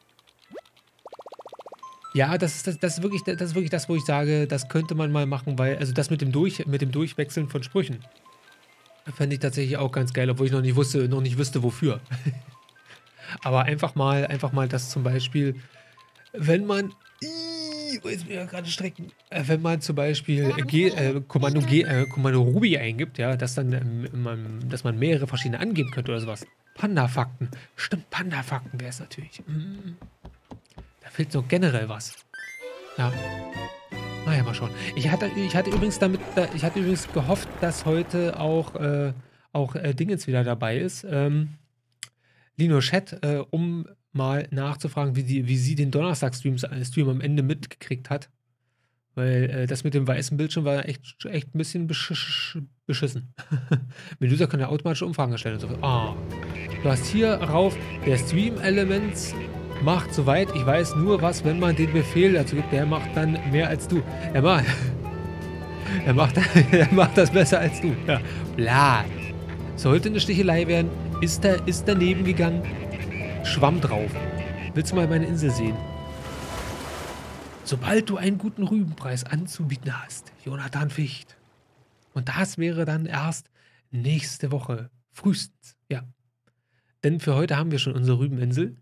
Ja, das ist, das, das, ist wirklich, das ist wirklich das, wo ich sage, das könnte man mal machen, weil, also das mit dem, Durch, mit dem Durchwechseln von Sprüchen fände ich tatsächlich auch ganz geil, obwohl ich noch nicht wusste, noch nicht wüsste, wofür. Aber einfach mal, einfach mal das zum Beispiel, wenn man, wo ist mir gerade strecken, wenn man zum Beispiel G, äh, Kommando, G, äh, Kommando Ruby eingibt, ja, dass dann, ähm, man, dass man mehrere verschiedene angeben könnte oder sowas. Panda-Fakten. Stimmt, Panda-Fakten wäre es natürlich. Mm. Da fehlt noch generell was. Ja. Naja, mal schauen. Ich hatte, ich hatte übrigens damit, ich hatte übrigens gehofft, dass heute auch, äh, auch äh, Dingens wieder dabei ist. Ähm, Lino Chat, äh, um mal nachzufragen, wie, die, wie sie den Donnerstag-Stream Stream am Ende mitgekriegt hat. Weil äh, das mit dem weißen Bildschirm war echt, echt ein bisschen besch beschissen. Medusa kann ja automatische Umfragen erstellen und so. Ah. Du hast hier rauf, der Stream-Elements macht soweit, ich weiß nur was, wenn man den Befehl dazu gibt, der macht dann mehr als du. Er macht, er macht, er macht das besser als du. Ja. Bla. Sollte eine Stichelei werden, ist, da, ist daneben gegangen, Schwamm drauf. Willst du mal meine Insel sehen? Sobald du einen guten Rübenpreis anzubieten hast, Jonathan Ficht. Und das wäre dann erst nächste Woche, frühestens, ja. Denn für heute haben wir schon unsere Rübeninsel.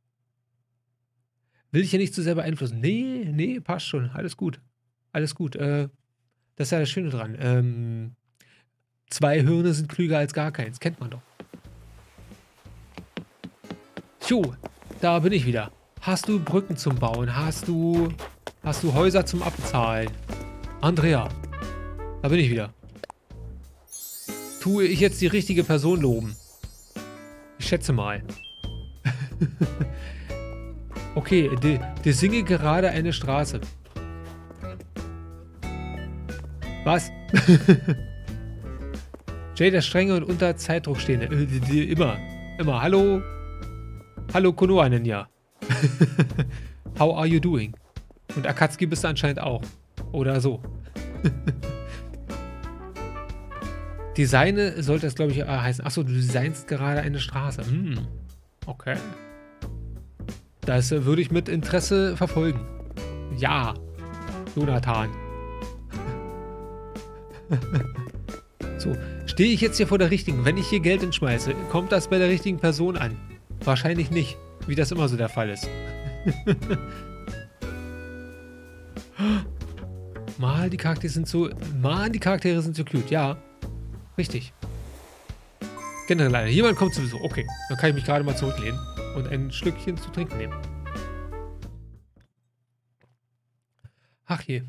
Will ich hier nicht zu sehr beeinflussen. Nee, nee, passt schon. Alles gut. Alles gut. Äh, das ist ja das Schöne dran. Ähm, zwei Hirne sind klüger als gar keins. Kennt man doch. Jo, da bin ich wieder. Hast du Brücken zum Bauen? Hast du, hast du Häuser zum Abbezahlen? Andrea, da bin ich wieder. Tue ich jetzt die richtige Person loben? Ich schätze mal. Okay, die, die singe gerade eine Straße. Was? Jay, der strenge und unter Zeitdruck stehende. Äh, die, die, immer. Immer. Hallo? Hallo Konoha Ninja. How are you doing? Und Akatsuki bist du anscheinend auch. Oder so. Designe sollte das, glaube ich, äh, heißen. Achso, du designst gerade eine Straße. Hm. Okay. Das äh, würde ich mit Interesse verfolgen. Ja. Jonathan. So. Stehe ich jetzt hier vor der richtigen? Wenn ich hier Geld entschmeiße, kommt das bei der richtigen Person an? Wahrscheinlich nicht. Wie das immer so der Fall ist. Mal die Charaktere sind so. Mal die Charaktere sind so cute. Ja. Richtig. Generell leider. Jemand kommt sowieso. Okay. Dann kann ich mich gerade mal zurücklehnen und ein Schlückchen zu trinken nehmen. Ach je.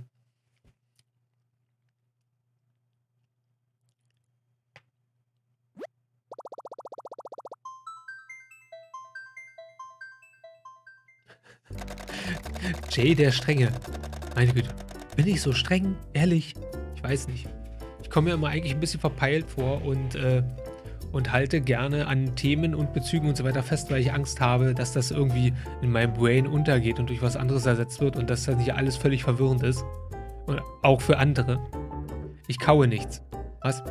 Jay, der Strenge. Meine Güte. Bin ich so streng? Ehrlich? Ich weiß nicht. Ich komme mir immer eigentlich ein bisschen verpeilt vor und, äh, und halte gerne an Themen und Bezügen und so weiter fest, weil ich Angst habe, dass das irgendwie in meinem Brain untergeht und durch was anderes ersetzt wird und dass das nicht alles völlig verwirrend ist. Und auch für andere. Ich kaue nichts. Was?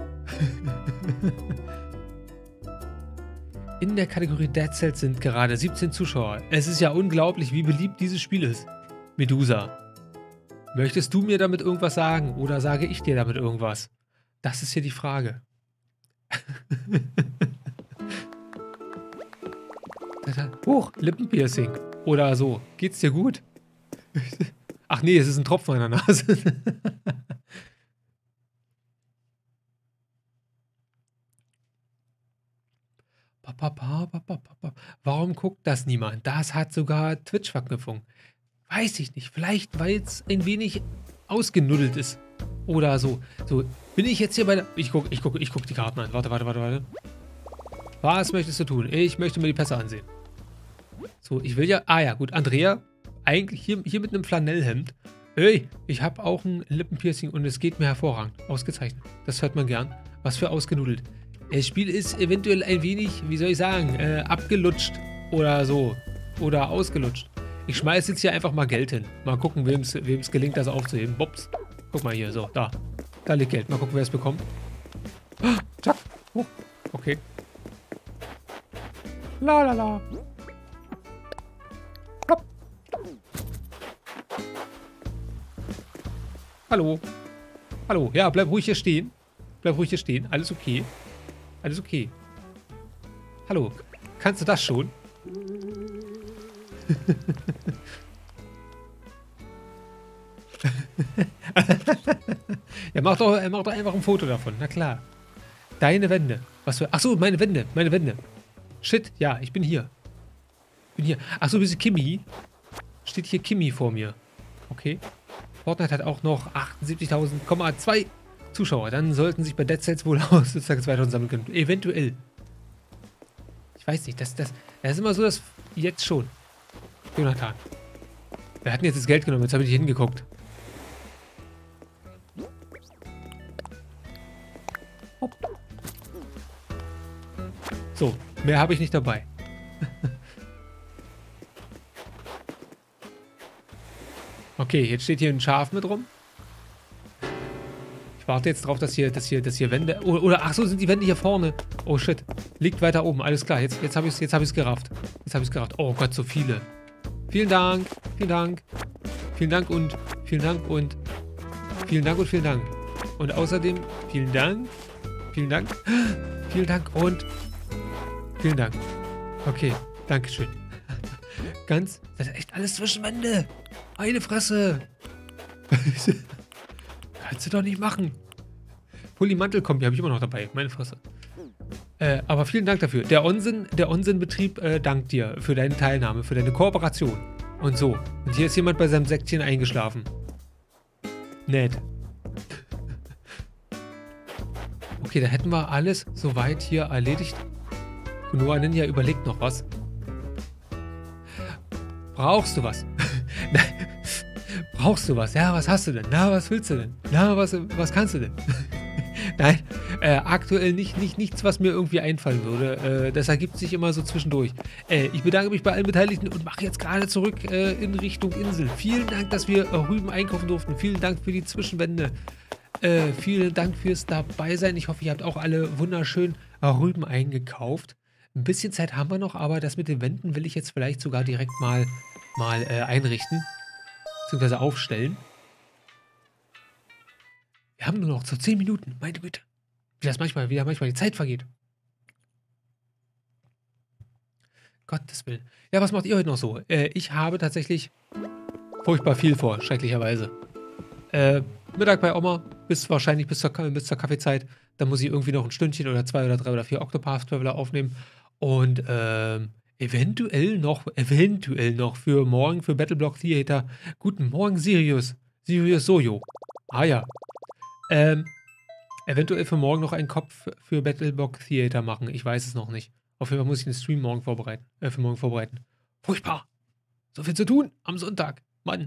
In der Kategorie Dead Cells sind gerade siebzehn Zuschauer. Es ist ja unglaublich, wie beliebt dieses Spiel ist. Medusa. Möchtest du mir damit irgendwas sagen oder sage ich dir damit irgendwas? Das ist hier die Frage. Huch, Lippenpiercing. Oder so. Geht's dir gut? Ach nee, es ist ein Tropfen an der Nase. Warum guckt das niemand? Das hat sogar Twitch-Verknüpfung. Weiß ich nicht. Vielleicht, weil es ein wenig ausgenuddelt ist. Oder so. So, bin ich jetzt hier bei der... Ich gucke ich guck, ich guck die Karten an. Warte, warte, warte, warte. Was möchtest du tun? Ich möchte mir die Pässe ansehen. So, ich will ja... Ah ja, gut. Andrea, eigentlich hier, hier mit einem Flanellhemd. Ey, ich habe auch ein Lippenpiercing und es geht mir hervorragend. Ausgezeichnet. Das hört man gern. Was für ausgenudelt. Das Spiel ist eventuell ein wenig, wie soll ich sagen, äh, abgelutscht oder so. Oder ausgelutscht. Ich schmeiße jetzt hier einfach mal Geld hin. Mal gucken, wem es gelingt, das aufzuheben. Bops. Guck mal hier, so, da. Da liegt Geld. Mal gucken, wer es bekommt. Oh, zack. Oh, okay. La la la. Hopp. Hallo. Hallo. Ja, bleib ruhig hier stehen. Bleib ruhig hier stehen. Alles okay. Alles okay. Hallo. Kannst du das schon? Ja, mach doch, mach doch einfach ein Foto davon. Na klar. Deine Wände. Was für... Achso, meine Wände. Meine Wände. Shit, ja, ich bin hier. Bin hier. Achso, bist du Kimi? Steht hier Kimi vor mir. Okay. Fortnite hat auch noch achtundsiebzigtausend Komma zwei Zuschauer. Dann sollten sich bei Dead Cells wohl aus zweitausend sammeln können. Eventuell. Ich weiß nicht. Das, das, das ist immer so, dass... Jetzt schon. Jonathan. Wir hatten jetzt das Geld genommen. Jetzt habe ich nicht hingeguckt. Hopp. So. Mehr habe ich nicht dabei. Okay, jetzt steht hier ein Schaf mit rum. Ich warte jetzt drauf, dass hier, dass hier, dass hier Wände... Oder, oder ach so, sind die Wände hier vorne. Oh shit. Liegt weiter oben. Alles klar. Jetzt, jetzt habe ich es jetzt hab ich's gerafft. Jetzt habe ich es gerafft. Oh Gott, so viele. Vielen Dank. Vielen Dank. Vielen Dank und vielen Dank und vielen Dank und vielen Dank. Und außerdem vielen Dank. Vielen Dank. Vielen Dank und vielen Dank. Okay. Dankeschön. Ganz... Das ist echt alles zwischen Wände. Meine Fresse. Kannst du doch nicht machen. Polymantelkombi habe ich immer noch dabei. Meine Fresse. Äh, aber vielen Dank dafür. Der Onsen, der Onsen-Betrieb äh, dankt dir für deine Teilnahme, für deine Kooperation. Und so. Und hier ist jemand bei seinem Säckchen eingeschlafen. Nett. Okay, da hätten wir alles soweit hier erledigt. Konoha Ninja überlegt noch was. brauchst du was? Brauchst du was? Ja, was hast du denn? Na, was willst du denn? Na, was, was kannst du denn? Nein, äh, aktuell nicht, nicht, nichts, was mir irgendwie einfallen würde. Äh, das ergibt sich immer so zwischendurch. Äh, ich bedanke mich bei allen Beteiligten und mache jetzt gerade zurück äh, in Richtung Insel. Vielen Dank, dass wir äh, Rüben einkaufen durften. Vielen Dank für die Zwischenwände. Äh, vielen Dank fürs Dabeisein. Ich hoffe, ihr habt auch alle wunderschön äh, Rüben eingekauft. Ein bisschen Zeit haben wir noch, aber das mit den Wänden will ich jetzt vielleicht sogar direkt mal, mal äh, einrichten. Beziehungsweise aufstellen. Wir haben nur noch so zehn Minuten. Meine Güte. Wie das manchmal, wie da manchmal die Zeit vergeht. Gottes Willen. Ja, was macht ihr heute noch so? Äh, ich habe tatsächlich furchtbar viel vor, schrecklicherweise. Äh, Mittag bei Oma, bis wahrscheinlich bis zur, bis zur Kaffeezeit. Dann muss ich irgendwie noch ein Stündchen oder zwei oder drei oder vier Octopath Traveler aufnehmen. Und ähm, eventuell noch, eventuell noch für morgen, für Battleblock Theater. Guten Morgen, Sirius. Sirius Sojo. Ah ja. Ähm, eventuell für morgen noch einen Kopf für Battleblock Theater machen. Ich weiß es noch nicht. Auf jeden Fall muss ich den Stream morgen vorbereiten. Äh, für morgen vorbereiten. Furchtbar. So viel zu tun am Sonntag. Mann.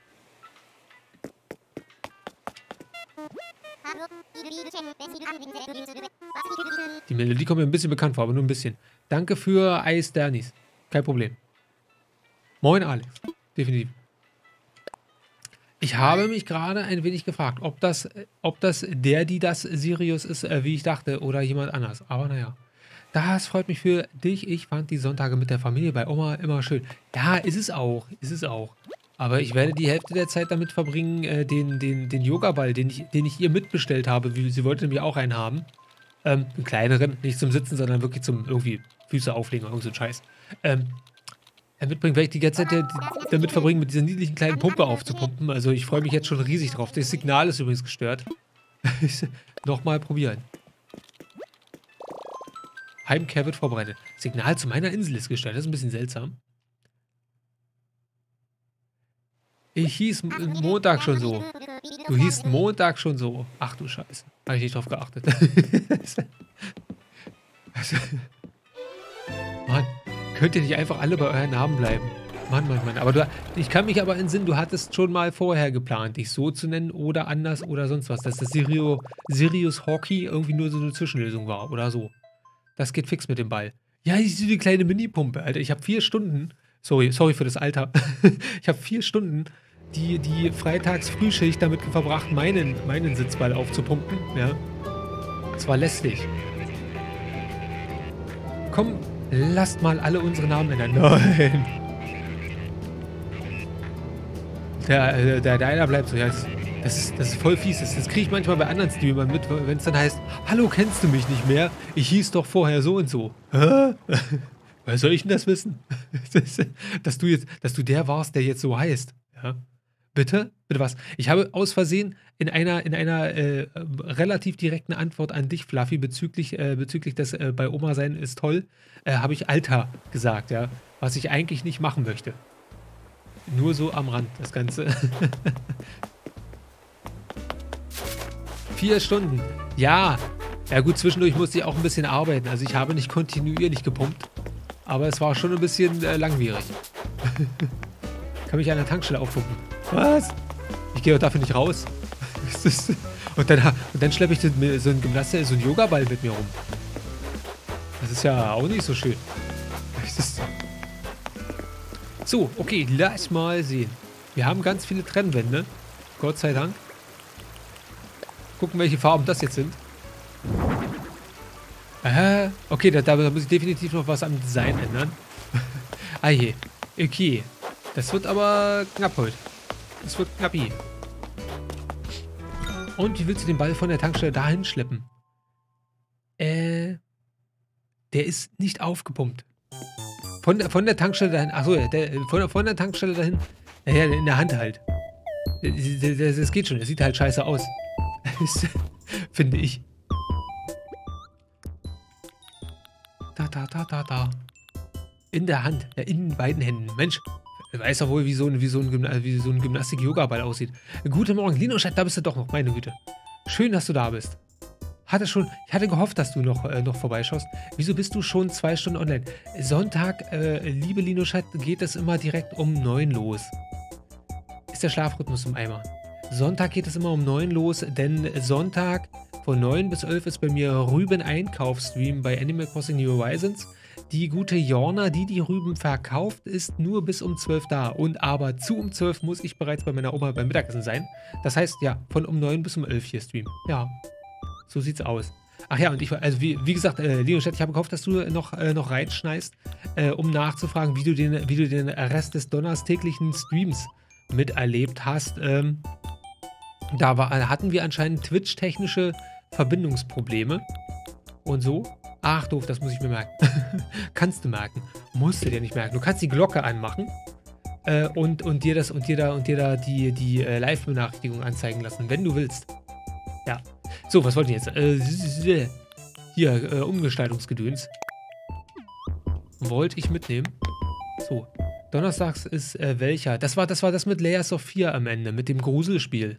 Die Melodie kommt mir ein bisschen bekannt vor, aber nur ein bisschen. Danke für Eis Dernis. Kein Problem. Moin, Alex. Definitiv. Ich habe mich gerade ein wenig gefragt, ob das, ob das der, die das Sirius ist, äh, wie ich dachte, oder jemand anders. Aber naja. Das freut mich für dich. Ich fand die Sonntage mit der Familie bei Oma immer schön. Ja, ist es auch. Ist es auch. Aber ich werde die Hälfte der Zeit damit verbringen, äh, den, den, den Yoga-Ball, den ich, den ich ihr mitbestellt habe. Wie, sie wollte nämlich auch einen haben. Ähm, einen kleineren. Nicht zum Sitzen, sondern wirklich zum irgendwie Füße auflegen oder irgend so ein Scheiß. Ähm, mitbringen, werde ich die ganze Zeit damit verbringen, mit dieser niedlichen kleinen Pumpe aufzupumpen. Also ich freue mich jetzt schon riesig drauf. Das Signal ist übrigens gestört. Nochmal probieren. Heimkehr wird vorbereitet. Signal zu meiner Insel ist gestört. Das ist ein bisschen seltsam. Ich hieß Montag schon so. Du hießt Montag schon so. Ach du Scheiße. Habe ich nicht drauf geachtet. Mann. Könnt ihr nicht einfach alle bei euren Namen bleiben? Mann, Mann, Mann. Aber du, ich kann mich aber entsinnen, du hattest schon mal vorher geplant, dich so zu nennen oder anders oder sonst was. Dass das Sirio, Sirius Hockey irgendwie nur so eine Zwischenlösung war oder so. Das geht fix mit dem Ball. Ja, ich sehe die kleine Mini-Pumpe, Alter. Ich habe vier Stunden, sorry, sorry für das Alter. Ich habe vier Stunden die, die Freitags-Frühschicht damit verbracht, meinen, meinen Sitzball aufzupumpen. Ja. Das war lästig. Komm. Lasst mal alle unsere Namen ändern. Nein. Der, der, der einer bleibt so. Ja, das, das, ist, das ist voll fies. Das, das kriege ich manchmal bei anderen Streamern mit, wenn es dann heißt, hallo, kennst du mich nicht mehr? Ich hieß doch vorher so und so. Hä? Woher soll ich denn das wissen? Das, dass, du jetzt, dass du der warst, der jetzt so heißt. Ja? Bitte? Bitte was? Ich habe aus Versehen in einer, in einer äh, relativ direkten Antwort an dich, Fluffy, bezüglich, äh, bezüglich des äh, bei Oma sein ist toll, äh, habe ich Alter gesagt, ja. Was ich eigentlich nicht machen möchte. Nur so am Rand, das Ganze. Vier Stunden. Ja. Ja gut, zwischendurch musste ich auch ein bisschen arbeiten. Also ich habe nicht kontinuierlich gepumpt. Aber es war schon ein bisschen äh, langwierig. Kann mich an der Tankstelle aufpumpen. Was? Ich gehe doch dafür nicht raus. und dann, und dann schleppe ich so einen Gymnastik, so einen Yoga-Ball mit mir rum. Das ist ja auch nicht so schön. So, okay, lass mal sehen. Wir haben ganz viele Trennwände. Gott sei Dank. Gucken, welche Farben das jetzt sind. Äh, okay, da, da muss ich definitiv noch was am Design ändern. Ah je. Okay. Das wird aber knapp heute. Das wird knappi. Und wie willst du den Ball von der Tankstelle dahin schleppen? Äh. Der ist nicht aufgepumpt. Von der, von der Tankstelle dahin. Achso, der, von, von der Tankstelle dahin. Naja, in der Hand halt. Das, das geht schon. Das sieht halt scheiße aus. Finde ich. Da, da, da, da, da. In der Hand. Ja, in beiden Händen. Mensch. Du weißt doch wohl, wie so ein, wie so ein, Gymna wie so ein Gymnastik-Yoga-Ball aussieht. Guten Morgen, Linoschat, da bist du doch noch. Meine Güte. Schön, dass du da bist. hatte schon, ich hatte gehofft, dass du noch, äh, noch vorbeischaust. Wieso bist du schon zwei Stunden online? Sonntag, äh, liebe Linochat, geht es immer direkt um neun los. Ist der Schlafrhythmus im Eimer. Sonntag geht es immer um neun los, denn Sonntag von neun bis elf ist bei mir Rüben-Einkaufsstream bei Animal Crossing New Horizons. Die gute Jorna, die die Rüben verkauft, ist nur bis um zwölf da. Und aber zu um zwölf muss ich bereits bei meiner Oma beim Mittagessen sein. Das heißt, ja, von um neun bis um elf hier streamen. Ja, so sieht's aus. Ach ja, und ich, also wie, wie gesagt, äh, Linochat, ich habe gehofft, dass du noch, äh, noch reinschneist, äh, um nachzufragen, wie du, den, wie du den Rest des donnerstäglichen Streams miterlebt hast. Ähm, da war, hatten wir anscheinend Twitch-technische Verbindungsprobleme. Und so. Ach doof, das muss ich mir merken. Kannst du merken. Musst du dir nicht merken. Du kannst die Glocke anmachen äh, und, und dir das und dir da und dir da die, die äh, Live-Benachrichtigung anzeigen lassen, wenn du willst. Ja. So, was wollt ihr jetzt? Äh, hier, äh, Umgestaltungsgedöns. Wollte ich mitnehmen. So. Donnerstags ist äh, welcher? Das war, das war das mit Layers of Fear am Ende, mit dem Gruselspiel.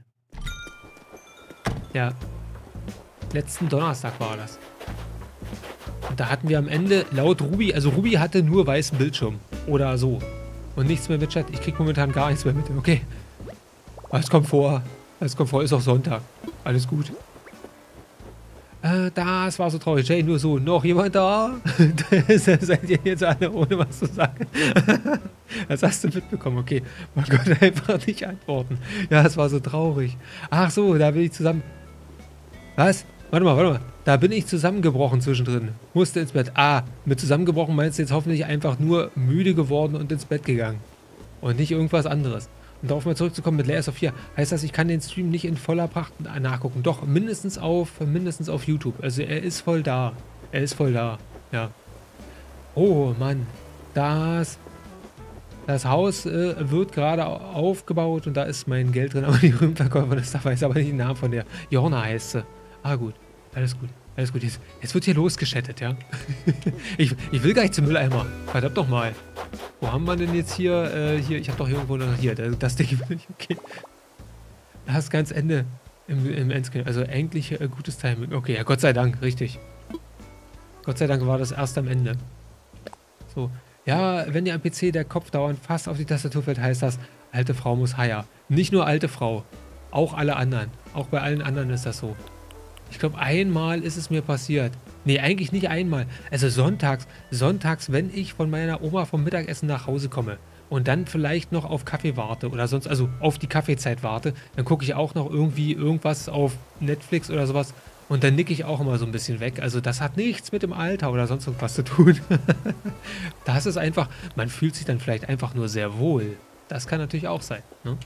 Ja. Letzten Donnerstag war das. Und da hatten wir am Ende laut Ruby, also Ruby hatte nur weißen Bildschirm. Oder so. Und nichts mehr mit Chat. Ich krieg momentan gar nichts mehr mit. Okay. Alles kommt vor. Alles kommt vor. Ist auch Sonntag. Alles gut. Äh, das war so traurig. Jay, nur so. Noch jemand da? Seid ihr jetzt alle, ohne was zu sagen? Das hast du mitbekommen. Okay. Man konnte einfach nicht antworten. Ja, es war so traurig. Ach so, da bin ich zusammen... Was? Warte mal, warte mal. Da bin ich zusammengebrochen zwischendrin. Musste ins Bett. Ah, mit zusammengebrochen meinst du jetzt hoffentlich einfach nur müde geworden und ins Bett gegangen. Und nicht irgendwas anderes. Und darauf mal zurückzukommen mit Layers of Fear. Heißt das, ich kann den Stream nicht in voller Pracht nachgucken. Doch, mindestens auf, mindestens auf YouTube. Also er ist voll da. Er ist voll da. Ja. Oh, Mann. Das... Das Haus äh, wird gerade aufgebaut und da ist mein Geld drin. Aber die Rübenverkäuferin ist da, weiß aber nicht den Namen von der. Jorna heißt sie. Ah, gut. Alles gut. Alles gut. Jetzt, jetzt wird hier losgeschattet, ja? ich, ich will gar nicht zum Mülleimer. Verdammt doch mal. Wo haben wir denn jetzt hier? Äh, hier, ich habe doch hier irgendwo noch... Hier, das Ding will ich... Okay. Das ganz Ende im, im Endscreen. Also eigentlich äh, gutes Timing. Okay, ja, Gott sei Dank. Richtig. Gott sei Dank war das erst am Ende. So. Ja, wenn dir am P C der Kopf dauernd fast auf die Tastatur fällt, heißt das, alte Frau muss higher. Nicht nur alte Frau. Auch alle anderen. Auch bei allen anderen ist das so. Ich glaube, einmal ist es mir passiert. Nee, eigentlich nicht einmal. Also sonntags, sonntags, wenn ich von meiner Oma vom Mittagessen nach Hause komme und dann vielleicht noch auf Kaffee warte oder sonst, also auf die Kaffeezeit warte, dann gucke ich auch noch irgendwie irgendwas auf Netflix oder sowas und dann nicke ich auch immer so ein bisschen weg. Also das hat nichts mit dem Alter oder sonst irgendwas zu tun. Das ist einfach, man fühlt sich dann vielleicht einfach nur sehr wohl. Das kann natürlich auch sein, ne?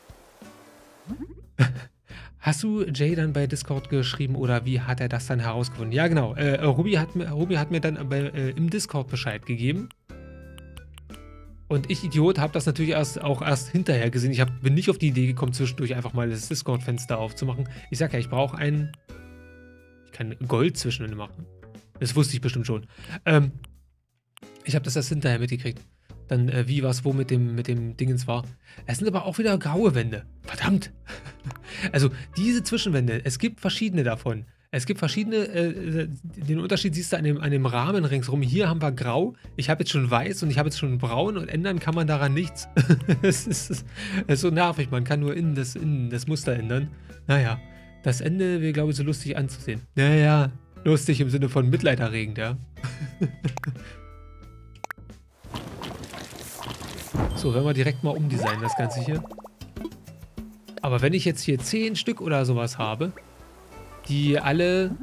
Hast du Jay dann bei Discord geschrieben oder wie hat er das dann herausgefunden? Ja, genau. Äh, Ruby, hat mir, Ruby hat mir dann bei, äh, im Discord Bescheid gegeben. Und ich, Idiot, habe das natürlich erst, auch erst hinterher gesehen. Ich hab, bin nicht auf die Idee gekommen, zwischendurch einfach mal das Discord-Fenster aufzumachen. Ich sag ja, ich brauche ein... Ich kann Gold zwischendurch machen. Das wusste ich bestimmt schon. Ähm, ich habe das erst hinterher mitgekriegt. Dann äh, wie, was, wo mit dem, mit dem Dingens war. Es sind aber auch wieder graue Wände. Verdammt. Also diese Zwischenwände, es gibt verschiedene davon. Es gibt verschiedene, äh, den Unterschied siehst du an dem, an dem Rahmen ringsrum. Hier haben wir grau, ich habe jetzt schon weiß und ich habe jetzt schon braun und ändern kann man daran nichts. Es ist, es ist so nervig, man kann nur innen das, innen das Muster ändern. Naja, das Ende wäre, glaube ich, so lustig anzusehen. Naja, lustig im Sinne von mitleiderregend, ja. So, wenn wir direkt mal umdesignen, das Ganze hier. Aber wenn ich jetzt hier zehn Stück oder sowas habe, die alle...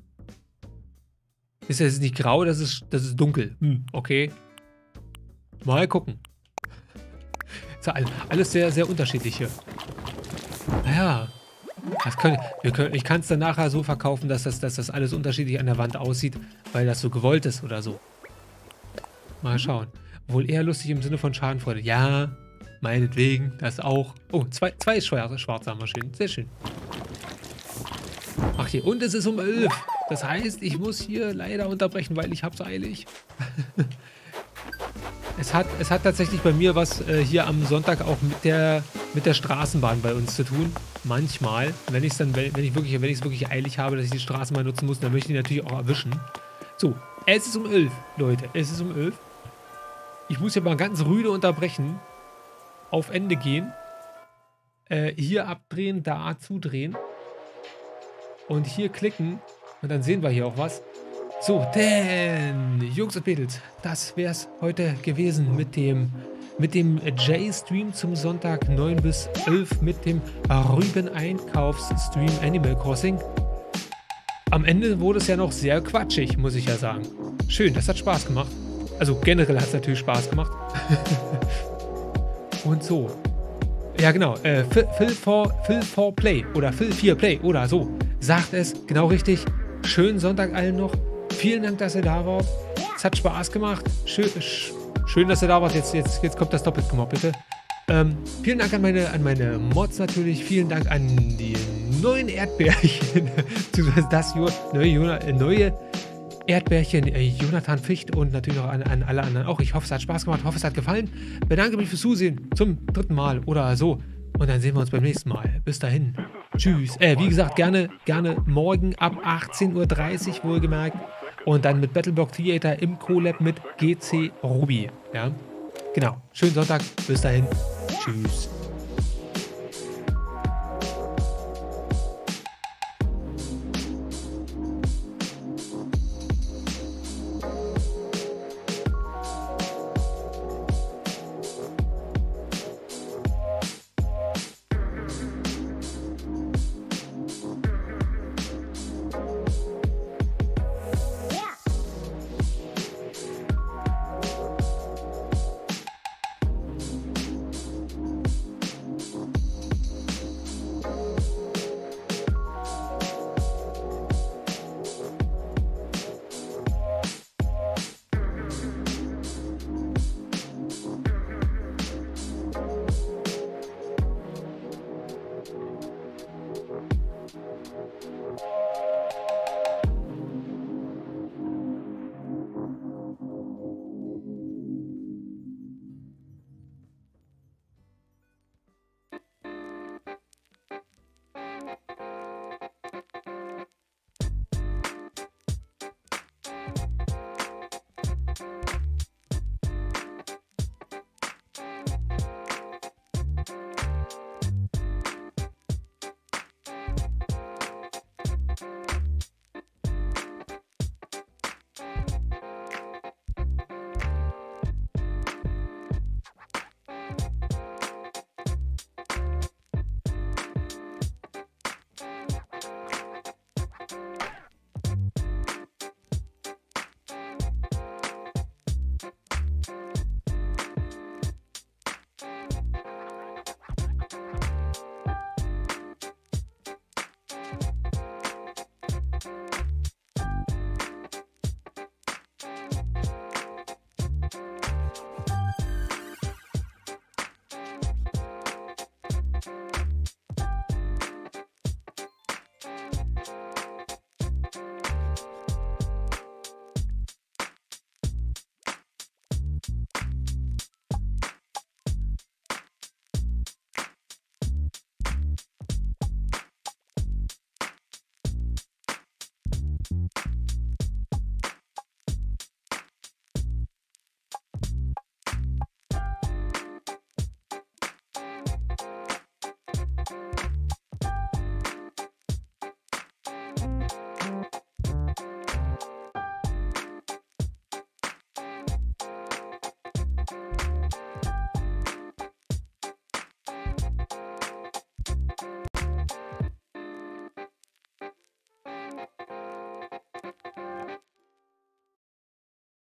Ist jetzt nicht grau, das ist, das ist dunkel. Hm, okay. Mal gucken. Ist ja alles sehr, sehr unterschiedlich hier. Naja. Das können, wir können, ich kann es dann nachher so verkaufen, dass das, dass das alles unterschiedlich an der Wand aussieht, weil das so gewollt ist oder so. Mal schauen. Wohl eher lustig im Sinne von Schadenfreude. Ja, meinetwegen, das auch. Oh, zwei, zwei schwarze, schwarze haben wir schön. Sehr schön. Ach hier, und es ist um elf. Das heißt, ich muss hier leider unterbrechen, weil ich hab's eilig. es, hat, es hat tatsächlich bei mir was äh, hier am Sonntag auch mit der mit der Straßenbahn bei uns zu tun. Manchmal, wenn ich es dann, wenn ich wirklich, wenn ich es wirklich eilig habe, dass ich die Straßenbahn nutzen muss, dann möchte ich die natürlich auch erwischen. So, es ist um elf, Leute, es ist um elf. Ich muss hier mal ganz rüde unterbrechen. Auf Ende gehen. Äh, hier abdrehen, da zudrehen. Und hier klicken. Und dann sehen wir hier auch was. So, denn, Jungs und Mädels, das wäre es heute gewesen mit dem, mit dem J-Stream zum Sonntag neun bis elf mit dem Rüben-Einkaufs-Stream Animal Crossing. Am Ende wurde es ja noch sehr quatschig, muss ich ja sagen. Schön, das hat Spaß gemacht. Also generell hat es natürlich Spaß gemacht. Und so. Ja genau, äh, Phil for, Phil for Play oder Phil vier Play oder so. Sagt es, genau richtig. Schönen Sonntag allen noch. Vielen Dank, dass ihr da wart. Es hat Spaß gemacht. Schön, schön dass ihr da wart. Jetzt, jetzt, jetzt kommt das doppelt gemacht, bitte. Ähm, vielen Dank an meine, an meine Mods natürlich. Vielen Dank an die neuen Erdbärchen. das hier, neue, neue Erdbärchen, Jonathan Ficht und natürlich auch an, an alle anderen auch. Ich hoffe, es hat Spaß gemacht. Ich hoffe, es hat gefallen. Bedanke mich fürs Zusehen. Zum dritten Mal oder so. Und dann sehen wir uns beim nächsten Mal. Bis dahin. Tschüss. Äh, wie gesagt, gerne, gerne morgen ab achtzehn Uhr dreißig wohlgemerkt. Und dann mit Battleblock Theater im Collab mit G C Ruby. Ja, genau. Schönen Sonntag. Bis dahin. Tschüss.